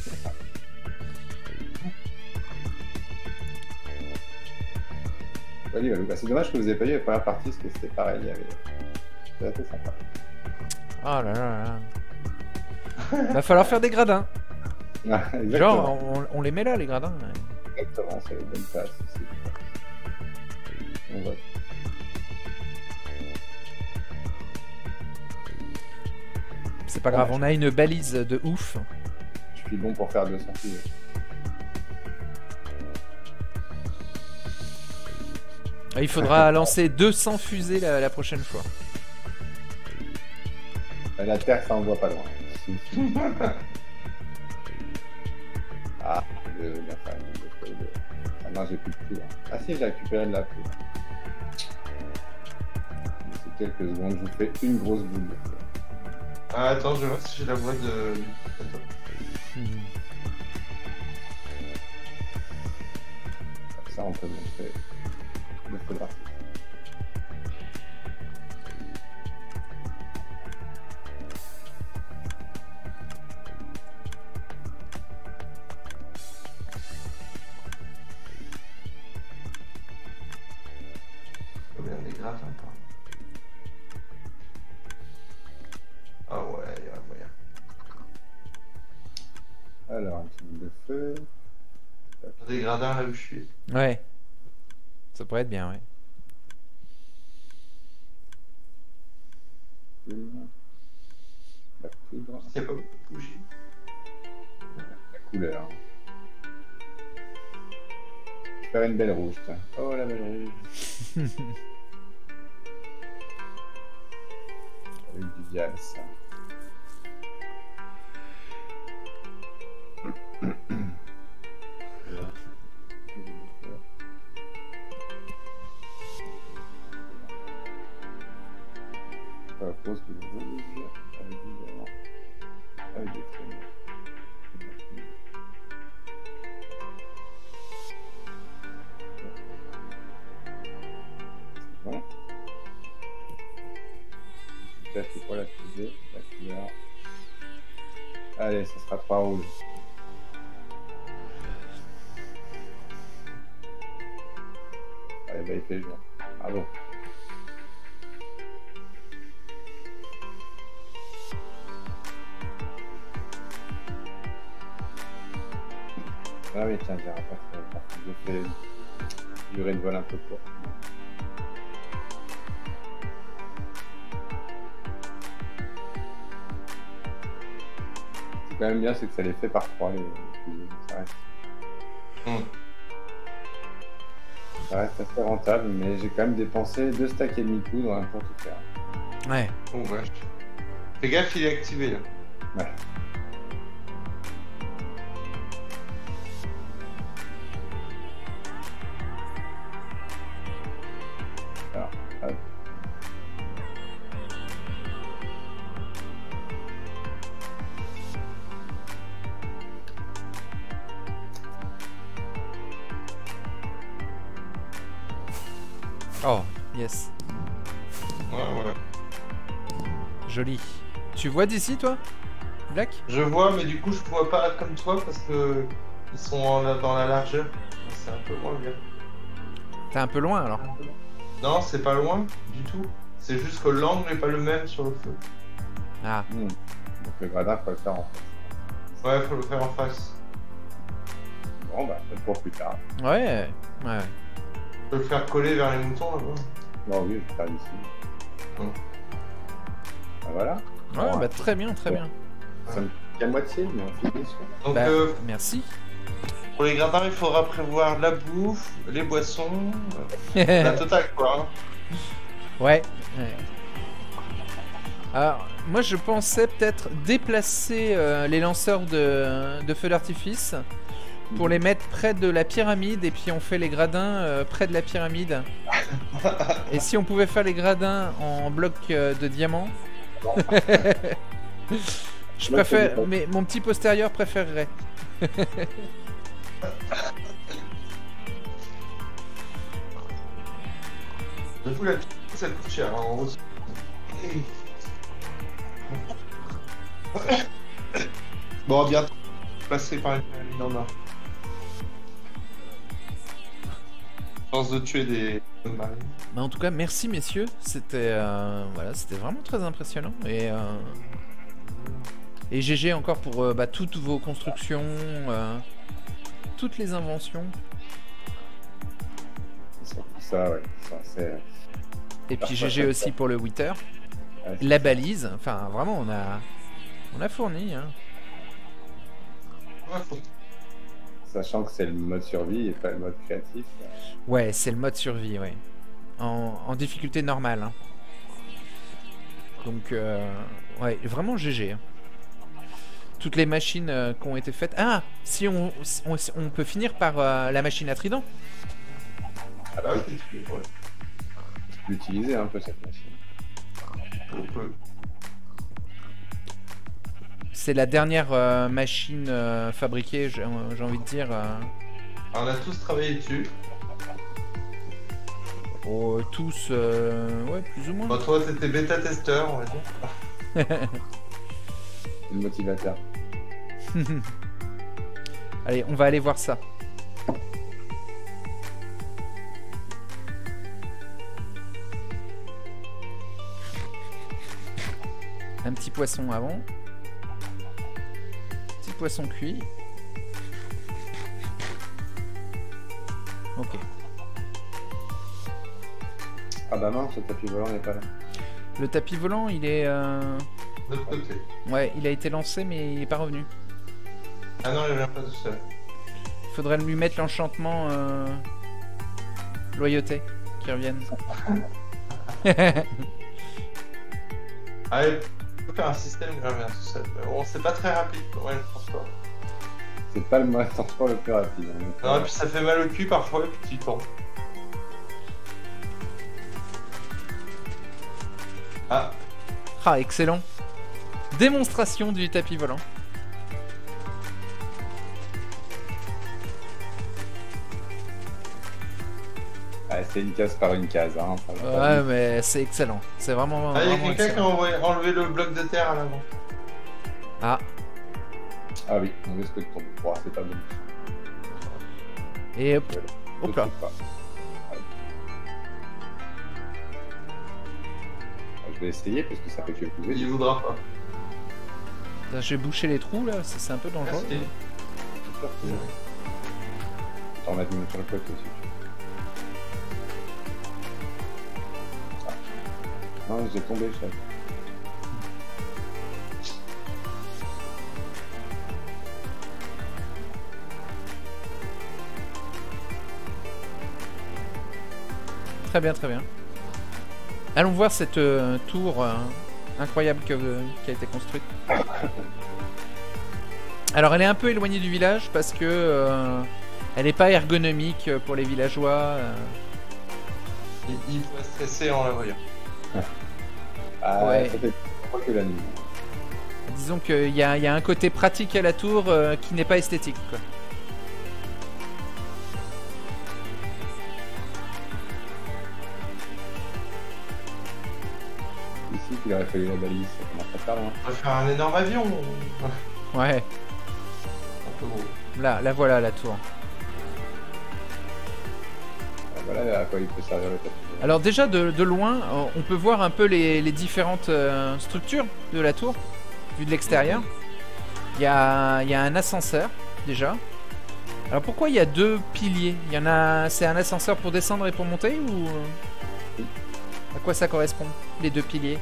Value, value. Bah, c'est dommage que vous n'ayez pas eu la première partie parce que c'était pareil. Il y avait... C'était assez sympa. Oh là là là. Va falloir faire des gradins. Ah, exactement. Genre, on, on les met là, les gradins. Ouais. Exactement, c'est la bonne place. C'est- On voit. C'est pas grave, on a une balise de ouf. Je suis bon pour faire deux sorties. Il faudra lancer deux cents fusées la, la prochaine fois. La Terre, ça envoie pas loin. Ah, je vais bien faire une de de- Ah non, j'ai plus de poudre. Ah si, j'ai récupéré de la poudre. D'ici quelques secondes, je vous fais une grosse boule. Ah, attends, je vais voir si j'ai la voix de. Attends. Hmm. Comme ça, on peut montrer le feu d'artifice. Combien des gratins, pardon. Ah ouais, il y a moyen. Alors, un petit bout de feu. Des gradins là où je suis. Ouais. Ça pourrait être bien, ouais. Plume. La poudre. Il n'y a pas beaucoup de bougies. La couleur. Je vais faire une belle rouge, tiens. Oh la belle rouge. Avec du vial, ça. La pose du rouge, avec du blanc, avec des traînées. C'est bon. Ça, c'est pour la fusée, la couleur. Allez, ça sera trois rouges. Allez, bah il fait jour. Bravo. Ah oui, tiens, j'ai pas fait. J'ai fait durer une vol un peu courte. C'est quand même bien, c'est que ça les fait par trois, les, les fusées. Ça reste, Hum. ça reste assez rentable, mais j'ai quand même dépensé deux stacks et demi de poudre hein, pour tout faire. Ouais. Oh vache. Fais gaffe, il est activé là. Ouais. Alors, hop. Oh, yes. Ouais, ouais. Joli. Tu vois d'ici, toi, Black? Je vois, mais du coup, je vois pas comme toi parce que ils sont en- dans la largeur. C'est un peu loin, bien. T'es un peu loin, alors. Non, c'est pas loin du tout. C'est juste que l'angle n'est pas le même sur le feu. Ah. Hmm. Donc le gradin, faut le faire en fait. Ouais, faut le faire en face. Bon, bah, peut-être pour plus tard. Ouais. Ouais. Faut le faire coller vers les moutons là-bas. Bon, oui, je vais faire d'ici. Hum. Bah, voilà. Ouais, Bon, bah très bien, très bien. Ça me pique à moitié, mais on finit sur. Donc, Bah, euh, merci. pour les gradins, il faudra prévoir la bouffe, les boissons, euh, la totale quoi. Hein. Ouais. Ouais. Alors, moi je pensais peut-être déplacer euh, les lanceurs de, de feux d'artifice pour les mettre près de la pyramide et puis on fait les gradins euh, près de la pyramide. Et si on pouvait faire les gradins en bloc euh, de diamant? Je préfère, mais mon petit postérieur préférerait. Du coup, la petite, ça coûte cher. Hein, en gros. Bon, bientôt passer par une mine en or. Chance de tuer des marines. Bah en tout cas, merci messieurs. C'était euh, voilà, c'était vraiment très impressionnant. Et, euh, et G G encore pour euh, bah, toutes vos constructions, euh, toutes les inventions. C'est ça, ouais. Ça, c'est... Et puis G G aussi pour le Wither. Ouais, La balise. Enfin, vraiment, on a, on a fourni. Hein. Ouais, faut... Sachant que c'est le mode survie et pas le mode créatif. Ouais, c'est le mode survie, ouais. En, en difficulté normale. Hein. Donc, euh, ouais, vraiment G G. Hein. Toutes les machines euh, qui ont été faites. Ah, si on, on, on peut finir par euh, la machine à trident. Ah bah oui, ouais. Je peux utiliser un peu cette machine. On peut. C'est la dernière euh, machine euh, fabriquée, j'ai envie de dire. Euh... Alors, on a tous travaillé dessus. Oh, tous, euh... ouais, plus ou moins. Bon, toi, t'étais bêta-testeur, on va dire. Le motivateur. Allez, on va aller voir ça. Un petit poisson avant. Petit poisson cuit. Ok. Ah bah non, ce tapis volant n'est pas là. Le tapis volant, il est... Euh... De l'autre côté. Ouais, il a été lancé, mais il est pas revenu. Ah non, il vient pas tout seul. Faudrait lui mettre l'enchantement euh... loyauté, qui revienne. Allez, faut faire un système qui revient tout seul. Mais bon, c'est pas très rapide pour moi le transport. C'est pas le mode transport le plus rapide. Hein. Non, et puis ça fait mal au cul parfois, et puis tu tombes. Ah, Ah, excellent. Démonstration du tapis volant. Ah, c'est une case par une case. Hein. Ça va pas Ouais, vite. mais c'est excellent. C'est vraiment. ah, il y a vraiment quelqu'un qui a excellent. envoyé- enlevé le bloc de terre à l'avant. Ah, Ah oui, on risque de tomber. Bon, c'est pas bon. et hop. Je Hop là. trouve pas. Ouais. Ah, je vais essayer parce que ça fait quelques Il heures. voudra pas. Putain, j'ai bouché les trous là, c'est c'est un peu dangereux. Merci. T'en mettre une sur le côté aussi. Ah. Non, j'ai tombé, chef. Très bien, très bien. Allons voir cette euh, tour euh, incroyable que, euh, qui a été construite. Alors elle est un peu éloignée du village parce que euh, elle n'est pas ergonomique pour les villageois. euh. Il, il pourrait stresser en la voyant. Ah, Ouais. ça fait pas que la nuit. Disons qu'il y, a- il y a un côté pratique à la tour euh, qui n'est pas esthétique, quoi. Ici, qu'il aurait fallu la balise, ça commence à faire loin. On va faire un énorme avion. Ouais, Un peu gros. là, là voilà la tour. Ah, voilà à quoi il peut servir le tapis. Alors déjà de, de loin, euh, on peut voir un peu les, les différentes euh, structures de la tour, vu de l'extérieur. Il y a, il y a un ascenseur, déjà. Alors pourquoi il y a deux piliers? Il y en a, c'est un ascenseur pour descendre et pour monter ou Oui. à quoi ça correspond, les deux piliers?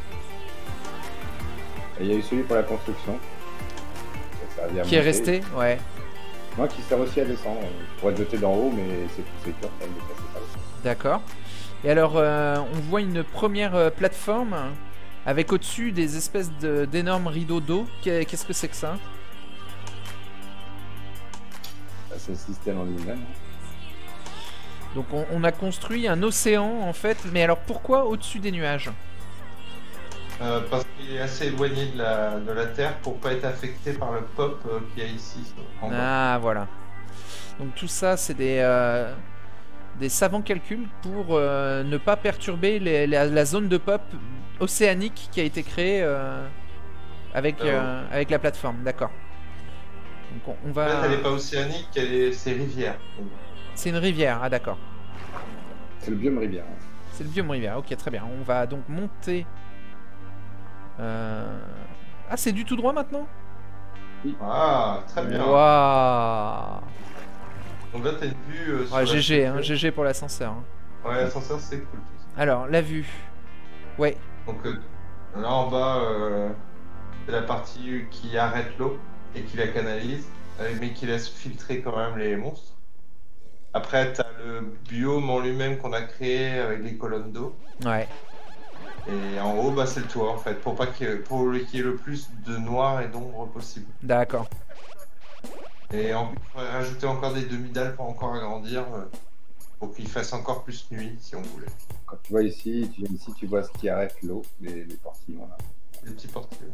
Et il y a eu celui pour la construction. Ça servait à Qui est monter. resté? Ouais. Moi qui sert aussi à descendre. Je pourrais te jeter d'en haut, mais c'est plus sécure quand même de passer par le sol. D'accord. Et alors, euh, on voit une première euh, plateforme avec au-dessus des espèces de- d'énormes rideaux d'eau. Qu'est- Qu'est-ce que c'est que ça? Bah, c'est le système en lui-même. Donc on, on a construit un océan en fait, mais alors pourquoi au-dessus des nuages? Euh, parce qu'il est assez éloigné de la, de la Terre pour pas être affecté par le pop euh, qu'il y a ici. En bas. Ah voilà. Donc tout ça c'est des, euh, des savants calculs pour euh, ne pas perturber les, la, la zone de pop océanique qui a été créée euh, avec, Ah ouais. euh, avec la plateforme, d'accord. Donc on, on En va... fait, elle est pas océanique, elle est... c'est rivière. C'est une rivière, ah d'accord. C'est le biome rivière. hein. C'est le biome rivière, ok très bien. On va donc monter... Euh... Ah c'est du tout droit maintenant? Ah, très bien. Waouh. Donc là, t'as une vue. Euh, sur Ouais, la G G, hein, structure. G G pour l'ascenseur. hein. Ouais, l'ascenseur, c'est cool. tout ça. Alors, la vue. Ouais, Donc euh, là en bas, euh, c'est la partie qui arrête l'eau et qui la canalise, euh, mais qui laisse filtrer quand même les monstres. Après, t'as le biome en lui-même qu'on a créé avec les colonnes d'eau. ouais. Et en haut, bah, c'est le toit en fait, pour pas qu'il y ait, pour qu'il y ait le plus de noir et d'ombre possible. D'accord. Et on pourrait rajouter encore des demi-dalles pour encore agrandir, euh, pour qu'il fasse encore plus nuit si on voulait. Quand tu vois ici, tu viens ici, tu vois ce qui arrête l'eau, les, les portillons là. Les petits portiers.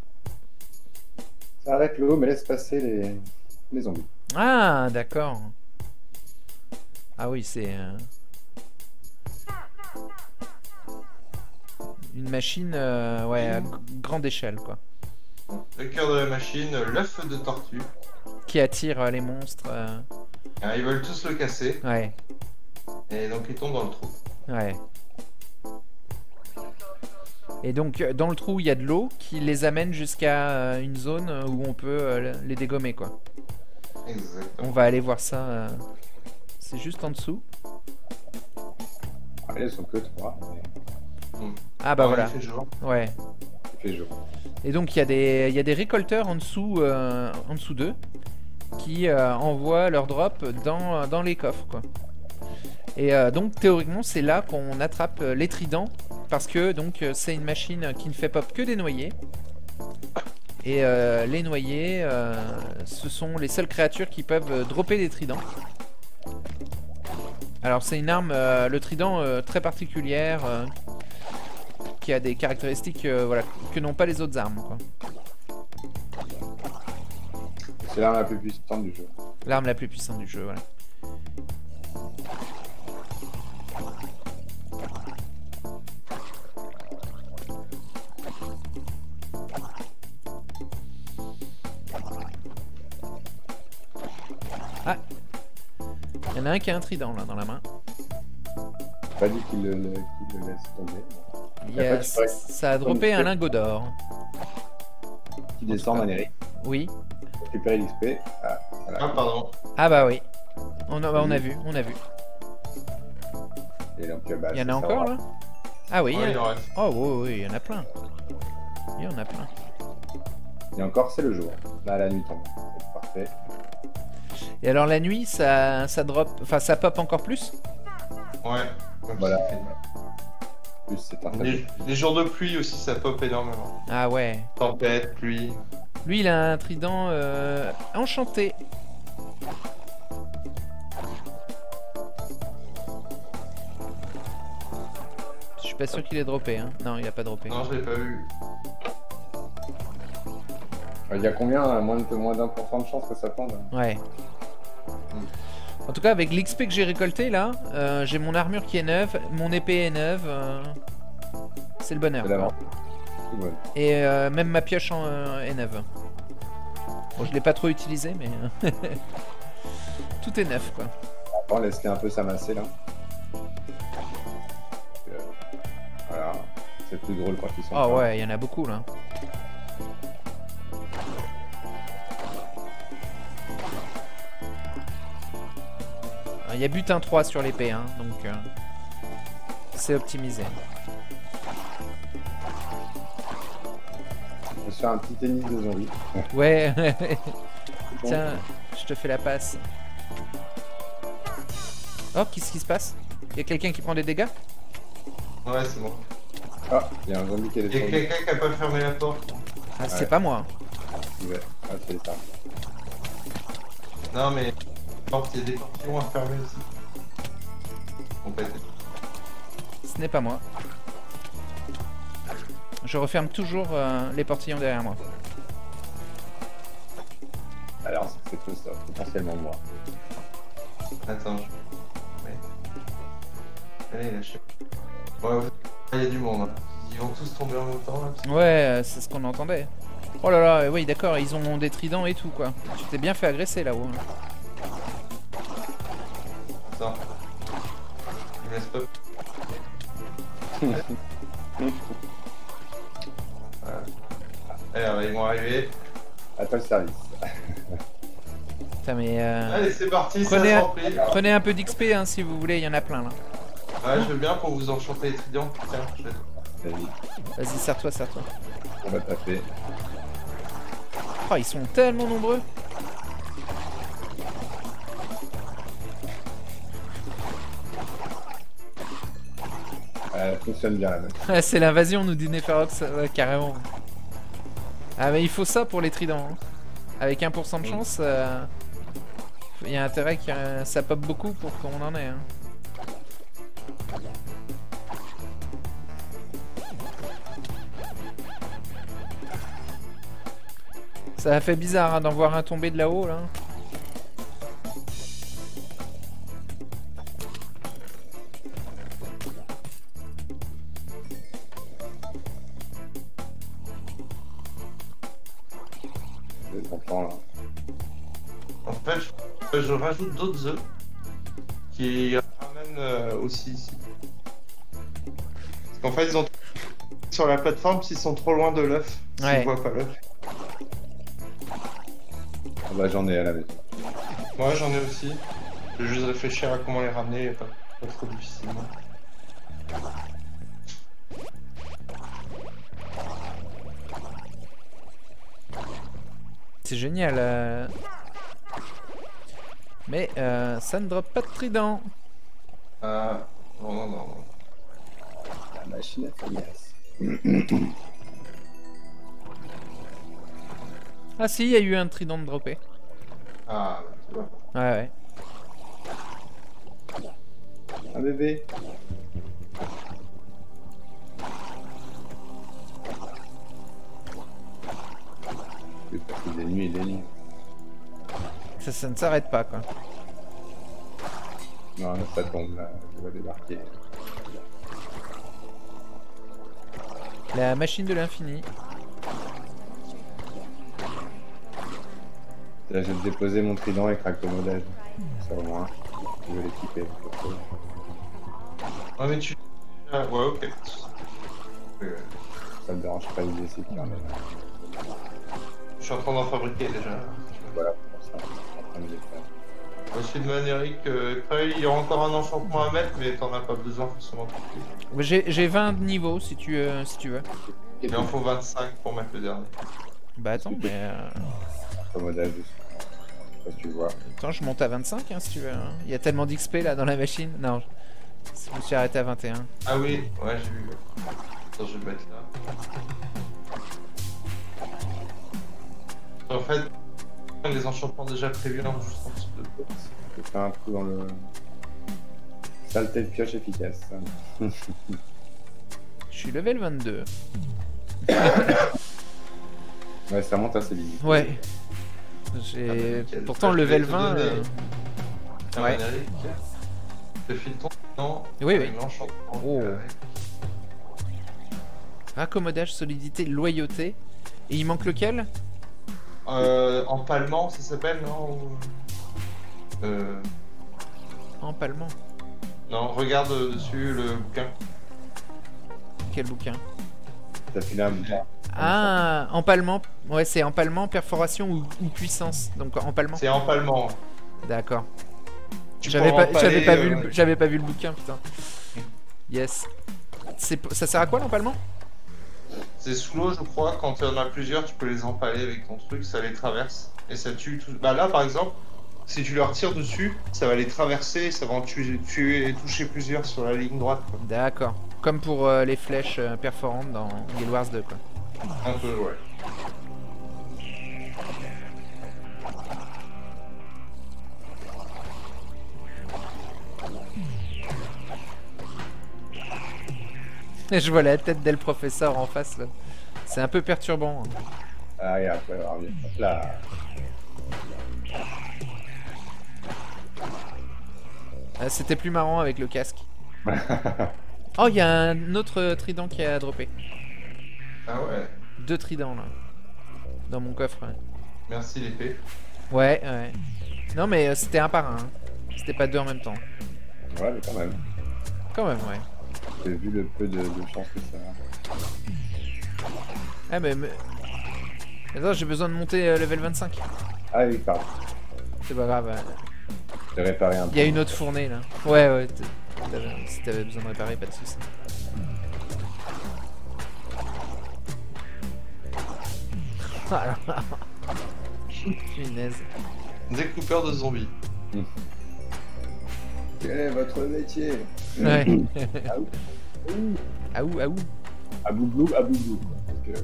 Ça arrête l'eau, mais laisse passer les, les zombies. Ah, d'accord. Ah oui, c'est... euh, une machine euh, ouais, à g- grande échelle, quoi. Le cœur de la machine, l'œuf de tortue. Qui attire euh, les monstres. euh, Ah, ils veulent tous le casser, Ouais, et donc ils tombent dans le trou. ouais. Et donc, euh, dans le trou, il y a de l'eau qui les amène jusqu'à euh, une zone euh, où on peut euh, les dégommer, quoi. Exactement. On va aller voir ça. euh, C'est juste en dessous. Ah, elles sont que trois, mais Ah bah Ah, voilà. il fait jour. Ouais. il fait jour. Et donc il y a des, il y a des récolteurs en dessous, euh, en dessous d'eux qui euh, envoient leurs drops dans, dans les coffres, quoi. Et euh, donc théoriquement c'est là qu'on attrape euh, les tridents parce que donc euh, c'est une machine qui ne fait pop que des noyés. Et euh, les noyés, euh, ce sont les seules créatures qui peuvent euh, dropper des tridents. Alors c'est une arme, euh, le trident euh, très particulière, euh, qui a des caractéristiques euh, voilà, que n'ont pas les autres armes, quoi. C'est l'arme la plus puissante du jeu. L'arme la plus puissante du jeu, voilà. Ah, il y en a un qui a un trident là dans la main. J'ai pas dit qu'il le, le- qu'il le laisse tomber. Il y Et a- après, tu pourrais- ça a droppé un lingot d'or. Qui descend en Eric, Oui. récupérer l'X P. Ah, voilà. Ah, pardon. Ah bah oui. On a, bah, on a vu, on a vu. Et donc, bah, Il y en c'est a ça, encore voilà. là? Ah oui. Ouais, il y il a- en reste. Oh oui, oui, il y en a plein. Il y en a plein. Et encore, c'est le jour. Là, la nuit tombe. C'est parfait. Et alors la nuit, ça, ça drop, enfin ça pop encore plus? Ouais. Comme Voilà. ça. Plus, c'est un Les, les jours de pluie aussi, ça pop énormément. Ah ouais. Tempête, pluie. Lui, il a un trident euh, enchanté. Je suis pas sûr qu'il ait droppé, hein. Non, il a pas droppé. Non, je l'ai pas vu. Il y a combien euh, Moins de moins d'un pour cent de chance que ça tombe. Ouais. En tout cas, avec l'X P que j'ai récolté là, euh, j'ai mon armure qui est neuve, mon épée est neuve. euh, C'est le bonheur. C'est l'avant. quoi. Tout bon. Et euh, même ma pioche en, euh, est neuve. Bon, je l'ai pas trop utilisé, mais euh, tout est neuf, quoi. Attends, laisse-les un peu s'amasser là. Euh, Voilà. C'est plus drôle quand ils sont. Oh pleins. ouais, il y en a beaucoup là. Il y a butin trois sur l'épée, hein, donc euh, c'est optimisé. On va se faire un petit tennis de zombies. Ouais, Bon. tiens, je te fais la passe. Oh, qu'est-ce qui se passe? Il y a quelqu'un qui prend des dégâts? Ouais, c'est bon. Ah, il y a un zombie qui est Il y a descendu. quelqu'un qui a pas fermé la porte. Ah, c'est Ouais. pas moi. Ouais. Ah, c'est ça. Non, mais. Porte, il y a des portillons à fermer aussi. ont pas été. Ce n'est pas moi. Je referme toujours euh, les portillons derrière moi. Alors, c'est tout ça, potentiellement moi. Attends, je... Ouais. Allez, lâchez. Ouais, il y a du monde. Hein. Ils vont tous tomber en même temps là. Ouais, euh, c'est ce qu'on entendait. Oh là là, oui d'accord, ils ont des tridents et tout quoi. Tu t'es bien fait agresser là-haut. Attends. Il me laisse pas. Voilà. Allez, alors, ils vont arriver. À toi le service. Putain mais... Euh... Allez, c'est parti, prenez, ça un... s'en prie. prenez un peu d'X P hein, si vous voulez, il y en a plein là. Ouais, je veux bien pour vous enchanter les tridents. Tiens, je vais... Vas-y, Vas-y, serre-toi, serre-toi. on va taper. Oh, ils sont tellement nombreux. Elle fonctionne bien la meuf. C'est l'invasion, nous dit Neferox, ouais, carrément. Ah mais il faut ça pour les tridents. Hein. Avec un pour cent de chance, euh... il y a intérêt que euh, ça pop beaucoup pour qu'on en ait. Hein. Ça a fait bizarre hein, d'en voir un tomber de là-haut là. Les enfants là. En fait, je, je rajoute d'autres œufs qui ramènent euh, aussi ici. Parce qu'en fait, ils ont sur la plateforme s'ils sont trop loin de l'œuf. Ouais. S'ils voient pas l'œuf. Ah bah j'en ai à la maison. Moi, j'en ai aussi. Je vais juste réfléchir à comment les ramener, pas, pas trop difficilement. C'est génial. Euh... Mais euh, ça ne drop pas de trident. Ah, non, non, non, non. La machine à faillasse. Ah si, il y a eu un trident de dropper. Ah, bah, tu vois. Ouais, ouais. Un bébé. Oui, parce que des nuits et des nuits. Ça, ça ne s'arrête pas quoi. Non, là, ça tombe là, je vais débarquer. La machine de l'infini. Là, je vais déposer mon trident avec raccommodage. Ça au moins, je vais l'équiper. Ouais, mais tu. Ah, ouais, ok. Euh, Ça me dérange pas l'idée si tu permets. je suis en train d'en fabriquer déjà. Voilà, pour ça, je suis en train de les faire. Ensuite, de Eric, euh, après, il y aura encore un enchantement à mettre, mais t'en as pas besoin forcément tout de suite. J'ai j'ai vingt niveaux si tu, euh, si tu veux. Il en faut vingt-cinq pour mettre le dernier. Bah attends, mais... Euh... Raccommodage, je sais pas si tu vois. Attends, je monte à vingt-cinq hein, si tu veux. Hein. Il y a tellement d'X P là dans la machine. Non, je me suis arrêté à vingt et un. Ah oui, ouais, j'ai vu. Attends, je vais le mettre là. En fait, les enchantements déjà prévus, là, juste un petit peu. Je vais faire un trou dans le... Saleté de pioche efficace. Je suis level vingt-deux. Ouais, ça monte assez vite. Ouais. J'ai... Ah, bah, Pourtant je vais level te vingt... donner- euh, Ah, Ouais. Eric, je te file ton nom. Oui, avec oui. l'enchantement. Oh. Euh, Raccommodage, solidité, loyauté. Et il manque lequel? Euh, empalement, ça s'appelle, non ou- euh, Empalement. Non, regarde euh, dessus le bouquin. Quel bouquin? T'as filé un bouquin. Ah, empalement. Ouais, c'est empalement, perforation ou, ou puissance. Donc empalement. C'est empalement. D'accord. Tu J'avais pourras pas, j'avais empaler, pas vu, euh, le, j'avais pas vu le bouquin, putain. Yes. C'est, ça sert à quoi l'empalement? C'est sous l'eau, je crois. Quand il y en a plusieurs, tu peux les empaler avec ton truc, ça les traverse. Et ça tue tout. Bah là, par exemple, si tu leur tires dessus, ça va les traverser, ça va en tuer, tuer et toucher plusieurs sur la ligne droite. Quoi. D'accord. Comme pour euh, les flèches euh, perforantes dans Guild Wars deux, quoi. Un peu, ouais. Je vois la tête d'El Professeur en face là. C'est un peu perturbant. Hein. Ah, regarde, ouais, alors, bien. Hop là. Ah, c'était plus marrant avec le casque. Oh, il y a un autre trident qui a droppé. Ah ouais. Deux tridents là. Dans mon coffre. Ouais, Merci l'épée. ouais. ouais. Non, mais euh, c'était un par un. Hein. C'était pas deux en même temps. Ouais, mais quand même. Quand même, ouais. J'ai vu le peu de, de chance que ça a. Ah, mais. mais... Attends, j'ai besoin de monter euh, level vingt-cinq. Ah oui, pardon. C'est pas grave. Ouais. J'ai réparé un peu. Il y a une autre fournée là. Ouais, ouais. Si t'avais besoin de réparer, pas de soucis. Ah là. Punaise. Découpeur de zombies. Quel est votre métier? Ouais. Ah ouh. Ouh. Ah ouh, ah ouh. À boublou, à boublou. Parce que.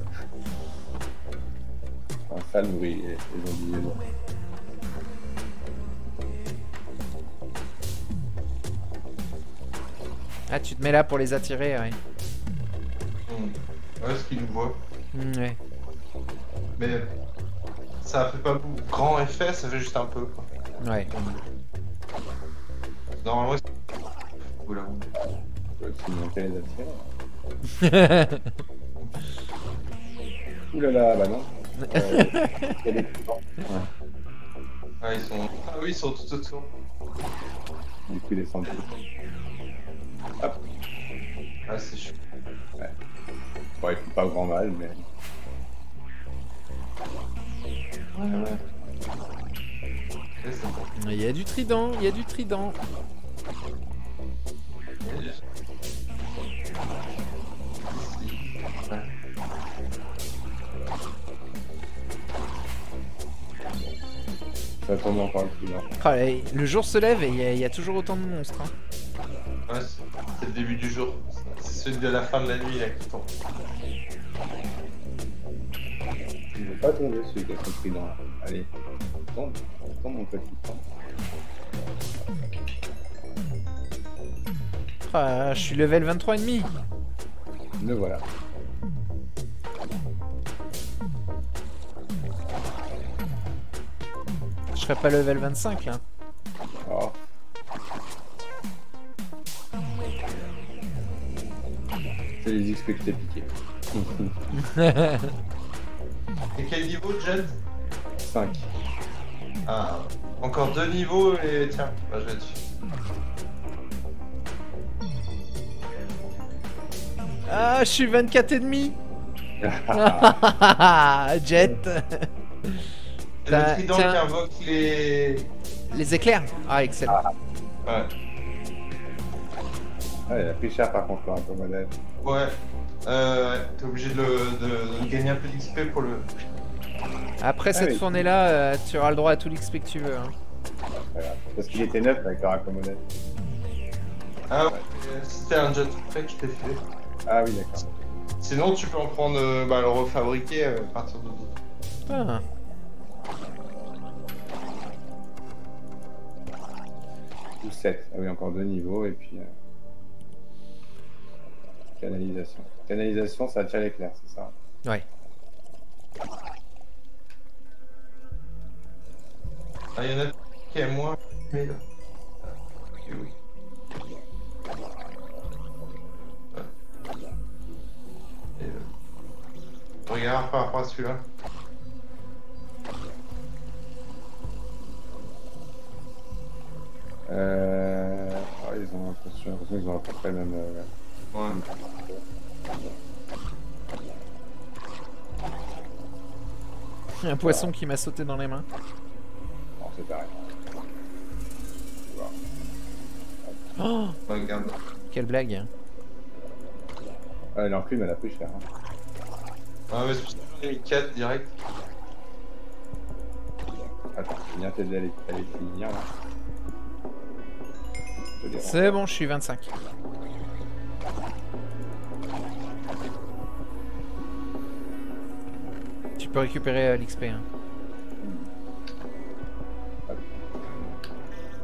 Un sale nourri, les, les zombies. Bon. Ah, tu te mets là pour les attirer, ouais. Mmh. Ouais, ce qu'ils nous voient. Mmh, ouais. Mais ça fait pas beaucoup grand effet, ça fait juste un peu quoi. Ouais. Normalement, c'est... Oula. On peut aussi monter les attirer. Ouh là là, bah non. Euh, il y a des tridents. Ouais. Ah, ils sont... Ah oui, ils sont tout autour. Du coup, ils descendent plus. Hop. Ah, c'est chaud. Ouais. Bon, ils font pas grand mal, mais. Ouais, ouais. Et c'est bon. Il y a du trident, il y a du trident. Ouais. Ça tombe encore le plus là. Ah, et le jour se lève et il y, a- il y a toujours autant de monstres. Hein. Ouais, c'est c'est le début du jour. C'est celui de la fin de la nuit là qui tombe. Il veut pas tomber celui qui a son trident là. Allez, tombe, tombe mon petit temps. Ah, je suis level vingt-trois et demi. Le voilà. Je serais pas level vingt-cinq là. Oh. C'est les X P que t'es piqué. Et quel niveau, Jet? cinq. Ah, encore deux niveaux et tiens, bah, je vais dessus. Ah, je suis vingt-quatre et demi. Jet. C'est Bah, le trident tiens. qui invoque les... Les éclairs. Ah, excellent. Ouais. Ah, il a pris cher par contre, là, un peu modèle. Ouais. Euh, ouais. T'es obligé de, le- de, de gagner un peu d'X P pour le... Après cette oui. fournée-là, euh, tu auras le droit à tout l'X P que tu veux. Hein. Voilà. Parce qu'il était neuf avec le raccommodèle. Ah ouais, c'était un jetpack que je t'ai fait. Ah oui, d'accord. Sinon, tu peux en prendre, euh, bah, le refabriquer euh, à partir de... Ah. Ou sept. Ah oui, encore deux niveaux et puis... Euh... Canalisation. Canalisation, ça attire l'éclair, c'est ça? Ouais. Ah, il y en a qui aiment moins, mais là... Ok, oui. Et, euh, regarde par rapport à celui-là. Euh... Oh, ils ont l'impression qu'ils ont à peu près le même... Euh... Ouais. Il y a un poisson qui m'a sauté dans les mains. Non, c'est pareil. Oh, Regarde. quelle blague. Ah, l'enclume, elle a pris cher. Hein. Ah, mais c'est pour ça que j'en ai mis quatre direct. Attends, je viens t'aider à les, à les finir là. Je les C'est bon, je suis vingt-cinq. Tu peux récupérer euh, l'X P. Hein. Hop.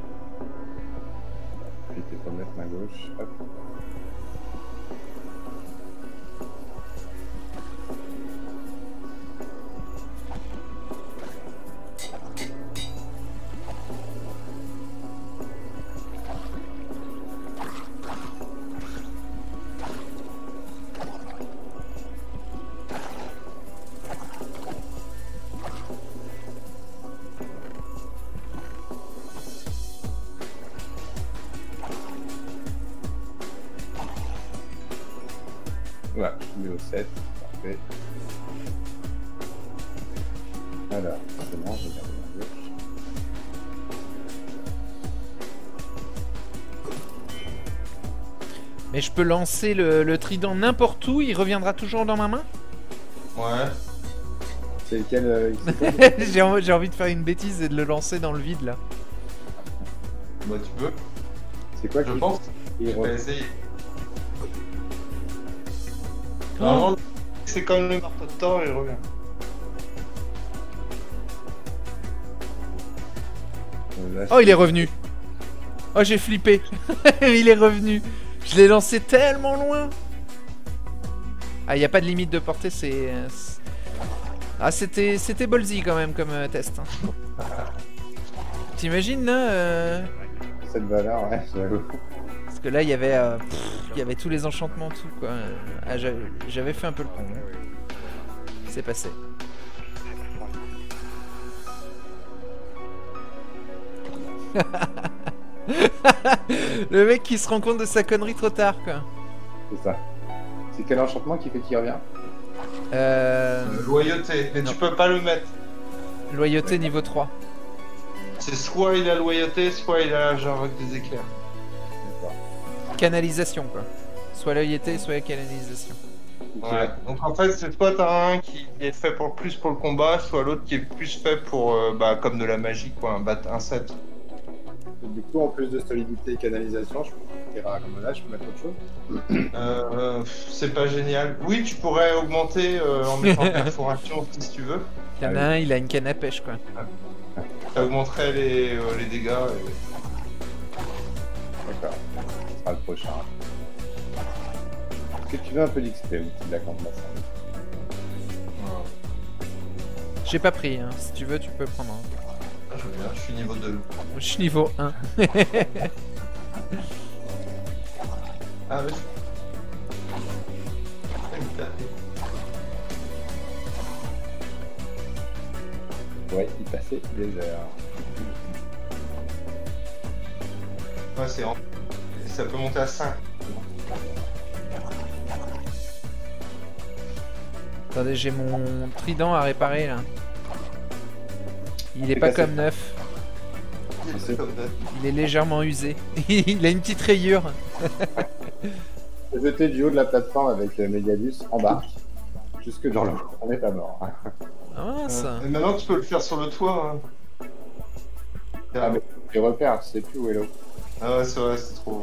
Cliquez sur le mettre main gauche. Hop. Ouais, niveau sept, parfait. Alors, c'est bon, j'ai gardé ma gauche. Mais je peux lancer le, le trident n'importe où, il reviendra toujours dans ma main? Ouais. C'est lequel euh, J'ai en- j'ai envie de faire une bêtise et de le lancer dans le vide là. Bah tu peux. C'est quoi Je qui... pense. il Je re- vais essayer. Oh. Normalement, c'est comme le marteau de Thor, il revient. euh, là, Oh, il est revenu. Oh, j'ai flippé. Il est revenu. Je l'ai lancé tellement loin. Ah, il n'y a pas de limite de portée, c'est... c'est- Ah, c'était c'était ballsy quand même comme euh, test. Hein. T'imagines là euh, Cette valeur, ouais, j'avoue. Parce que là, il y avait... euh, pff, il y avait tous les enchantements, tout quoi. Ah, j'avais j'avais fait un peu le con. Hein. C'est passé. Le mec qui se rend compte de sa connerie trop tard quoi. C'est ça. C'est quel enchantement qui fait qu'il revient? Euh... Euh, loyauté, mais Non. tu peux pas le mettre. Loyauté niveau trois. C'est soit il a loyauté, soit il a genre avec des éclairs. D'accord. Canalisation quoi. Soit loyauté, soit la canalisation. Ok. Ouais. Donc en fait, c'est soit t'as un qui est fait pour plus pour le combat, soit l'autre qui est plus fait pour euh, bah comme de la magie quoi, un bat un set. Et du coup, en plus de solidité et canalisation, je peux faire comme là, je peux mettre autre chose. Euh, euh, c'est pas génial. Oui, tu pourrais augmenter euh, en mettant perforation si tu veux. Il y en a un, il a une canne à pêche quoi. Ça augmenterait les, euh, les dégâts. Et... D'accord. Ce sera le prochain. Est-ce que tu veux un peu d'X P ou de la camp maçon? J'ai pas pris, hein. Si tu veux, tu peux prendre. Hein. Ah, je veux bien, je suis niveau deux. Je suis niveau un. Ah oui. Ouais, il passait des heures. Ouais, c'est en... Ça peut monter à cinq. Attendez, j'ai mon trident à réparer là. Il est C'est pas cassé. comme neuf. C'est comme ça. Il est légèrement usé. Il a une petite rayure. J'ai jeté du haut de la plateforme avec euh, Megalus en barque, jusque dans l'eau. On n'est pas mort. Ah, ça. Et maintenant, tu peux le faire sur le toit. Hein. Ah, mais les repères, tu sais plus où est l'eau. Ah ouais, c'est vrai, c'est trop.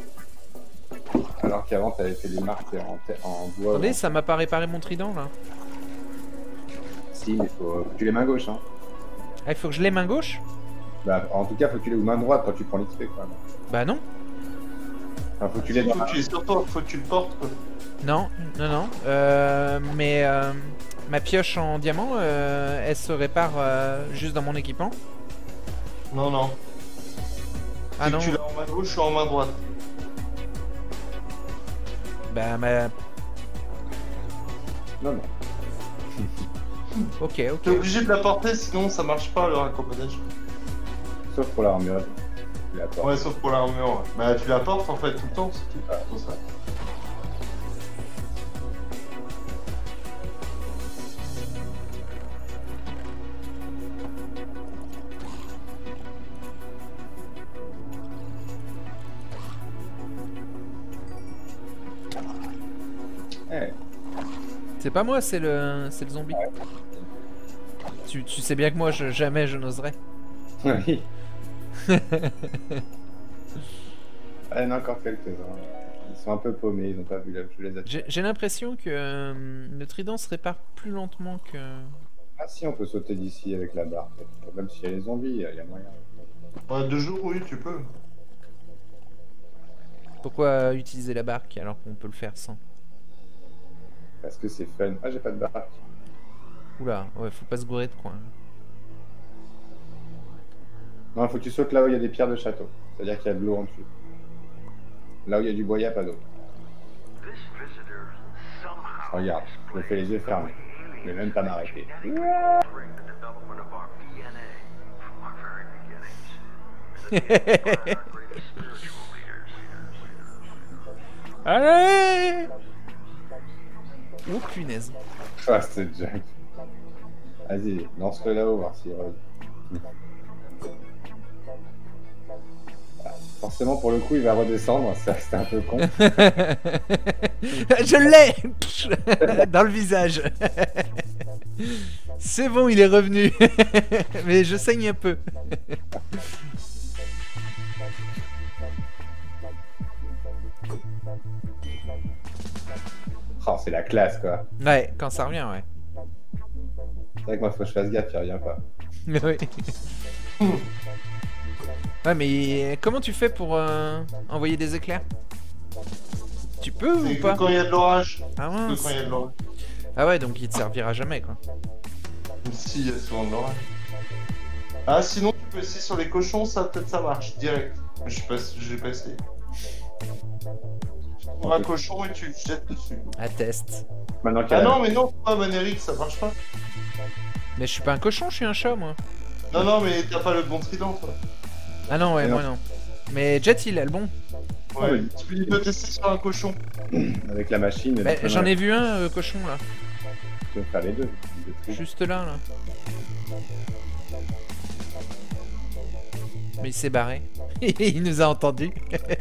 Alors qu'avant, t'avais fait des marques en, te- en bois. Attendez, en- ça m'a pas réparé mon trident là. Si, mais faut... faut que tu les mains gauche. Hein. Ah, il faut que je l'ai main gauche? Bah, en tout cas, faut que tu les aux main droite quand tu prends l'X P. Quoi. Bah non. Enfin, faut que tu les Faut dans que la- tu les sur toi, faut que tu le portes. Quoi. Non, non, non. Euh, mais euh, ma pioche en diamant, euh, elle se répare euh, juste dans mon équipement. Non, non. Ah Si non. tu l'as en main gauche ou en main droite. Bah ma... Non, non. Ok, T'es ok. obligé de la porter, sinon ça marche pas le raccommodage. Sauf pour l'armure. Tu la portes. Ouais, sauf pour l'armure. Ouais. Bah, tu la portes en fait tout le temps, c'est tout. Ouais. C'est pour ça. Eh, C'est pas moi, c'est le, c'est le zombie. Tu, tu sais bien que moi, je, jamais je n'oserais. oui. Ah, il y en a encore quelques-uns. Ils sont un peu paumés, ils ont pas vu la... Je les ai... J'ai j'ai l'impression que euh, le trident se répare plus lentement que... Ah si, on peut sauter d'ici avec la barre. Même s'il y a les zombies, il y a moyen. Ouais, deux jours, oui, tu peux. Pourquoi utiliser la barque alors qu'on peut le faire sans? Parce que c'est fun. Ah, j'ai pas de barque. Oula, ouais, faut pas se gourer de coin. Non, il faut que tu sautes là où il y a des pierres de château. C'est-à-dire qu'il y a de l'eau en dessous. Là où il y a du bois, il n'y a pas d'eau. Regarde, je me fais les yeux fermés. Je vais même pas m'arrêter. Allez! punaise. Ah, c'était Jack. Vas-y, lance-le là-haut, voir s'il revient. Forcément, pour le coup, il va redescendre. Ça, c'était un peu con. Je l'ai dans le visage. C'est bon, il est revenu. Mais je saigne un peu. Oh, c'est la classe, quoi. Ouais, quand ça revient, ouais. C'est vrai que moi, faut que je fasse gaffe, il revient pas. Oui. Ouais, mais comment tu fais pour euh, envoyer des éclairs? Tu peux ou C'est pas? quand il y a de l'orage. Ah Que mince. quand il y a de l'orage. Ah ouais, donc il te servira jamais, quoi. Si, il y a souvent de l'orage. Ah, sinon, tu peux essayer sur les cochons, ça peut-être ça marche, direct. Je sais pas si j'ai pas essayé. Tu prends un cochon et tu le jettes dessus. À test. Maintenant qu'il y Ah a- non, mais non, pas Manéric, ça marche pas. Mais je suis pas un cochon, je suis un chat, moi. Non, non, mais t'as pas le bon trident, toi. Ah non, ouais, Mais moi non. Mais Jet, il a le bon. Ouais, oui. tu peux tu peux tester sur un cochon. Avec la machine. Bah, tu peux- j'en ai vu un euh, cochon, là. Tu peux faire les deux. les deux. Juste là, là. Mais il s'est barré. Il nous a entendus.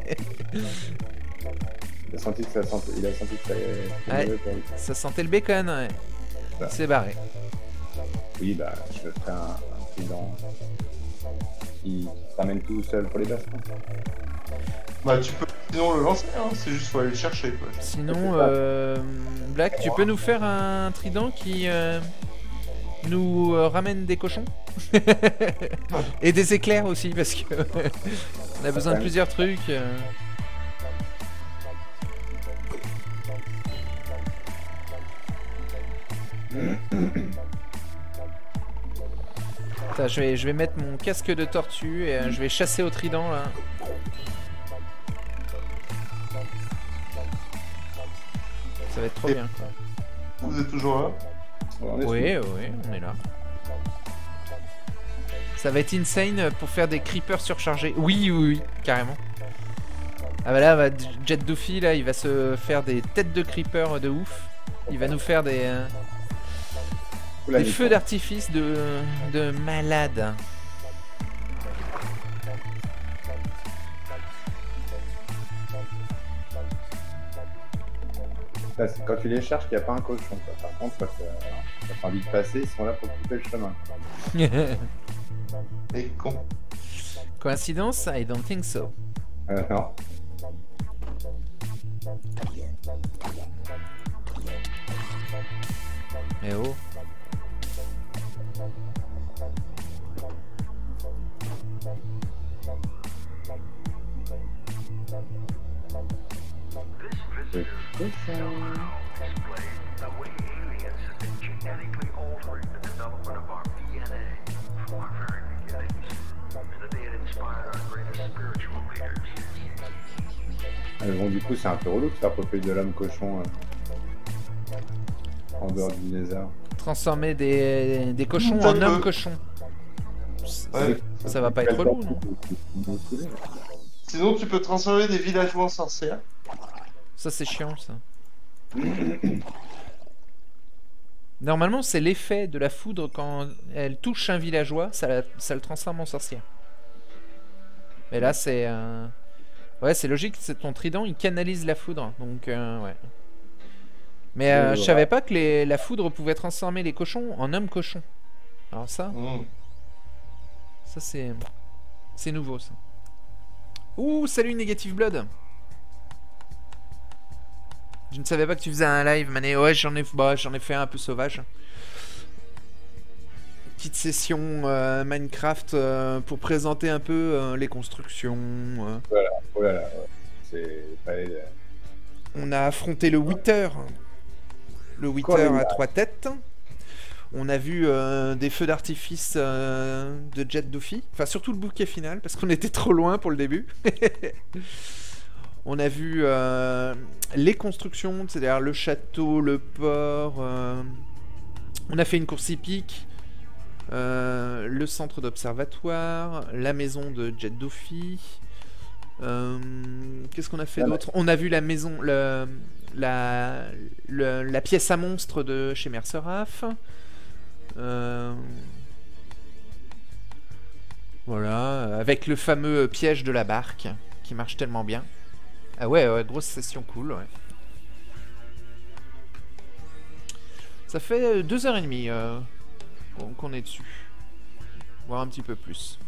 Il a senti que ça sentait. Il a senti que ça allait- c'était Ouais. mauvais pour lui. Ça sentait le bacon, ouais. Il Ça. s'est barré. Oui, bah, je me ferai un, un trident qui t'amène tout seul pour les basses. Bah, tu peux sinon le lancer, hein. C'est juste faut aller le chercher, quoi. Sinon, euh, Black, tu peux nous faire un trident qui euh, nous euh, ramène des cochons? Et des éclairs aussi, parce que on a besoin de plusieurs trucs. euh. Attends, je vais, je vais mettre mon casque de tortue et euh, je vais chasser au trident là. Ça va être trop Et- bien, quoi. Vous êtes toujours là? On est Oui, oui, on est là. Ça va être insane pour faire des creepers surchargés. Oui, oui, oui, carrément. Ah bah là, bah, Jet Doofy, là, il va se faire des têtes de creepers de ouf. Il va nous faire des, euh, sous la des nuit, feux quoi. d'artifice de, de malade. Là, c'est quand tu les cherches qu'il n'y a pas un cochon. Quoi. Par contre, quand t'as t'as envie de passer, ils sont là pour couper le chemin. Et con. Coïncidence? I don't think so. Euh, non. Mais oh. Le cochon. Ah, mais bon, du coup, c'est un peu relou de faire popper de l'homme cochon euh, en dehors du lézard. Transformer des, des cochons Ça en peut. hommes cochons. Ouais. Ça va pas être relou, non? Sinon, tu peux transformer des villageois en sorcières. Ça, c'est chiant, ça. Normalement, c'est l'effet de la foudre quand elle touche un villageois, ça, la- ça le transforme en sorcière. Mais là, c'est... euh, Ouais, c'est logique, c'est ton trident, il canalise la foudre, donc euh, ouais. Mais euh, Ouais, je ouais. savais pas que les... la foudre pouvait transformer les cochons en hommes cochons. Alors ça, Mmh. ça c'est... C'est nouveau, ça. Ouh, salut Negative Blood. Je ne savais pas que tu faisais un live, Mané. Ouais, j'en ai, bah, j'en ai fait un, un peu sauvage. Petite session euh, Minecraft euh, pour présenter un peu euh, les constructions. euh. Oh là là, ouais. C'est. fallait, euh, On a affronté le Wither. Le Wither Quoi, à le- trois têtes. On a vu euh, des feux d'artifice euh, de Jet Doofy. Enfin, surtout le bouquet final, parce qu'on était trop loin pour le début. On a vu euh, les constructions, c'est-à-dire le château, le port. euh, On a fait une course hippique. euh, le centre d'observatoire. La maison de Jet Doofy. euh, Qu'est-ce qu'on a fait Ah, d'autre? On a vu la maison, le, la, le- la pièce à monstre de chez Merceraf. Euh, voilà, avec le fameux piège de la barque qui marche tellement bien. Ah ouais, ouais, grosse session cool, ouais. Ça fait deux heures et demie euh, qu'on qu'on est dessus. Voire un petit peu plus.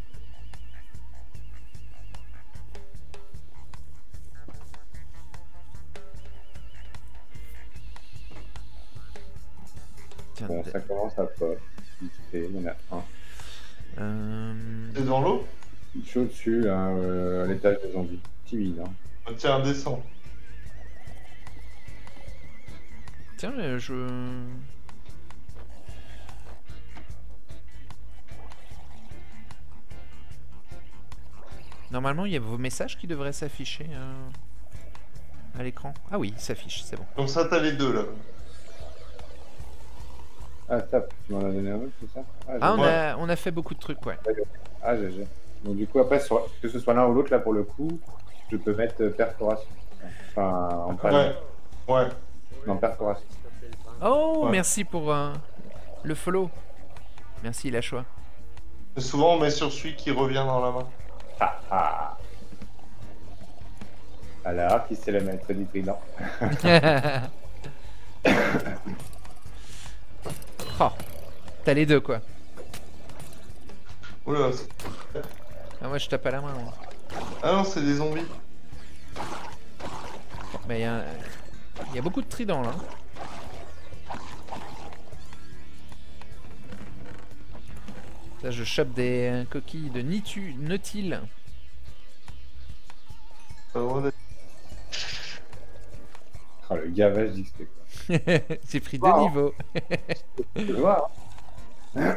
Tiens, Bon, ça commence à pop. Vite fait, il y en a un. euh, C'est dans l'eau? Je suis au-dessus, là, euh, à l'étage des zombies. Timide, hein. Ah, tiens, descend. Tiens, euh, je... Normalement, il y a vos messages qui devraient s'afficher euh, à l'écran. Ah oui, ils s'affichent, c'est bon. Comme ça, t'as les deux là. Ah, top, tu m'en as donné un autre, c'est ça? Ah, Ah, on j'ai- a, on a fait beaucoup de trucs, ouais. Ah, G G. Donc, du coup, après, sur- que ce soit l'un ou l'autre, là, pour le coup, je peux mettre euh, perforation. Enfin, en Ouais. panneau. Ouais. Non, perforation. Oh, Ouais. merci pour euh, le follow. Merci, la choix. Mais souvent, on met sur celui qui revient dans la main. Ah, ah. Alors, qui c'est le maître du trident? Oh, t'as les deux, quoi. Oula, c'est- Ah, moi, je tape à la main, moi. ah non, c'est des zombies. Mais il y, a- il y a beaucoup de tridents, là. Là, je chope des euh, coquilles de nitu, nautil. Pas le droit d'être- Ah, le gavage d'X P, quoi. J'ai pris deux Wow. niveaux. Tu peux voir, hein.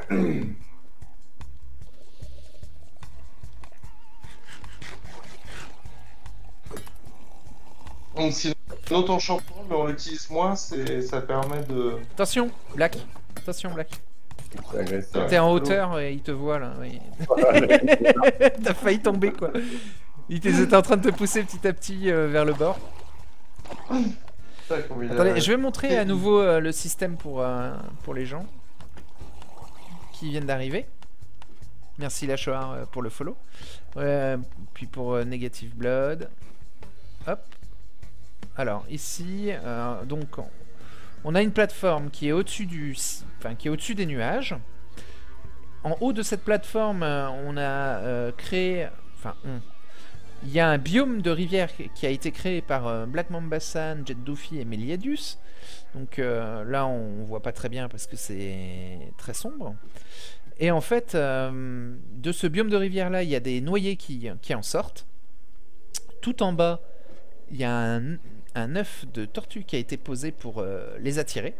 Donc, sinon, notre enchantement, mais on l'utilise moins, c'est... ça permet de. Attention, Black. Attention, Black. C'est agressif. T'es en hauteur et il te voit, là. Oui. T'as failli tomber, quoi. Il était en train de te pousser petit à petit euh, vers le bord. Ça, comme il a- Attendez, je vais montrer à nouveau euh, le système pour, euh, pour les gens qui viennent d'arriver. Merci la Shoah euh, pour le follow. Euh, puis pour euh, Negative Blood. Hop. Alors ici, euh, donc on, on a une plateforme qui est au-dessus du, enfin qui est au-dessus des nuages. En haut de cette plateforme, euh, on a euh, créé, enfin on. Il y a un biome de rivière qui a été créé par euh, Black Mambasan, Jet Doofy et Meliadus. Donc euh, là, on voit pas très bien parce que c'est très sombre. Et en fait, euh, de ce biome de rivière là, il y a des noyers qui, qui en sortent. Tout en bas, il y a un, un œuf de tortue qui a été posé pour euh, les attirer.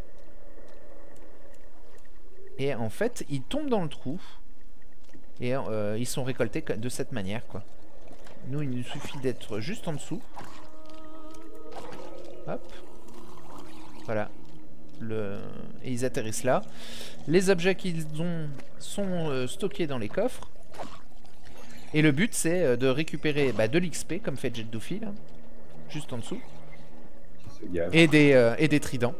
Et en fait, ils tombent dans le trou et euh, ils sont récoltés de cette manière, quoi. Nous, il nous suffit d'être juste en dessous. Hop. Voilà. Le... Et ils atterrissent là. Les objets qu'ils ont sont euh, stockés dans les coffres. Et le but, c'est euh, de récupérer bah, de l'X P, comme fait Jet Doofy, là. Juste en dessous. Ce gave. Et des, euh, et des tridents.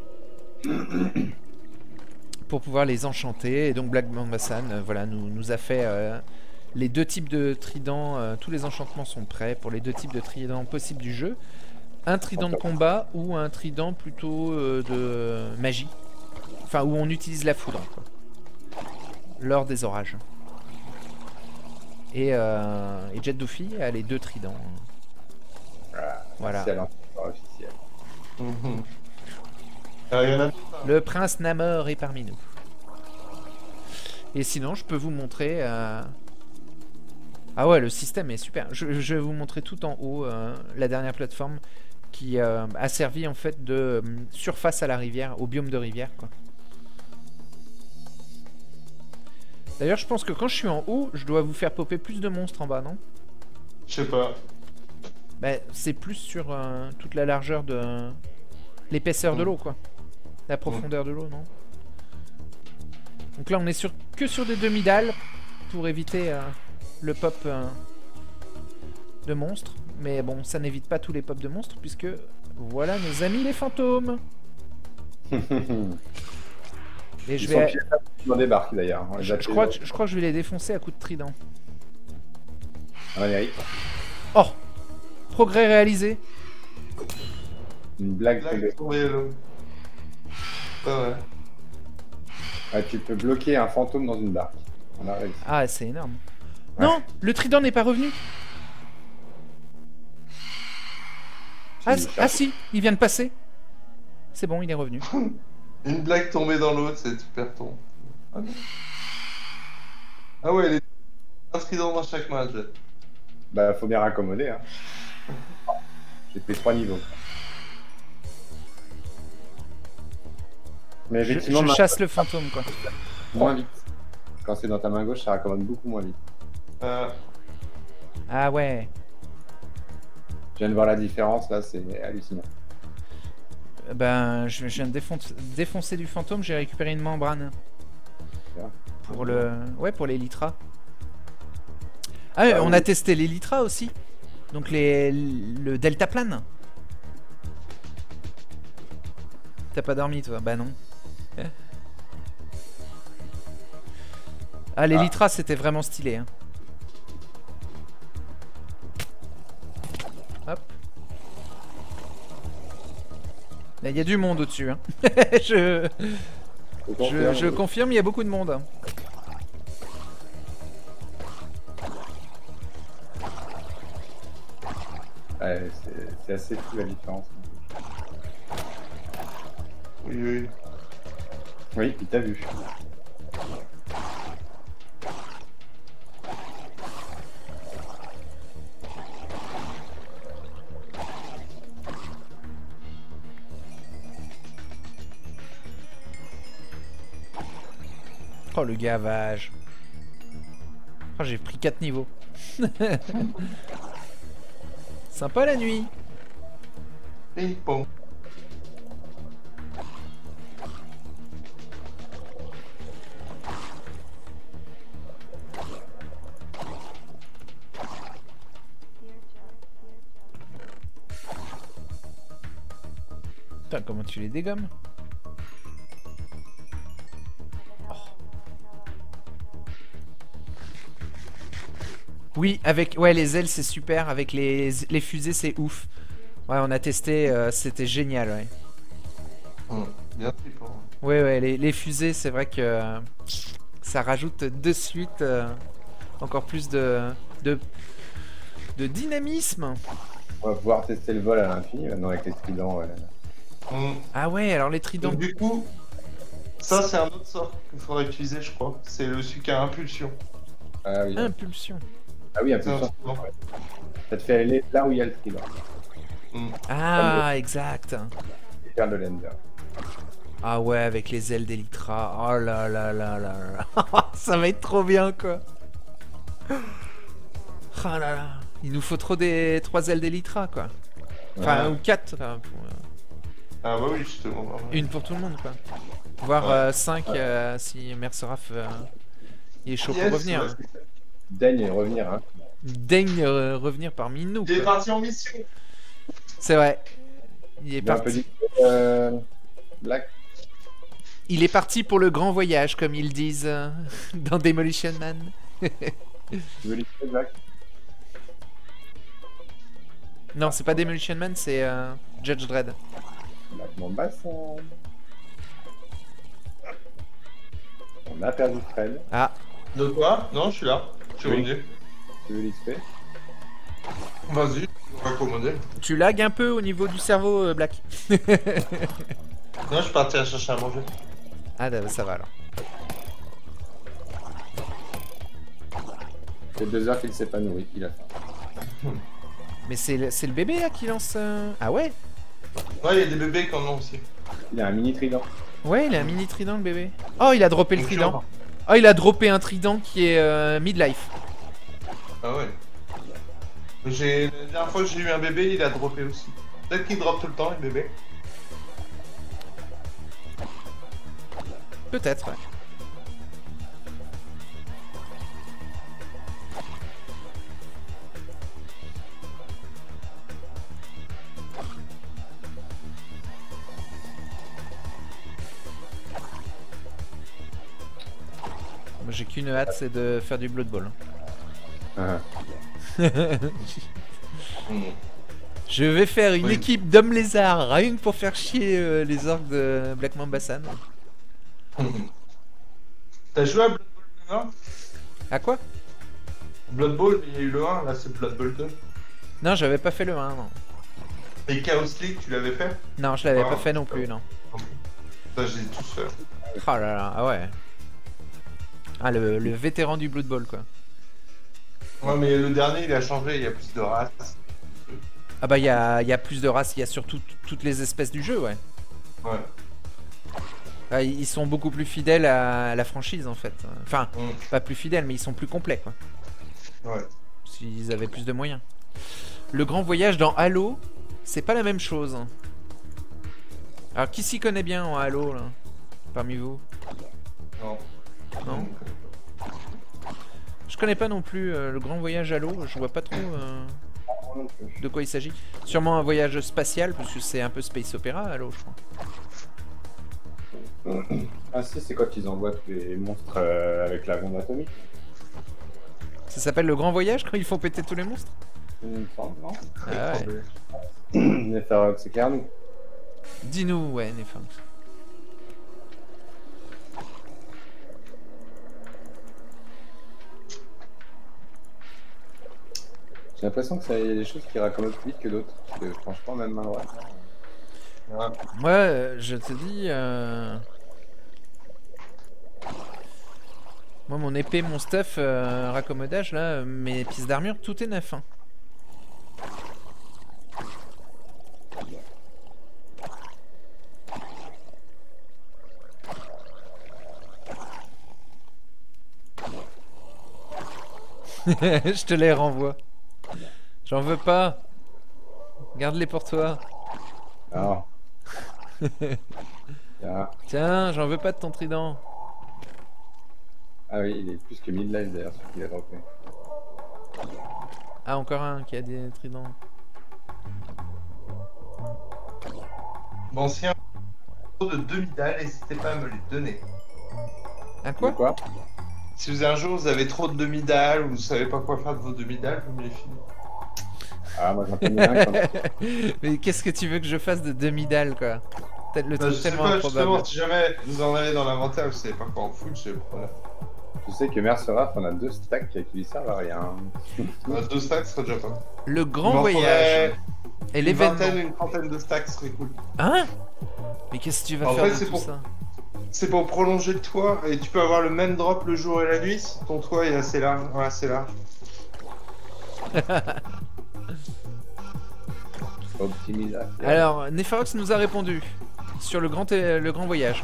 Pour pouvoir les enchanter. Et donc Black Mambasan euh, voilà, nous, nous a fait... Euh, les deux types de tridents, euh, tous les enchantements sont prêts pour les deux types de tridents possibles du jeu. Un trident de combat ou un trident plutôt euh, de magie. Enfin, où on utilise la foudre, quoi. Lors des orages. Et, euh, et Jet Doofy a les deux tridents. Ah, Voilà. C'est à l'entreprise officiel. Mhm. Alors, il y en a... Le prince Namor est parmi nous. Et sinon, je peux vous montrer... Euh... Ah ouais, le système est super. Je, je vais vous montrer tout en haut euh, la dernière plateforme qui euh, a servi en fait de euh, surface à la rivière, au biome de rivière, quoi. D'ailleurs, je pense que quand je suis en haut, je dois vous faire popper plus de monstres en bas, non? Je sais pas. Bah, c'est plus sur euh, toute la largeur de l'épaisseur de l'eau, quoi. La profondeur de l'eau, non? Donc là, on est sur que sur des demi-dalles pour éviter euh, le pop euh, de monstres. Mais bon, ça n'évite pas tous les pops de monstres puisque Voilà nos amis les fantômes. Et Ils je sont vais... pieds dans des barques d'ailleurs. On les Je, a je fait- crois que, je crois que je vais les défoncer à coups de trident. Valérie, Oh! Progrès réalisé. une blague tombée. Blague tombée à l'eau. Ah ouais. Ah, tu peux bloquer un fantôme dans une barque. On a réussi. Ah, c'est énorme. Ouais. Non! Le trident n'est pas revenu. Ah, Il si- cherche. ah si, il vient de passer. C'est bon, il est revenu. Une blague tombée dans l'autre, c'est super ton. Ah, non. Ah ouais, les un trident dans chaque match. Bah, faut bien raccommoder. Hein. J'ai fait trois niveaux. Mais Je, effectivement, je ma- chasse le fantôme, quoi. moins vite. Quand c'est dans ta main gauche, ça raccommode beaucoup moins vite. Euh, Ah ouais. Je viens de voir la différence, là, c'est hallucinant. Ben, je, je viens de défoncer, défoncer du fantôme, j'ai récupéré une membrane. Bien. Pour le... Ouais, pour les litras. Ah, Bah on oui. a testé les litras aussi. Donc les... le deltaplane. T'as pas dormi, toi? Bah non. Ah, les Ah. litras, c'était vraiment stylé. Hein. Hop. Là, il y a du monde au-dessus. Hein. je... Faut Je, confirmer. je confirme, il y a beaucoup de monde. Ouais, c'est- c'est assez fou la différence. oui, oui. Oui, il t'a vu. Oh, le gavage. Oh, j'ai pris quatre niveaux. Sympa la nuit. Ping pong. Putain, comment tu les dégommes? Oh. Oui, avec... Ouais, les ailes, c'est super. Avec les, les fusées, c'est ouf. Ouais, on a testé, euh, c'était génial, ouais. Hum, bien flippant. Ouais, ouais, les, les fusées, c'est vrai que euh, ça rajoute de suite euh, encore plus de, de, de dynamisme. On va pouvoir tester le vol à l'infini maintenant avec les tridents. Ouais. Hum. Ah ouais, alors les tridents... Donc du coup, ça c'est un autre sort qu'il faudra utiliser, je crois. C'est le celui qui a impulsion. Ah oui, Impulsion. ah oui, C'est un impulsion. instrument. Ça te fait aller là où il y a le trident. Hum. Ah, exact. Et faire le lender. Ah ouais, avec les ailes d'Elytra. Oh là là là là là. Ça va être trop bien, quoi. Ah là là. Il nous faut trop des trois ailes d'Elytra, quoi. Enfin, Ouais. ou quatre. Enfin, pour, euh, Ah bah oui, justement. une pour tout le monde, quoi. Voire Ouais. euh, cinq euh, si Merceraf euh, il est chaud Yes, pour revenir. ouais. hein. Daigne revenir, hein. Daigne euh, revenir parmi nous. Il est quoi. parti en mission. C'est vrai. Il est Il a un peu parti. dit euh, Black. Il est parti pour le grand voyage, comme ils disent euh, dans Demolition Man. Tu veux l'utiliser, Black? Non, c'est pas Demolition Man, c'est euh, Judge Dredd. Black Mamba, ça... On a perdu Fred. Ah, De quoi? Non, je suis là. Je suis Oui. revenu. Tu veux l'X P? Vas-y, on va commander. tu lagues un peu au niveau du cerveau, euh, Black. Non, je suis parti à chercher à manger. Ah, bah, ça va alors. C'est deux heures qu'il s'est pas nourri, il a faim. Mais c'est le, c'est le bébé là qui lance. euh, Ah ouais? Ouais, il y a des bébés qui en ont aussi. Il a un mini trident. Ouais, il a un mini trident le bébé. Oh, il a droppé le Donc, trident. genre- Oh, il a droppé un trident qui est euh, midlife. Ah ouais. J'ai... La dernière fois que j'ai eu un bébé, il a droppé aussi. Peut-être qu'il drop tout le temps, les bébés. Peut-être, ouais. j'ai qu'une hâte, c'est de faire du Blood Bowl. Ah. Mm. Je vais faire une Oui. équipe d'hommes lézards, rien que pour faire chier euh, les orques de Black Mamba-san. T'as joué à Blood Bowl un? À quoi? Blood Bowl, il y a eu le un, là c'est Blood Bowl deux. Non, j'avais pas fait le un, non. Et Chaos League, tu l'avais fait? Non, je l'avais Ah. pas fait non plus, non. Ça, j'ai tous fait. Oh là là, ah ouais. Ah, le, le vétéran du Blood Bowl, quoi. Ouais, mais le dernier, il a changé, il y a plus de races. Ah bah, il y a, y a plus de races, il y a surtout t- toutes les espèces du jeu, ouais. Ouais. Ah, ils sont beaucoup plus fidèles à la franchise, en fait. Enfin, Mm. pas plus fidèles, mais ils sont plus complets, quoi. Ouais. S'ils avaient plus de moyens. Le grand voyage dans Halo, c'est pas la même chose. Alors, qui s'y connaît bien en Halo, là? Parmi vous? Non. Non? Je connais pas non plus euh, le grand voyage Halo, je vois pas trop euh, Moi non plus. de quoi il s'agit. Sûrement un voyage spatial, parce que c'est un peu space opéra Halo, je crois. Ah si, c'est quand ils envoient tous les monstres euh, avec la bombe atomique. Ça s'appelle le grand voyage quand ils font péter tous les monstres? Il me semble, non? Ah ouais. Neferox, c'est clair, nous. Dis-nous, ouais, Nephanx. J'ai l'impression que ça y a des choses qui raccommodent plus vite que d'autres. Parce que franchement, même main droite. Ouais. Moi, euh, je te dis... euh, Moi, mon épée, mon stuff, euh, raccommodage, là, mes pièces d'armure, tout est neuf. Hein. Je te les renvoie. J'en veux pas. Garde-les pour toi. Non. Ah. Tiens, j'en veux pas de ton trident. Ah oui, il est plus que midlife d'ailleurs, celui qui l'a droppé. Ah, encore un qui a des tridents. Bon, si un de demi-dalle, n'hésitez pas à me les donner. Un Quoi quoi? Quoi Si vous un jour vous avez trop de demi-dalles ou vous savez pas quoi faire de vos demi-dalles, vous me les filez. Ah, moi j'en connais un quand Mais qu'est-ce que tu veux que je fasse de demi-dalle, quoi? Peut-être le Bah, truc je sais tellement pas, improbable. justement, si jamais vous en avez dans l'inventaire, vous savez pas quoi en foutre, je voilà. Tu sais que Merceraf, on a deux stacks qui lui servent à rien. Euh, Deux stacks serait déjà pas mal. Le Il grand m'en voyage. faudrait Et Une l'événement. vingtaine, une trentaine de stacks serait cool. Hein? Mais qu'est-ce que tu vas En faire fait, de c'est tout pour- ça? C'est pour prolonger le toit et tu peux avoir le même drop le jour et la nuit si ton toit est assez large. Ouais, assez large. Optimisation. Alors, Nepharox nous a répondu sur le grand, euh, le grand voyage.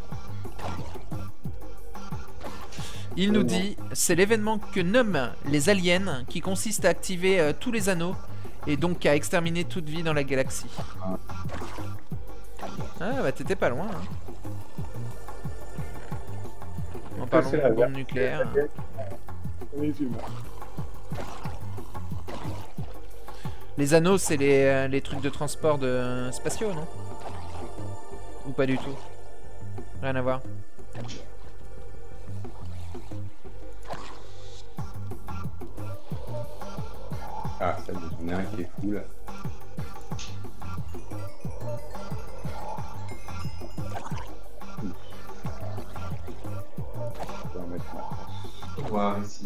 Il nous Oh non. dit, c'est l'événement que nomment les aliens qui consiste à activer euh, tous les anneaux et donc à exterminer toute vie dans la galaxie. Ah bah t'étais pas loin. Hein. En parlant c'est de la bombe version nucléaire. Les humains. Les anneaux, c'est les, euh, les trucs de transport de euh, spatiaux, non? Ou pas du tout? Rien à voir. Ah, ça, j'en ai un qui est fou là. Je vais en mettre ma tâche. On va voir ici.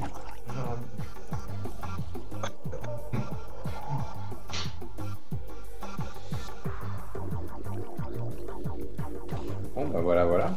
Bon, bah voilà, voilà.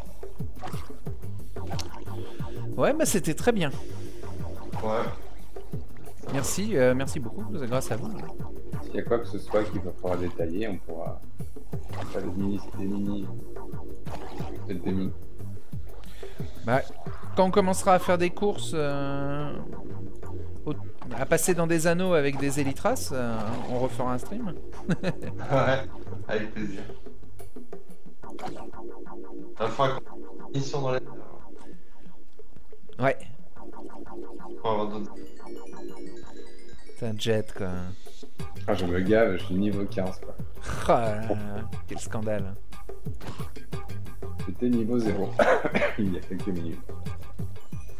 Ouais, bah c'était très bien. Ouais. Merci, euh, merci beaucoup, c'est grâce à vous. S'il y a quoi que ce soit qu'il va falloir détailler, on pourra faire des mini, des mini, peut-être des mini. Bah, quand on commencera à faire des courses, euh, au- à passer dans des anneaux avec des Elytras, euh, on refera un stream. Ouais, avec plaisir. Il faudra qu'on ait une mission dans la... Ouais, Pour avoir d'autres... c'est un jet quoi. Ah, je me gave, je suis niveau quinze quoi. Oh là là, quel scandale. J'étais niveau zéro il y a quelques minutes.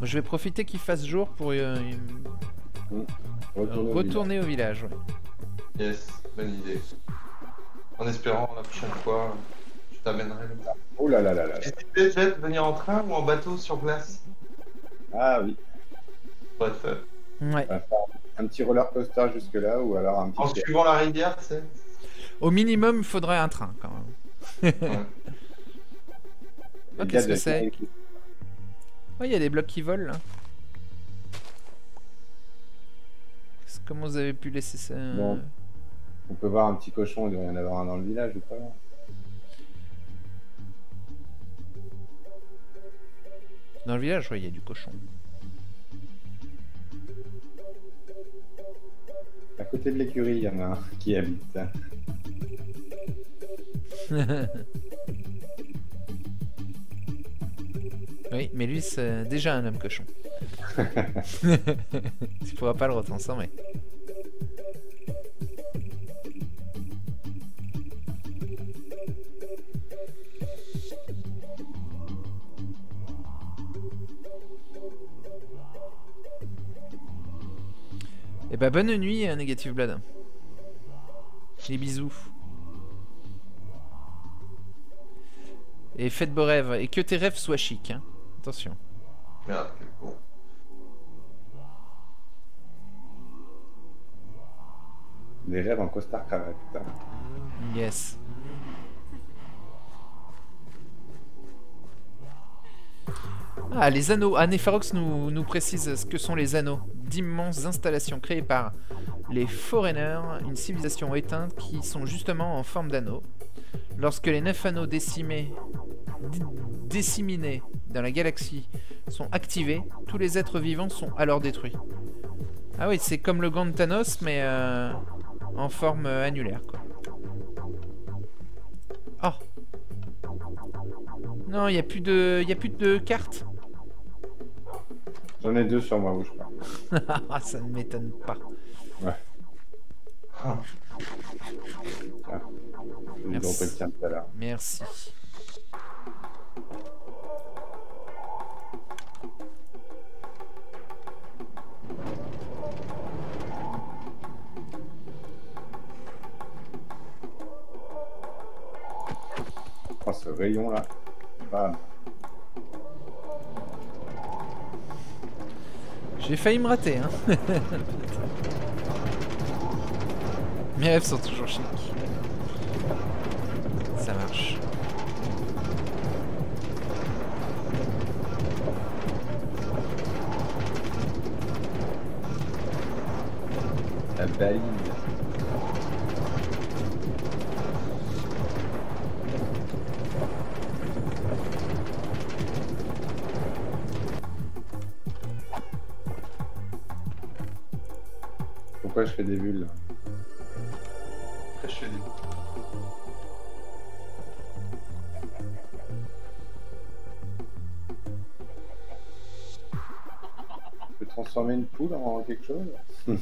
Je vais profiter qu'il fasse jour pour euh, Mmh. Retourner, retourner au village. Ouais. Yes, bonne idée. En espérant la prochaine fois, je t'amènerai le temps. Oh là là là là. J'hésitais, Jet, venir en train ou en bateau sur glace? Ah oui. Pour être fait. Ouais. On va faire un petit roller coaster jusque là ou alors un En petit. suivant la rivière, tu sais. Au minimum, il faudrait un train quand même. Ouais. Oh, qu'est-ce que c'est? Ouais, il y a des blocs qui volent là. Comment vous avez pu laisser ça? Bon. On peut voir un petit cochon, il doit y en avoir un dans le village ou pas? Dans le village, ouais, il y a du cochon. À côté de l'écurie, il y en a un qui habite. Oui, mais lui, c'est déjà un homme cochon. Tu pourras pas le retransformer. Et bah bonne nuit, euh, Negative Blood. Les bisous. Et faites beaux rêves. Et que tes rêves soient chics. Hein. Attention. Merde, quel con. Des rêves en costard cravate. Yes. Ah, les anneaux. Ah, Nefarox nous, nous précise ce que sont les anneaux. D'immenses installations créées par les Foreigners, une civilisation éteinte qui sont justement en forme d'anneaux. Lorsque les neuf anneaux décimés, disséminés dans la galaxie sont activés, tous les êtres vivants sont alors détruits. Ah oui, c'est comme le gant de Thanos, mais euh, en forme euh, annulaire, quoi. Oh. Non, il n'y a plus de, y a plus de cartes. J'en ai deux sur moi, bouge pas. Ça ne m'étonne pas. Ouais. Ah. Tiens. Je vais Merci. dropper le tien tout à l'heure. Merci. Oh, ce rayon là. Bam. J'ai failli me rater, hein. Mes rêves sont toujours chics. Ça marche. La balise. Pourquoi je fais des bulles là? Après, je fais des... Je peux transformer une poule en quelque chose?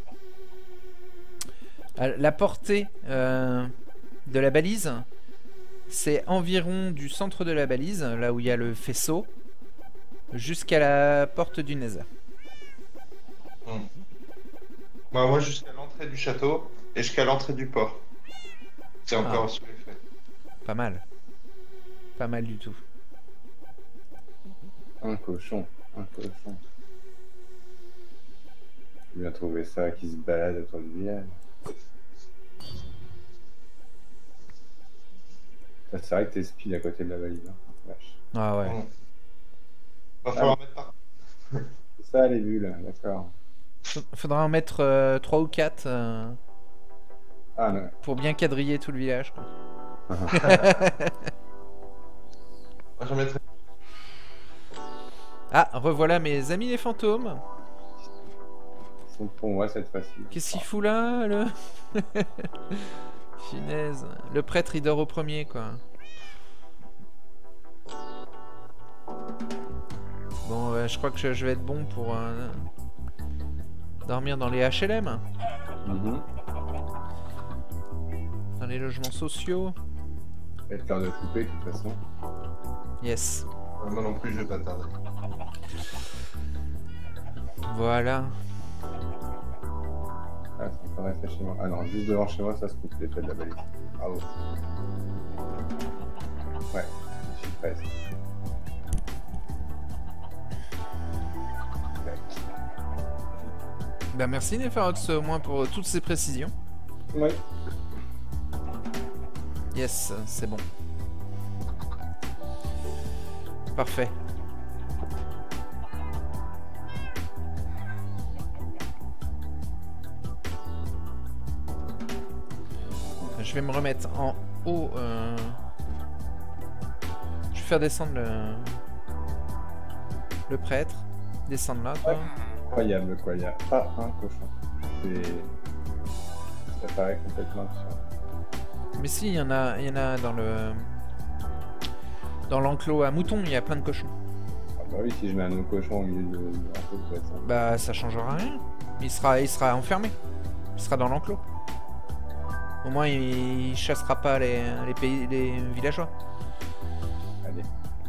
La portée euh, de la balise, c'est environ du centre de la balise, là où il y a le faisceau, jusqu'à la porte du Nether. Mmh. Bah, moi, jusqu'à l'entrée du château et jusqu'à l'entrée du port. C'est encore Ah. sous l'effet. Pas mal. Pas mal du tout. Un cochon, un cochon. J'ai bien trouvé ça qui se balade autour du village. Ça, c'est vrai que t'es speed à côté de la valise. Hein. Vache. Ah ouais. Mmh. Va falloir Ah. mettre par... C'est ça les bulles, d'accord. Faudra en mettre euh, trois ou quatre euh, Ah non. pour bien quadriller tout le village, quoi. Moi, j'en mettrai... Ah, revoilà mes amis les fantômes. Ils sont pour moi cette fois-ci. Qu'est-ce qu'il fout là, le... Finesse. Le prêtre, il dort au premier, quoi. Bon, euh, je crois que je, je vais être bon pour euh, dormir dans les H L M, Mhm. dans les logements sociaux. Ça va être l'heure de couper de toute façon. Yes. Moi non plus, je vais pas tarder. Voilà. Ah, c'est encore resté chez moi. Ah non, juste devant chez moi, ça se coupe l'effet de la balise. Bravo. Ouais, je suis presque. Bah merci Neferox au moins pour toutes ces précisions. Oui. Yes, c'est bon. Parfait. Je vais me remettre en haut. Euh... Je vais faire descendre le, le prêtre. Descendre là, toi. Incroyable quoi, il n'y a pas un cochon. C'est... Ça paraît complètement absurde. Mais si, il y en a, il y en a dans le... Dans l'enclos à moutons, il y a plein de cochons. Ah bah oui, si je mets un autre cochon au milieu de, de l'enclos, ça va être ça. Bah ça changera rien. Il sera, il sera enfermé. Il sera dans l'enclos. Au moins il, il chassera pas les, les, pays, les villageois. Allez.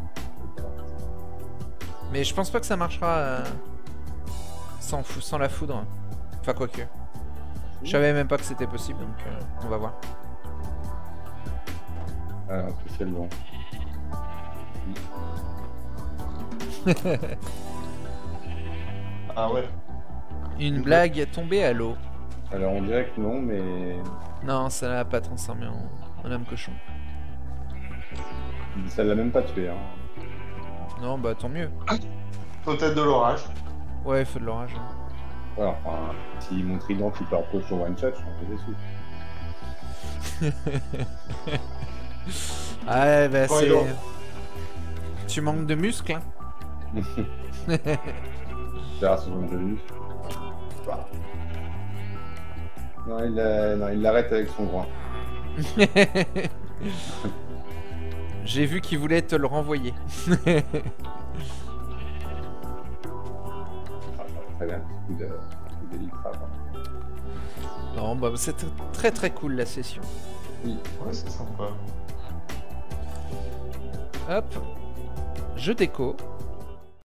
Mais je pense pas que ça marchera euh, sans, fou- sans la foudre. Enfin quoique. Je savais même pas que c'était possible, donc euh, on va voir. Ah, c'est c'est le bon. Ah ouais. Une blague est tombée à l'eau. Alors on dirait que non, mais... Non, ça l'a pas transformé en, en homme cochon. Ça l'a même pas tué. Hein. Non, bah tant mieux. Peut-être de l'orage. Ouais, feu de l'orage. hein. Ouais, enfin, si mon trident il part cochon one shot, je suis un peu déçu. Ah ouais, bah Ouais, c'est... non. Tu manques de muscles, hein. J'ai raison de vue. Non, il euh, non, il l'arrête avec son groin. J'ai vu qu'il voulait te le renvoyer. Ah, très bien, petit coup de, coup de litrave, hein. Non, bah c'est tr- très très cool la session. Oui. Ouais, c'est sympa. Hop. Je déco.